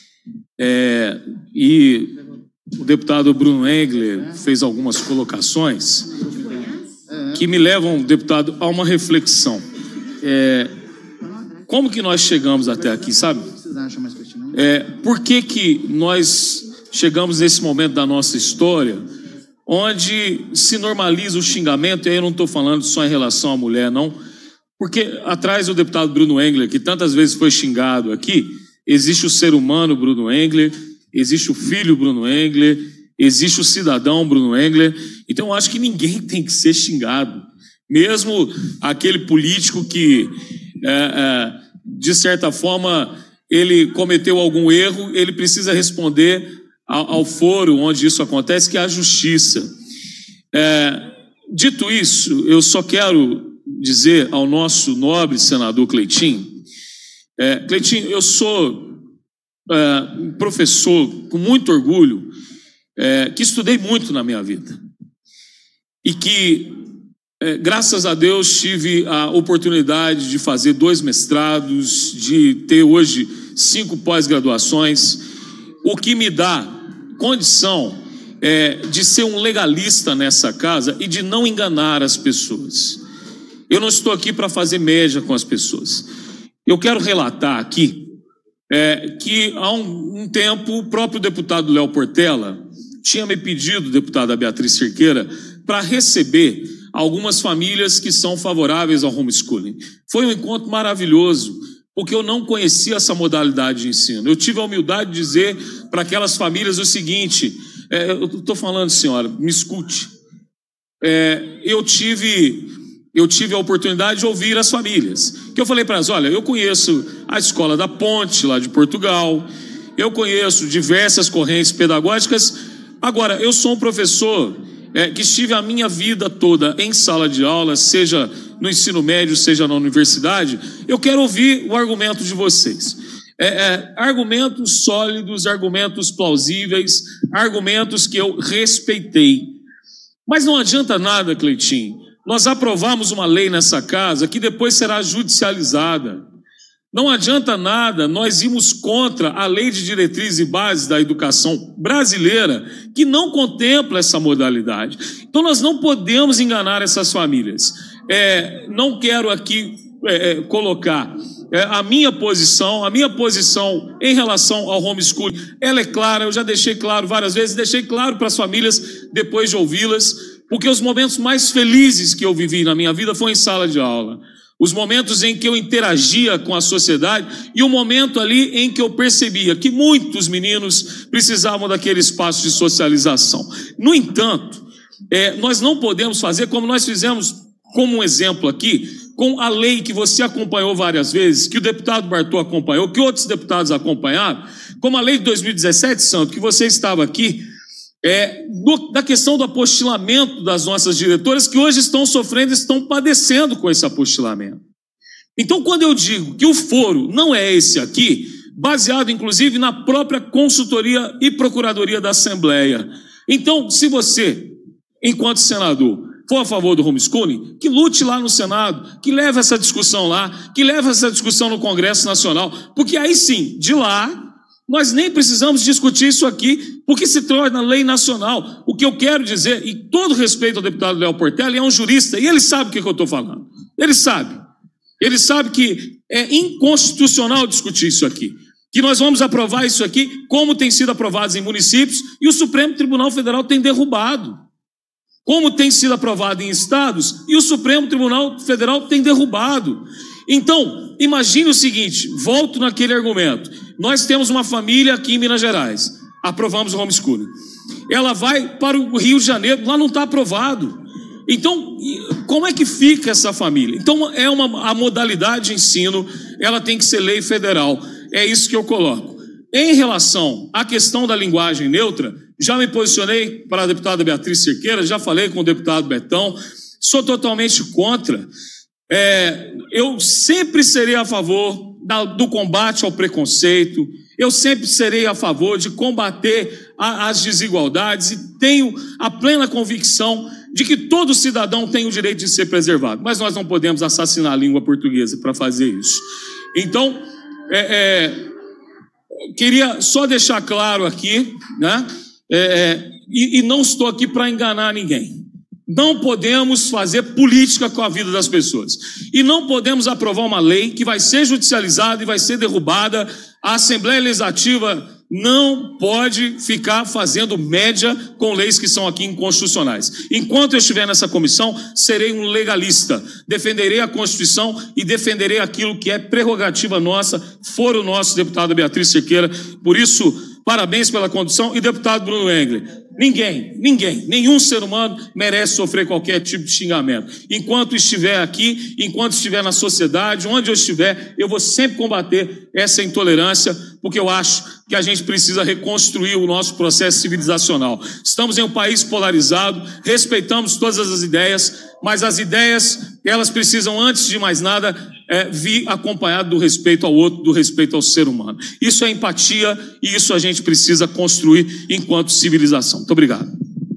é, e o deputado Bruno Engler fez algumas colocações que me levam, deputado, a uma reflexão. É, como que nós chegamos até aqui, sabe? É, por que que nós chegamos nesse momento da nossa história onde se normaliza o xingamento, e aí eu não estou falando só em relação à mulher, não, porque atrás do deputado Bruno Engler, que tantas vezes foi xingado aqui, existe o ser humano Bruno Engler, existe o filho Bruno Engler, existe o cidadão Bruno Engler. Então eu acho que ninguém tem que ser xingado, mesmo aquele político que, é, é, de certa forma, ele cometeu algum erro, ele precisa responder ao, ao foro onde isso acontece, que é a justiça. É, dito isso, eu só quero dizer ao nosso nobre senador Cleitinho, é, Cleitinho, eu sou é, um professor com muito orgulho é, que estudei muito na minha vida e que, é, graças a Deus, tive a oportunidade de fazer dois mestrados, de ter hoje cinco pós-graduações, o que me dá condição é, de ser um legalista nessa casa e de não enganar as pessoas. Eu não estou aqui para fazer média com as pessoas. Eu quero relatar aqui é, que há um, um tempo o próprio deputado Léo Portela tinha me pedido, deputada Beatriz Cerqueira, para receber algumas famílias que são favoráveis ao homeschooling. Foi um encontro maravilhoso, porque eu não conhecia essa modalidade de ensino. Eu tive a humildade de dizer para aquelas famílias o seguinte, é, eu estou falando, senhora, me escute. É, eu tive... eu tive a oportunidade de ouvir as famílias. Que eu falei para elas, olha, eu conheço a Escola da Ponte, lá de Portugal, eu conheço diversas correntes pedagógicas. Agora, eu sou um professor é, que estive a minha vida toda em sala de aula, seja no ensino médio, seja na universidade. Eu quero ouvir o argumento de vocês. É, é, argumentos sólidos, argumentos plausíveis, argumentos que eu respeitei. Mas não adianta nada, Cleitinho, nós aprovamos uma lei nessa casa que depois será judicializada. Não adianta nada nós irmos contra a lei de diretrizes e bases da educação brasileira, que não contempla essa modalidade. Então nós não podemos enganar essas famílias. É, não quero aqui é, é, colocar é, a minha posição, a minha posição em relação ao homeschooling, ela é clara, eu já deixei claro várias vezes, deixei claro para as famílias depois de ouvi-las, porque os momentos mais felizes que eu vivi na minha vida foi em sala de aula. Os momentos em que eu interagia com a sociedade e o momento ali em que eu percebia que muitos meninos precisavam daquele espaço de socialização. No entanto, é, nós não podemos fazer como nós fizemos, como um exemplo aqui, com a lei que você acompanhou várias vezes, que o deputado Bartô acompanhou, que outros deputados acompanharam, como a lei de dois mil e dezessete, Santo, que você estava aqui, É, do, da questão do apostilamento das nossas diretoras, que hoje estão sofrendo, estão padecendo com esse apostilamento. Então, quando eu digo que o foro não é esse aqui, baseado inclusive na própria consultoria e procuradoria da Assembleia. Então, se você, enquanto senador, for a favor do homeschooling, que lute lá no Senado, que leve essa discussão lá, que leve essa discussão no Congresso Nacional, porque aí sim, de lá, nós nem precisamos discutir isso aqui, porque se torna lei nacional. O que eu quero dizer, e todo respeito ao deputado Léo Portela, ele é um jurista, e ele sabe o que eu estou falando. Ele sabe. Ele sabe que é inconstitucional discutir isso aqui. Que nós vamos aprovar isso aqui, como tem sido aprovado em municípios, e o Supremo Tribunal Federal tem derrubado. Como tem sido aprovado em estados, e o Supremo Tribunal Federal tem derrubado. Então, imagine o seguinte, volto naquele argumento. Nós temos uma família aqui em Minas Gerais, aprovamos o homeschooling. Ela vai para o Rio de Janeiro, lá não está aprovado. Então, como é que fica essa família? Então, é uma, a modalidade de ensino, ela tem que ser lei federal. É isso que eu coloco. Em relação à questão da linguagem neutra, já me posicionei para a deputada Beatriz Cerqueira, já falei com o deputado Betão, sou totalmente contra. É, eu sempre serei a favor da, do combate ao preconceito, eu sempre serei a favor de combater a, as desigualdades e tenho a plena convicção de que todo cidadão tem o direito de ser preservado, mas nós não podemos assassinar a língua portuguesa para fazer isso. Então, é, é, queria só deixar claro aqui, né, é, e, e não estou aqui para enganar ninguém. Não podemos fazer política com a vida das pessoas. E não podemos aprovar uma lei que vai ser judicializada e vai ser derrubada. A Assembleia Legislativa não pode ficar fazendo média com leis que são aqui inconstitucionais. Enquanto eu estiver nessa comissão, serei um legalista. Defenderei a Constituição e defenderei aquilo que é prerrogativa nossa, foro nosso, deputada Beatriz Cerqueira. Por isso, parabéns pela condução. E deputado Bruno Engler, ninguém, ninguém, nenhum ser humano merece sofrer qualquer tipo de xingamento. Enquanto estiver aqui, enquanto estiver na sociedade, onde eu estiver, eu vou sempre combater essa intolerância, porque eu acho que a gente precisa reconstruir o nosso processo civilizacional. Estamos em um país polarizado, respeitamos todas as ideias, mas as ideias elas precisam, antes de mais nada, é, vir acompanhado do respeito ao outro, do respeito ao ser humano. Isso é empatia e isso a gente precisa construir enquanto civilização. Muito obrigado.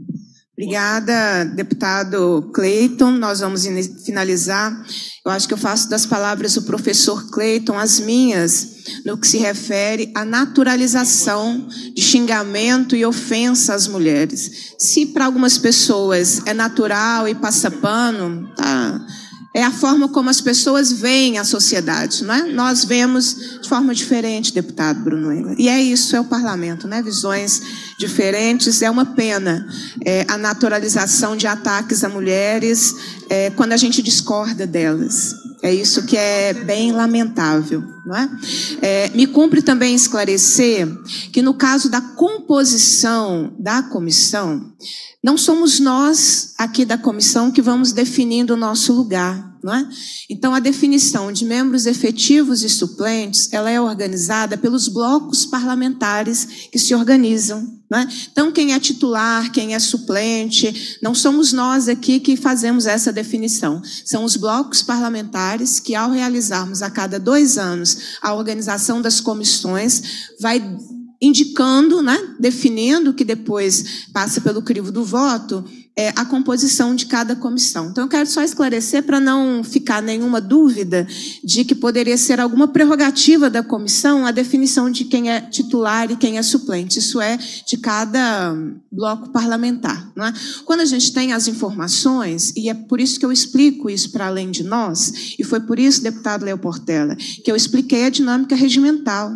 Obrigada, deputado Cleiton. Nós vamos finalizar. Eu acho que eu faço das palavras do professor Cleiton as minhas, no que se refere à naturalização de xingamento e ofensa às mulheres. Se para algumas pessoas é natural e passa pano, tá? É a forma como as pessoas veem a sociedade, não é? Nós vemos de forma diferente, deputado Bruno Engler. E é isso, é o parlamento, né? Visões diferentes. É uma pena é, a naturalização de ataques a mulheres é, quando a gente discorda delas. É isso que é bem lamentável, não é? É, me cumpre também esclarecer que no caso da composição da comissão, não somos nós aqui da comissão que vamos definindo o nosso lugar, não é? Então, a definição de membros efetivos e suplentes, ela é organizada pelos blocos parlamentares que se organizam, não é? Então, quem é titular, quem é suplente, não somos nós aqui que fazemos essa definição. São os blocos parlamentares que, ao realizarmos a cada dois anos a organização das comissões, vai indicando, né, definindo, que depois passa pelo crivo do voto, é, a composição de cada comissão. Então, eu quero só esclarecer para não ficar nenhuma dúvida de que poderia ser alguma prerrogativa da comissão a definição de quem é titular e quem é suplente. Isso é de cada bloco parlamentar, não é? Quando a gente tem as informações, e é por isso que eu explico isso para além de nós, e foi por isso, deputado Léo Portela, que eu expliquei a dinâmica regimental.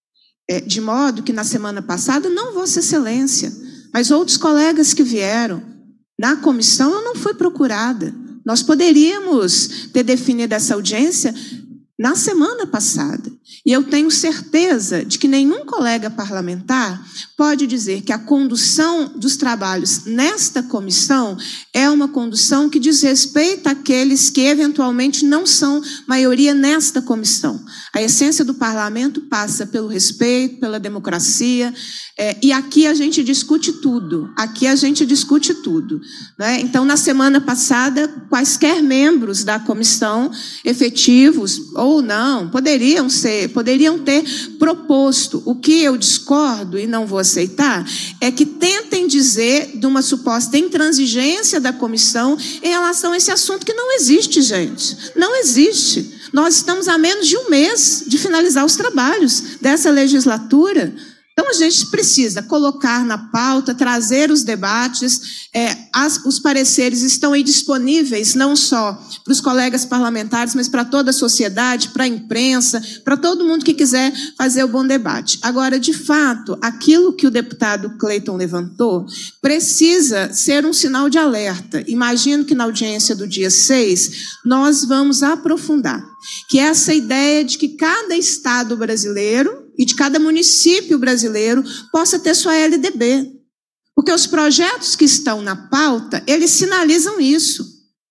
É, de modo que na semana passada, não Vossa Excelência, mas outros colegas que vieram na comissão, eu não fui procurada. Nós poderíamos ter definido essa audiência na semana passada. E eu tenho certeza de que nenhum colega parlamentar pode dizer que a condução dos trabalhos nesta comissão é uma condução que diz respeito àqueles que eventualmente não são maioria nesta comissão. A essência do parlamento passa pelo respeito, pela democracia, é, e aqui a gente discute tudo. Aqui a gente discute tudo, né? Então, na semana passada, quaisquer membros da comissão, efetivos ou não, poderiam ser, poderiam ter proposto. O que eu discordo e não vou aceitar é que tentem dizer de uma suposta intransigência da comissão em relação a esse assunto que não existe, gente. Não existe. Nós estamos a menos de um mês de finalizar os trabalhos dessa legislatura. Então, a gente precisa colocar na pauta, trazer os debates, é, as, os pareceres estão aí disponíveis, não só para os colegas parlamentares, mas para toda a sociedade, para a imprensa, para todo mundo que quiser fazer o bom debate. Agora, de fato, aquilo que o deputado Cleiton levantou precisa ser um sinal de alerta. Imagino que na audiência do dia seis, nós vamos aprofundar, que é essa ideia de que cada estado brasileiro e de cada município brasileiro possa ter sua L D B. Porque os projetos que estão na pauta, eles sinalizam isso.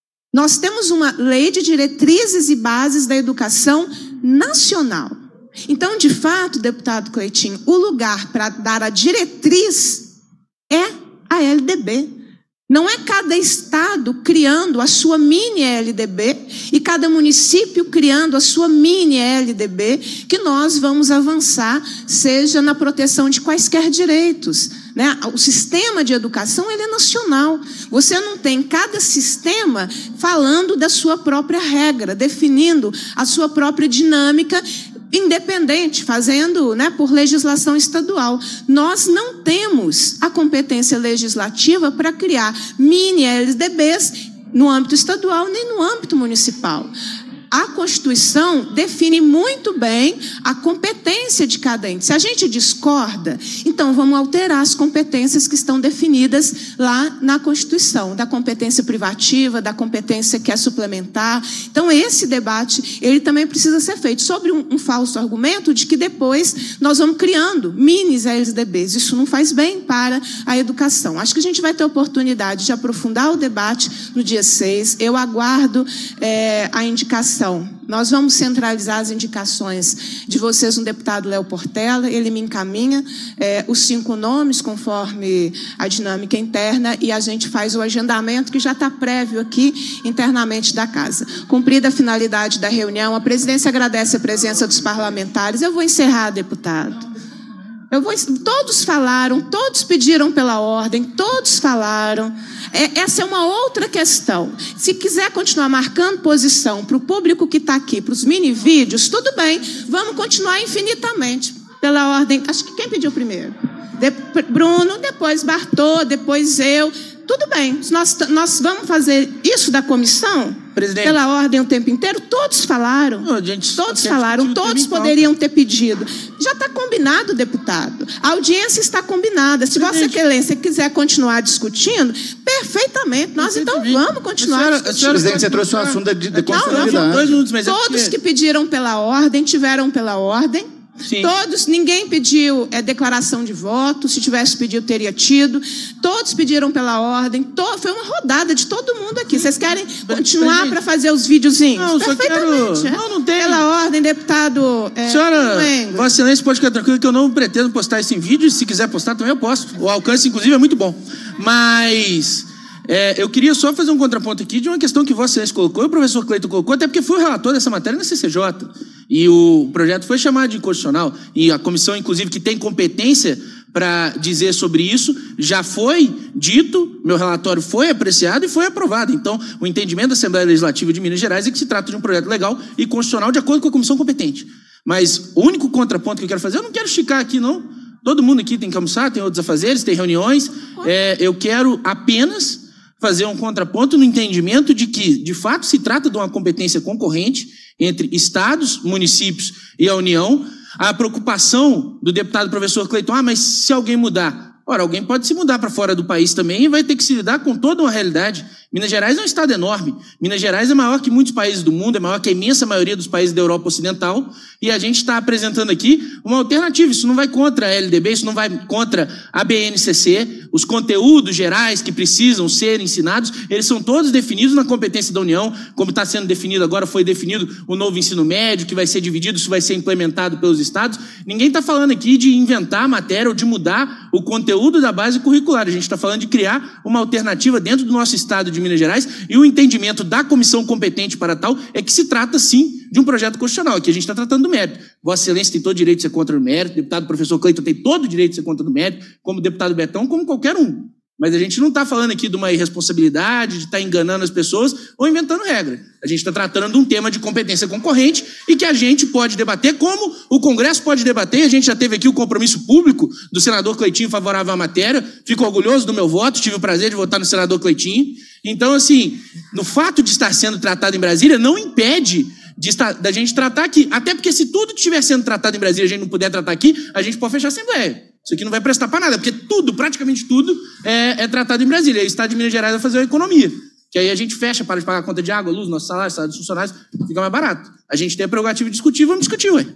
Nós temos uma lei de diretrizes e bases da educação nacional. Então, de fato, deputado Cleitinho, o lugar para dar a diretriz é a L D B. Não é cada estado criando a sua mini L D B e cada município criando a sua mini L D B que nós vamos avançar, seja na proteção de quaisquer direitos, né? O sistema de educação, ele é nacional. Você não tem cada sistema falando da sua própria regra, definindo a sua própria dinâmica independente, fazendo, né, por legislação estadual. Nós não temos a competência legislativa para criar mini L D Bs no âmbito estadual nem no âmbito municipal. A Constituição define muito bem a competência de cada ente. Se a gente discorda, então vamos alterar as competências que estão definidas lá na Constituição, da competência privativa, da competência que é suplementar. Então, esse debate, ele também precisa ser feito sobre um, um falso argumento de que depois nós vamos criando minis L D Bs. Isso não faz bem para a educação. Acho que a gente vai ter oportunidade de aprofundar o debate no dia seis. Eu aguardo é, a indicação indicação. Nós vamos centralizar as indicações de vocês no deputado Léo Portela, ele me encaminha é, os cinco nomes conforme a dinâmica interna e a gente faz o agendamento que já está prévio aqui internamente da casa. Cumprida a finalidade da reunião, a presidência agradece a presença dos parlamentares. Eu vou encerrar, deputado. Eu vou, todos falaram, todos pediram pela ordem, todos falaram. É, essa é uma outra questão. Se quiser continuar marcando posição para o público que está aqui, para os mini vídeos, tudo bem, vamos continuar infinitamente pela ordem. Acho que quem pediu primeiro? De, Bruno, depois Bartô, depois eu. Tudo bem, nós, nós vamos fazer isso da comissão, presidente, pela ordem o tempo inteiro? Todos falaram, Não, gente, todos falaram, todos poderiam ter pedido. Já está combinado, deputado. A audiência está combinada. Se Vossa Excelência quiser continuar discutindo, perfeitamente, nós então vamos continuar a senhora, discutindo. A senhora, presidente, você trouxe o assunto da de, de constitucionalidade. Não, não, todos que pediram pela ordem, tiveram pela ordem. Sim. Todos, ninguém pediu é, declaração de voto, se tivesse pedido teria tido, todos pediram pela ordem, to, foi uma rodada de todo mundo aqui. Vocês querem continuar para fazer os videozinhos? Não, perfeitamente. Só quero... Não, não tem. Pela ordem, deputado é, senhora, Vossa Excelência pode ficar tranquilo que eu não pretendo postar isso em vídeo, se quiser postar também eu posto. O alcance, inclusive, é muito bom. Mas... É, eu queria só fazer um contraponto aqui de uma questão que Vossa Excelência colocou, e o professor Cleiton colocou, até porque foi o relator dessa matéria na C C J. E o projeto foi chamado de inconstitucional. E a comissão, inclusive, que tem competência para dizer sobre isso, já foi dito, meu relatório foi apreciado e foi aprovado. Então, o entendimento da Assembleia Legislativa de Minas Gerais é que se trata de um projeto legal e constitucional de acordo com a comissão competente. Mas o único contraponto que eu quero fazer, eu não quero esticar aqui, não. Todo mundo aqui tem que almoçar, tem outros afazeres, tem reuniões. É, eu quero apenas... fazer um contraponto no entendimento de que, de fato, se trata de uma competência concorrente entre estados, municípios e a União. A preocupação do deputado professor Cleiton, ah, mas se alguém mudar? Ora, alguém pode se mudar para fora do país também e vai ter que se lidar com toda uma realidade. Minas Gerais é um estado enorme. Minas Gerais é maior que muitos países do mundo, é maior que a imensa maioria dos países da Europa Ocidental, e a gente está apresentando aqui uma alternativa. Isso não vai contra a L D B, isso não vai contra a B N C C. Os conteúdos gerais que precisam ser ensinados, eles são todos definidos na competência da União, como está sendo definido agora, foi definido o novo ensino médio, que vai ser dividido, isso vai ser implementado pelos estados. Ninguém está falando aqui de inventar a matéria ou de mudar o conteúdo da base curricular. A gente está falando de criar uma alternativa dentro do nosso estado de Minas Gerais, e o entendimento da comissão competente para tal é que se trata, sim, de um projeto constitucional. Aqui a gente está tratando do mérito. Vossa Excelência tem todo o direito de ser contra o mérito, o deputado professor Cleiton tem todo o direito de ser contra o mérito, como o deputado Betão, como qualquer um. Mas a gente não está falando aqui de uma irresponsabilidade, de estar tá enganando as pessoas ou inventando regra. A gente está tratando de um tema de competência concorrente e que a gente pode debater, como o Congresso pode debater. A gente já teve aqui o compromisso público do senador Cleitinho favorável à matéria. Fico orgulhoso do meu voto, tive o prazer de votar no senador Cleitinho. Então, assim, no fato de estar sendo tratado em Brasília, não impede de estar, da gente tratar aqui. Até porque se tudo estiver sendo tratado em Brasília e a gente não puder tratar aqui, a gente pode fechar a Assembleia. Isso aqui não vai prestar para nada, porque tudo, praticamente tudo, é, é tratado em Brasília. E o Estado de Minas Gerais vai fazer a economia. Que aí a gente fecha, para de pagar a conta de água, luz, nosso salário, salário dos funcionários, fica mais barato. A gente tem a prerrogativa de discutir, vamos discutir, ué.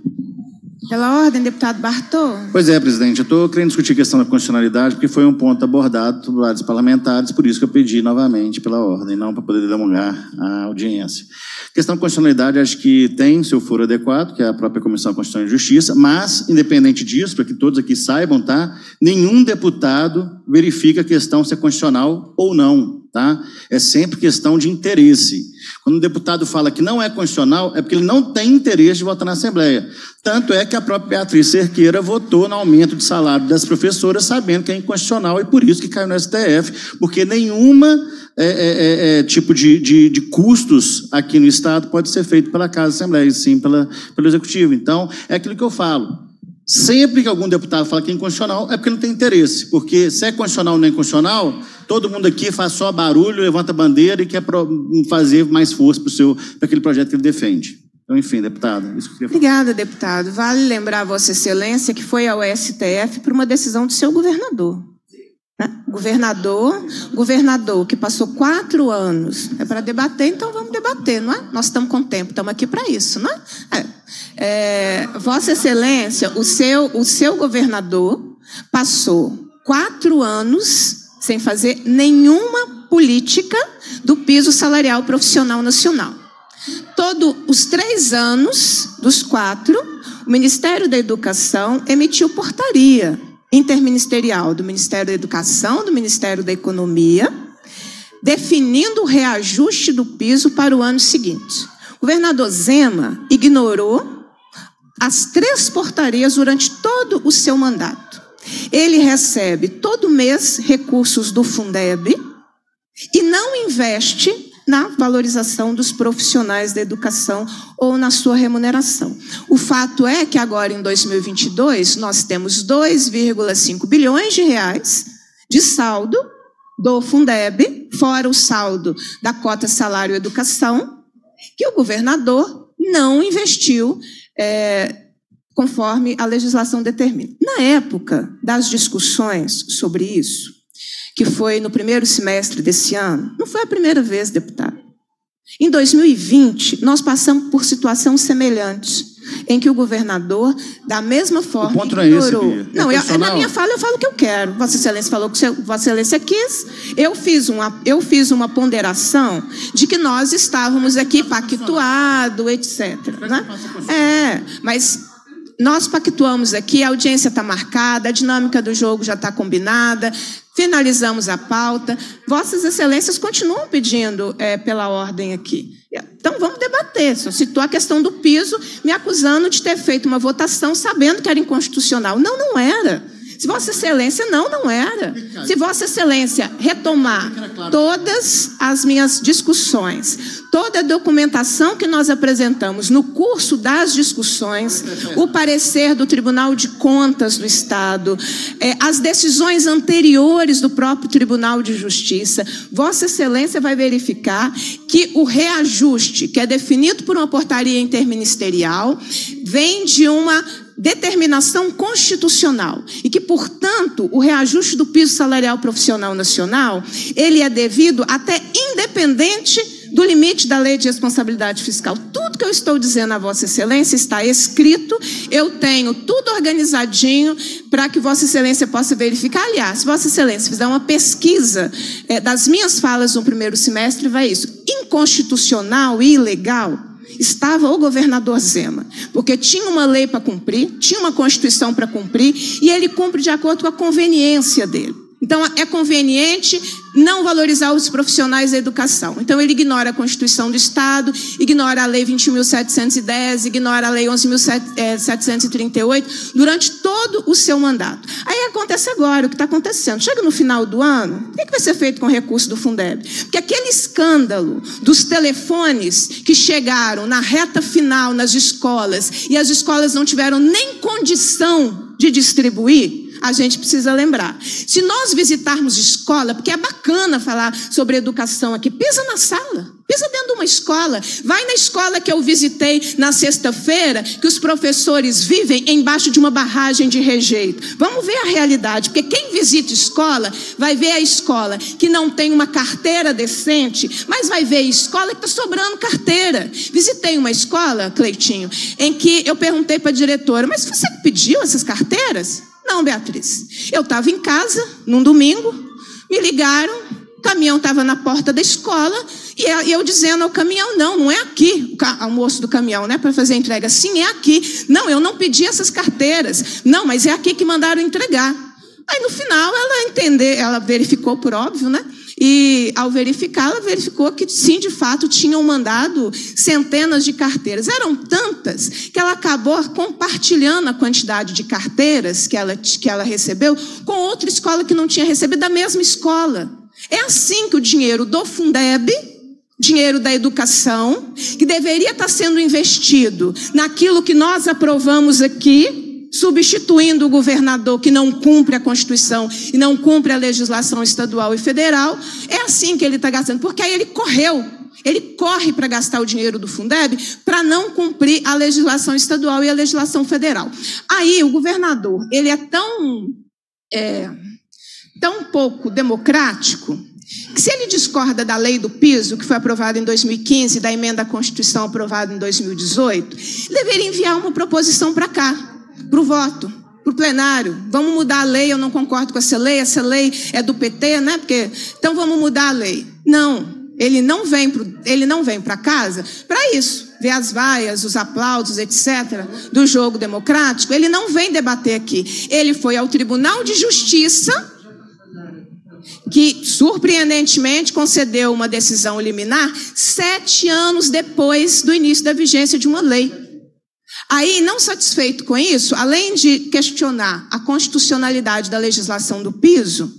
Pela ordem, deputado Bartô. Pois é, presidente, eu estou querendo discutir a questão da constitucionalidade, porque foi um ponto abordado por vários parlamentares, por isso que eu pedi novamente pela ordem, não para poder demorar a audiência. A questão da constitucionalidade, acho que tem seu foro adequado, que é a própria Comissão Constitucional e Justiça, mas, independente disso, para que todos aqui saibam, tá? Nenhum deputado verifica a questão se é constitucional ou não, tá? É sempre questão de interesse. Quando o deputado fala que não é constitucional, é porque ele não tem interesse de votar na Assembleia. Tanto é que a própria Beatriz Cerqueira votou no aumento de salário das professoras, sabendo que é inconstitucional, e por isso que caiu no S T F, porque nenhuma é, é, é, tipo de, de, de custos aqui no Estado pode ser feito pela Casa da Assembleia, e sim pela, pelo Executivo. Então, é aquilo que eu falo. Sempre que algum deputado fala que é inconstitucional, é porque não tem interesse. Porque se é constitucional ou não é inconstitucional, todo mundo aqui faz só barulho, levanta a bandeira e quer fazer mais força para aquele projeto que ele defende. Então, enfim, deputada. Isso que eu queria falar. Obrigada, deputado. Vale lembrar a Vossa Excelência que foi ao S T F por uma decisão do seu governador. Né? Governador, governador que passou quatro anos. É para debater, então vamos debater, não é? Nós estamos com tempo, estamos aqui para isso, não é? É. É, Vossa Excelência, o seu, o seu governador passou quatro anos sem fazer nenhuma política do piso salarial profissional nacional. todos os três anos dos quatro, o Ministério da Educação emitiu portaria interministerial do Ministério da Educação, do Ministério da Economia, definindo o reajuste do piso para o ano seguinte. O governador Zema ignorou as três portarias durante todo o seu mandato. Ele recebe todo mês recursos do Fundeb e não investe na valorização dos profissionais da educação ou na sua remuneração. O fato é que agora, em dois mil e vinte e dois, nós temos dois vírgula cinco bilhões de reais de saldo do Fundeb, fora o saldo da cota salário educação, que o governador não investiu é, conforme a legislação determina. Na época das discussões sobre isso, que foi no primeiro semestre desse ano, não foi a primeira vez, deputado. Em dois mil e vinte, nós passamos por situação semelhante, em que o governador, da mesma forma, o ponto não é esse, Bia. Não, é eu, na minha fala eu falo o que eu quero. Vossa Excelência falou o que Vossa Excelência quis. Eu fiz uma, eu fiz uma ponderação de que nós estávamos aqui pactuado, etcétera. Né? É, mas nós pactuamos aqui, a audiência está marcada, a dinâmica do jogo já está combinada, finalizamos a pauta. Vossas Excelências continuam pedindo é, pela ordem aqui. Então, vamos debater. Só citou a questão do piso, me acusando de ter feito uma votação sabendo que era inconstitucional. Não, não era. Se Vossa Excelência, não, não era. Se Vossa Excelência retomar todas as minhas discussões, toda a documentação que nós apresentamos no curso das discussões, o parecer do Tribunal de Contas do Estado, é, as decisões anteriores do próprio Tribunal de Justiça, Vossa Excelência vai verificar que o reajuste, que é definido por uma portaria interministerial, vem de uma determinação constitucional e que, portanto, o reajuste do piso salarial profissional nacional, ele é devido até independente do limite da Lei de Responsabilidade Fiscal. Tudo que eu estou dizendo a Vossa Excelência está escrito, eu tenho tudo organizadinho para que Vossa Excelência possa verificar. Aliás, se Vossa Excelência fizer uma pesquisa é, das minhas falas no primeiro semestre, vai isso. Inconstitucional e ilegal estava o governador Zema, porque tinha uma lei para cumprir, tinha uma Constituição para cumprir, e ele cumpre de acordo com a conveniência dele. Então, é conveniente não valorizar os profissionais da educação. Então, ele ignora a Constituição do Estado, ignora a Lei vinte e um mil setecentos e dez, ignora a Lei onze mil setecentos e trinta e oito, durante todo o seu mandato. Aí acontece agora o que está acontecendo. Chega no final do ano, o que vai ser feito com o recurso do Fundeb? Porque aquele escândalo dos telefones que chegaram na reta final nas escolas e as escolas não tiveram nem condição de distribuir, a gente precisa lembrar. Se nós visitarmos escola, porque é bacana falar sobre educação aqui, pisa na sala, pisa dentro de uma escola, vai na escola que eu visitei na sexta-feira, que os professores vivem embaixo de uma barragem de rejeito. Vamos ver a realidade, porque quem visita escola vai ver a escola que não tem uma carteira decente, mas vai ver a escola que está sobrando carteira. Visitei uma escola, Cleitinho, em que eu perguntei para a diretora, mas você pediu essas carteiras? Não, Beatriz. Eu estava em casa, num domingo, me ligaram, o caminhão estava na porta da escola, e eu dizendo ao caminhão, não, não é aqui, o moço do caminhão, né, para fazer a entrega. Sim, é aqui. Não, eu não pedi essas carteiras. Não, mas é aqui que mandaram entregar. Aí, no final, ela entendeu, ela verificou, por óbvio, né? E, ao verificar, ela verificou que, sim, de fato, tinham mandado centenas de carteiras. Eram tantas que ela acabou compartilhando a quantidade de carteiras que ela, que ela recebeu com outra escola que não tinha recebido, da mesma escola. É assim que o dinheiro do Fundeb, dinheiro da educação, que deveria estar sendo investido naquilo que nós aprovamos aqui, substituindo o governador que não cumpre a Constituição e não cumpre a legislação estadual e federal, é assim que ele está gastando, porque aí ele correu, ele corre para gastar o dinheiro do Fundeb para não cumprir a legislação estadual e a legislação federal. Aí o governador, ele é tão, é, tão pouco democrático, que se ele discorda da lei do piso, que foi aprovada em dois mil e quinze, da emenda à Constituição aprovada em dois mil e dezoito, deveria enviar uma proposição para cá, para o voto, para o plenário. Vamos mudar a lei, eu não concordo com essa lei, essa lei é do P T, né? Porque, então vamos mudar a lei. Não, ele não vem pro, ele não vem para casa para isso, ver as vaias, os aplausos, etcétera, do jogo democrático, ele não vem debater aqui. Ele foi ao Tribunal de Justiça, que, surpreendentemente, concedeu uma decisão liminar sete anos depois do início da vigência de uma lei. Aí, não satisfeito com isso, além de questionar a constitucionalidade da legislação do piso,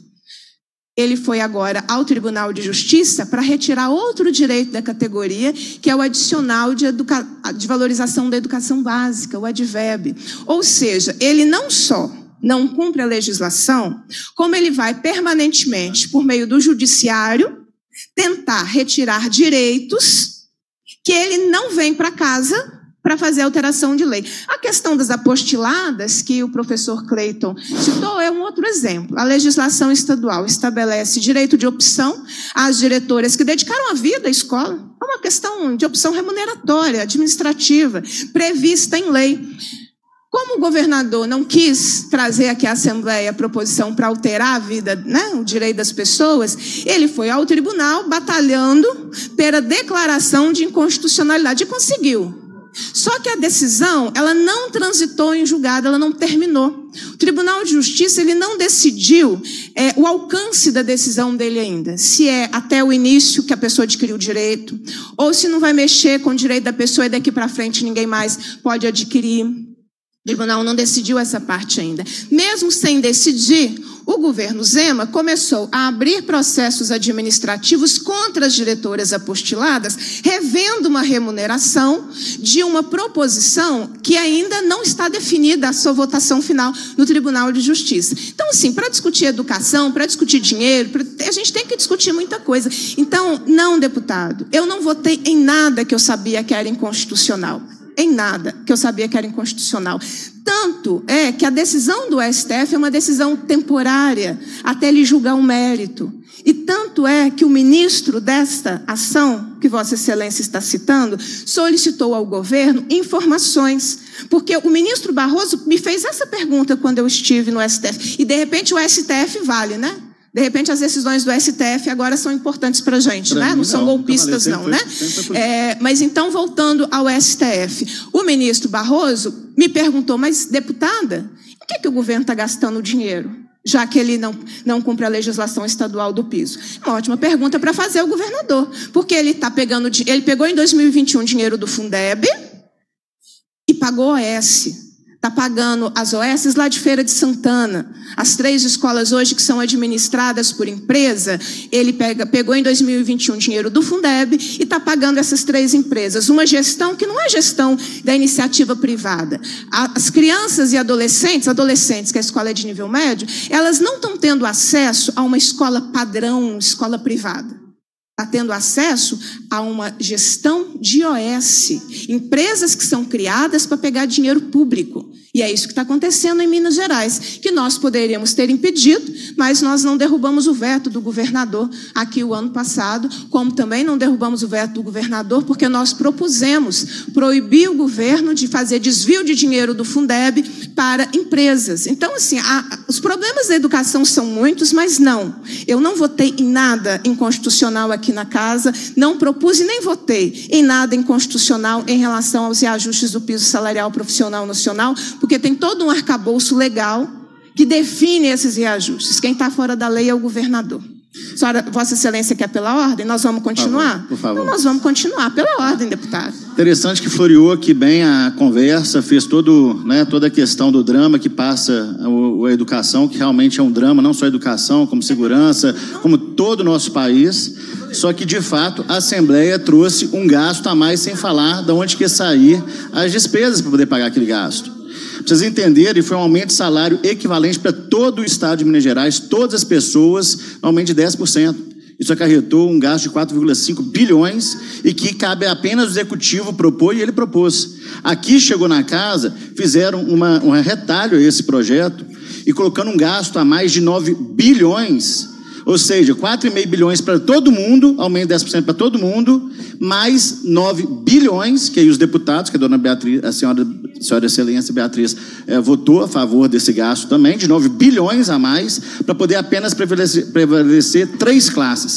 ele foi agora ao Tribunal de Justiça para retirar outro direito da categoria, que é o adicional de, educa... de valorização da educação básica, o ADVEB. Ou seja, ele não só não cumpre a legislação, como ele vai permanentemente, por meio do judiciário, tentar retirar direitos que ele não vem para casa para fazer alteração de lei. A questão das apostiladas, que o professor Cleiton citou, é um outro exemplo. A legislação estadual estabelece direito de opção às diretoras que dedicaram a vida à escola. É uma questão de opção remuneratória, administrativa, prevista em lei. Como o governador não quis trazer aqui à Assembleia a proposição para alterar a vida, né, o direito das pessoas, ele foi ao tribunal batalhando pela declaração de inconstitucionalidade e conseguiu. Só que a decisão, ela não transitou em julgado, ela não terminou. O Tribunal de Justiça, ele não decidiu é, o alcance da decisão dele ainda. Se é até o início que a pessoa adquiriu o direito, ou se não vai mexer com o direito da pessoa e daqui para frente ninguém mais pode adquirir. O tribunal não decidiu essa parte ainda. Mesmo sem decidir, o governo Zema começou a abrir processos administrativos contra as diretoras apostiladas, revendo uma remuneração de uma proposição que ainda não está definida a sua votação final no Tribunal de Justiça. Então, assim, para discutir educação, para discutir dinheiro, pra... a gente tem que discutir muita coisa. Então, não, deputado, eu não votei em nada que eu sabia que era inconstitucional. Em nada que eu sabia que era inconstitucional. Tanto é que a decisão do S T F é uma decisão temporária, até ele julgar um mérito. E tanto é que o ministro desta ação, que Vossa Excelência está citando, solicitou ao governo informações. Porque o ministro Barroso me fez essa pergunta quando eu estive no S T F. E, de repente, o S T F vale, né? De repente, as decisões do S T F agora são importantes para a gente, né? Não são golpistas, não, né? É, mas então, voltando ao S T F, o ministro Barroso me perguntou, mas, deputada, em que, que o governo está gastando o dinheiro, já que ele não, não cumpre a legislação estadual do piso? Uma ótima pergunta para fazer ao governador, porque ele está pegando, ele pegou em dois mil e vinte e um dinheiro do Fundeb e pagou O S. Está pagando as O S lá de Feira de Santana. As três escolas hoje que são administradas por empresa, ele pega, pegou em dois mil e vinte e um dinheiro do Fundeb e está pagando essas três empresas. Uma gestão que não é gestão da iniciativa privada. As crianças e adolescentes, adolescentes, que a escola é de nível médio, elas não estão tendo acesso a uma escola padrão, escola privada. Está tendo acesso a uma gestão de O S, empresas que são criadas para pegar dinheiro público. E é isso que está acontecendo em Minas Gerais, que nós poderíamos ter impedido, mas nós não derrubamos o veto do governador aqui o ano passado, como também não derrubamos o veto do governador, porque nós propusemos proibir o governo de fazer desvio de dinheiro do Fundeb para empresas. Então, assim, a, os problemas da educação são muitos, mas não. Eu não votei em nada inconstitucional aqui na casa, não propus e nem votei em nada inconstitucional em relação aos reajustes do piso salarial profissional nacional, porque tem todo um arcabouço legal que define esses reajustes. Quem está fora da lei é o governador. Senhora, Vossa Excelência quer pela ordem? Nós vamos continuar? Por favor, por favor. Então, nós vamos continuar pela ordem, deputado. Interessante que floreou aqui bem a conversa, fez todo, né, toda a questão do drama que passa a, a educação, que realmente é um drama, não só a educação, como segurança, como todo o nosso país. Só que, de fato, a Assembleia trouxe um gasto a mais, sem falar de onde que ia sair as despesas para poder pagar aquele gasto. Para vocês entenderem, foi um aumento de salário equivalente para todo o estado de Minas Gerais, todas as pessoas, um aumento de dez por cento. Isso acarretou um gasto de quatro vírgula cinco bilhões e que cabe apenas o executivo propor, e ele propôs. Aqui chegou na casa, fizeram uma, um retalho a esse projeto e colocando um gasto a mais de nove bilhões, ou seja, quatro vírgula cinco bilhões para todo mundo, aumento de dez por cento para todo mundo, mais nove bilhões, que aí os deputados, que a dona Beatriz, a senhora, a senhora Excelência Beatriz, eh, votou a favor desse gasto também, de nove bilhões a mais, para poder apenas prevalecer, prevalecer três classes.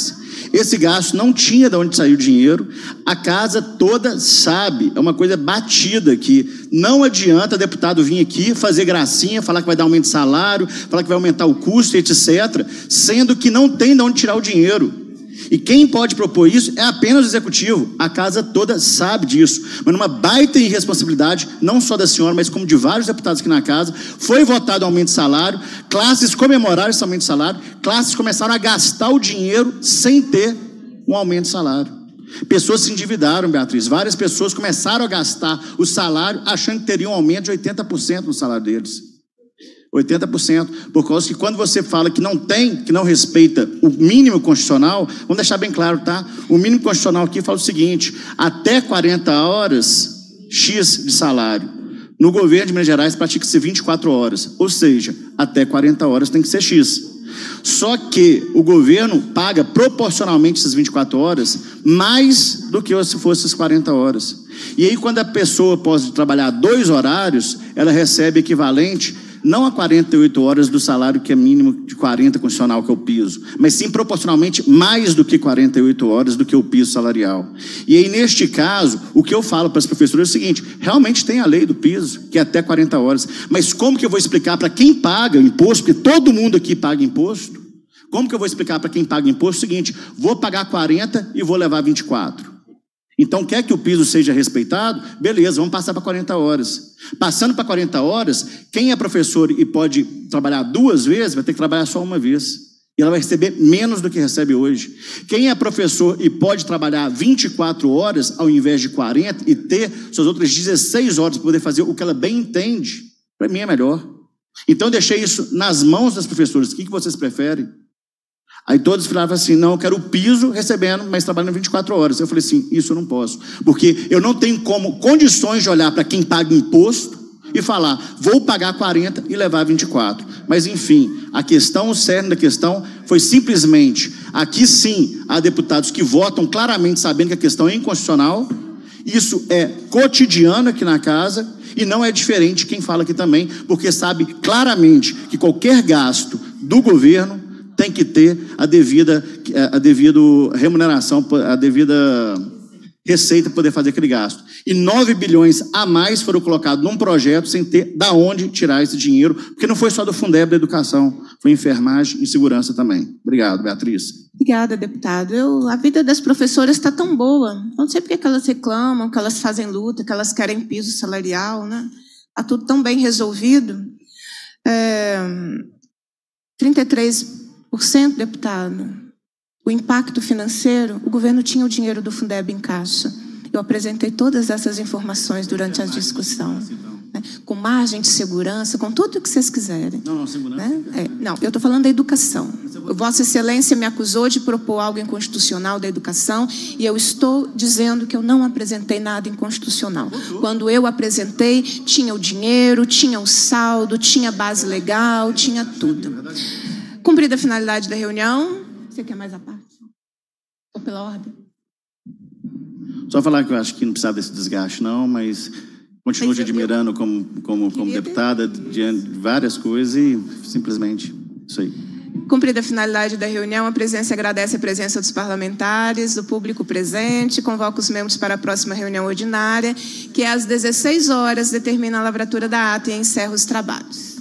Esse gasto não tinha de onde sair o dinheiro, a casa toda sabe, é uma coisa batida que não adianta deputado vir aqui fazer gracinha, falar que vai dar aumento de salário, falar que vai aumentar o custo, etcétera, sendo que não tem de onde tirar o dinheiro. E quem pode propor isso é apenas o executivo. A casa toda sabe disso. Mas numa baita irresponsabilidade, não só da senhora, mas como de vários deputados aqui na casa, foi votado aumento de salário, classes comemoraram esse aumento de salário, classes começaram a gastar o dinheiro sem ter um aumento de salário. Pessoas se endividaram, Beatriz. Várias pessoas começaram a gastar o salário achando que teriam um aumento de oitenta por cento no salário deles. oitenta por cento, por causa que quando você fala que não tem, que não respeita o mínimo constitucional, vamos deixar bem claro, tá? O mínimo constitucional aqui fala o seguinte: até quarenta horas, X de salário. No governo de Minas Gerais, pratica-se vinte e quatro horas, ou seja, até quarenta horas tem que ser X. Só que o governo paga proporcionalmente essas vinte e quatro horas mais do que se fosse as quarenta horas. E aí, quando a pessoa pode trabalhar dois horários, ela recebe equivalente não a quarenta e oito horas do salário que é mínimo de quarenta constitucional, que é o piso, mas sim proporcionalmente mais do que quarenta e oito horas do que o piso salarial. E aí, neste caso, o que eu falo para as professoras é o seguinte: realmente tem a lei do piso, que é até quarenta horas, mas como que eu vou explicar para quem paga imposto, porque todo mundo aqui paga imposto, como que eu vou explicar para quem paga imposto o seguinte: vou pagar quarenta e vou levar vinte e quatro? Então, quer que o piso seja respeitado? Beleza, vamos passar para quarenta horas. Passando para quarenta horas, quem é professor e pode trabalhar duas vezes, vai ter que trabalhar só uma vez. E ela vai receber menos do que recebe hoje. Quem é professor e pode trabalhar vinte e quatro horas, ao invés de quarenta, e ter suas outras dezesseis horas para poder fazer o que ela bem entende, para mim é melhor. Então, eu deixei isso nas mãos das professoras. O que vocês preferem? Aí todos falavam assim: não, eu quero o piso recebendo, mas trabalhando vinte e quatro horas. Eu falei assim: isso eu não posso, porque eu não tenho como, condições de olhar para quem paga imposto e falar, vou pagar quarenta e levar vinte e quatro. Mas enfim, a questão, o cerne da questão foi simplesmente, aqui sim, há deputados que votam claramente sabendo que a questão é inconstitucional. Isso é cotidiano aqui na casa e não é diferente quem fala aqui também, porque sabe claramente que qualquer gasto do governo tem que ter a devida, a devida remuneração, a devida receita para poder fazer aquele gasto. E nove bilhões a mais foram colocados num projeto sem ter da onde tirar esse dinheiro, porque não foi só do Fundeb da educação, foi enfermagem e segurança também. Obrigado, Beatriz. Obrigada, deputado. Eu, a vida das professoras está tão boa. Não sei porque que elas reclamam, que elas fazem luta, que elas querem piso salarial, né? Está tudo tão bem resolvido. É, trinta e três por cento, deputado, o impacto financeiro, o governo tinha o dinheiro do Fundeb em caixa. Eu apresentei todas essas informações durante a discussão, né? Com margem de segurança, com tudo o que vocês quiserem. Não, não, segurança. Né? É, não, eu estou falando da educação. Vossa Excelência me acusou de propor algo inconstitucional da educação e eu estou dizendo que eu não apresentei nada inconstitucional. Quando eu apresentei, tinha o dinheiro, tinha o saldo, tinha base legal, tinha tudo. Cumprida a finalidade da reunião. Você quer mais a parte? Ou pela ordem? Só falar que eu acho que não precisava desse desgaste, não, mas continuo te admirando como, como, como deputada diante de várias coisas e simplesmente isso aí. Cumprida a finalidade da reunião, a presidência agradece a presença dos parlamentares, do público presente, convoca os membros para a próxima reunião ordinária, que é às dezesseis horas, determina a lavratura da ata e encerra os trabalhos.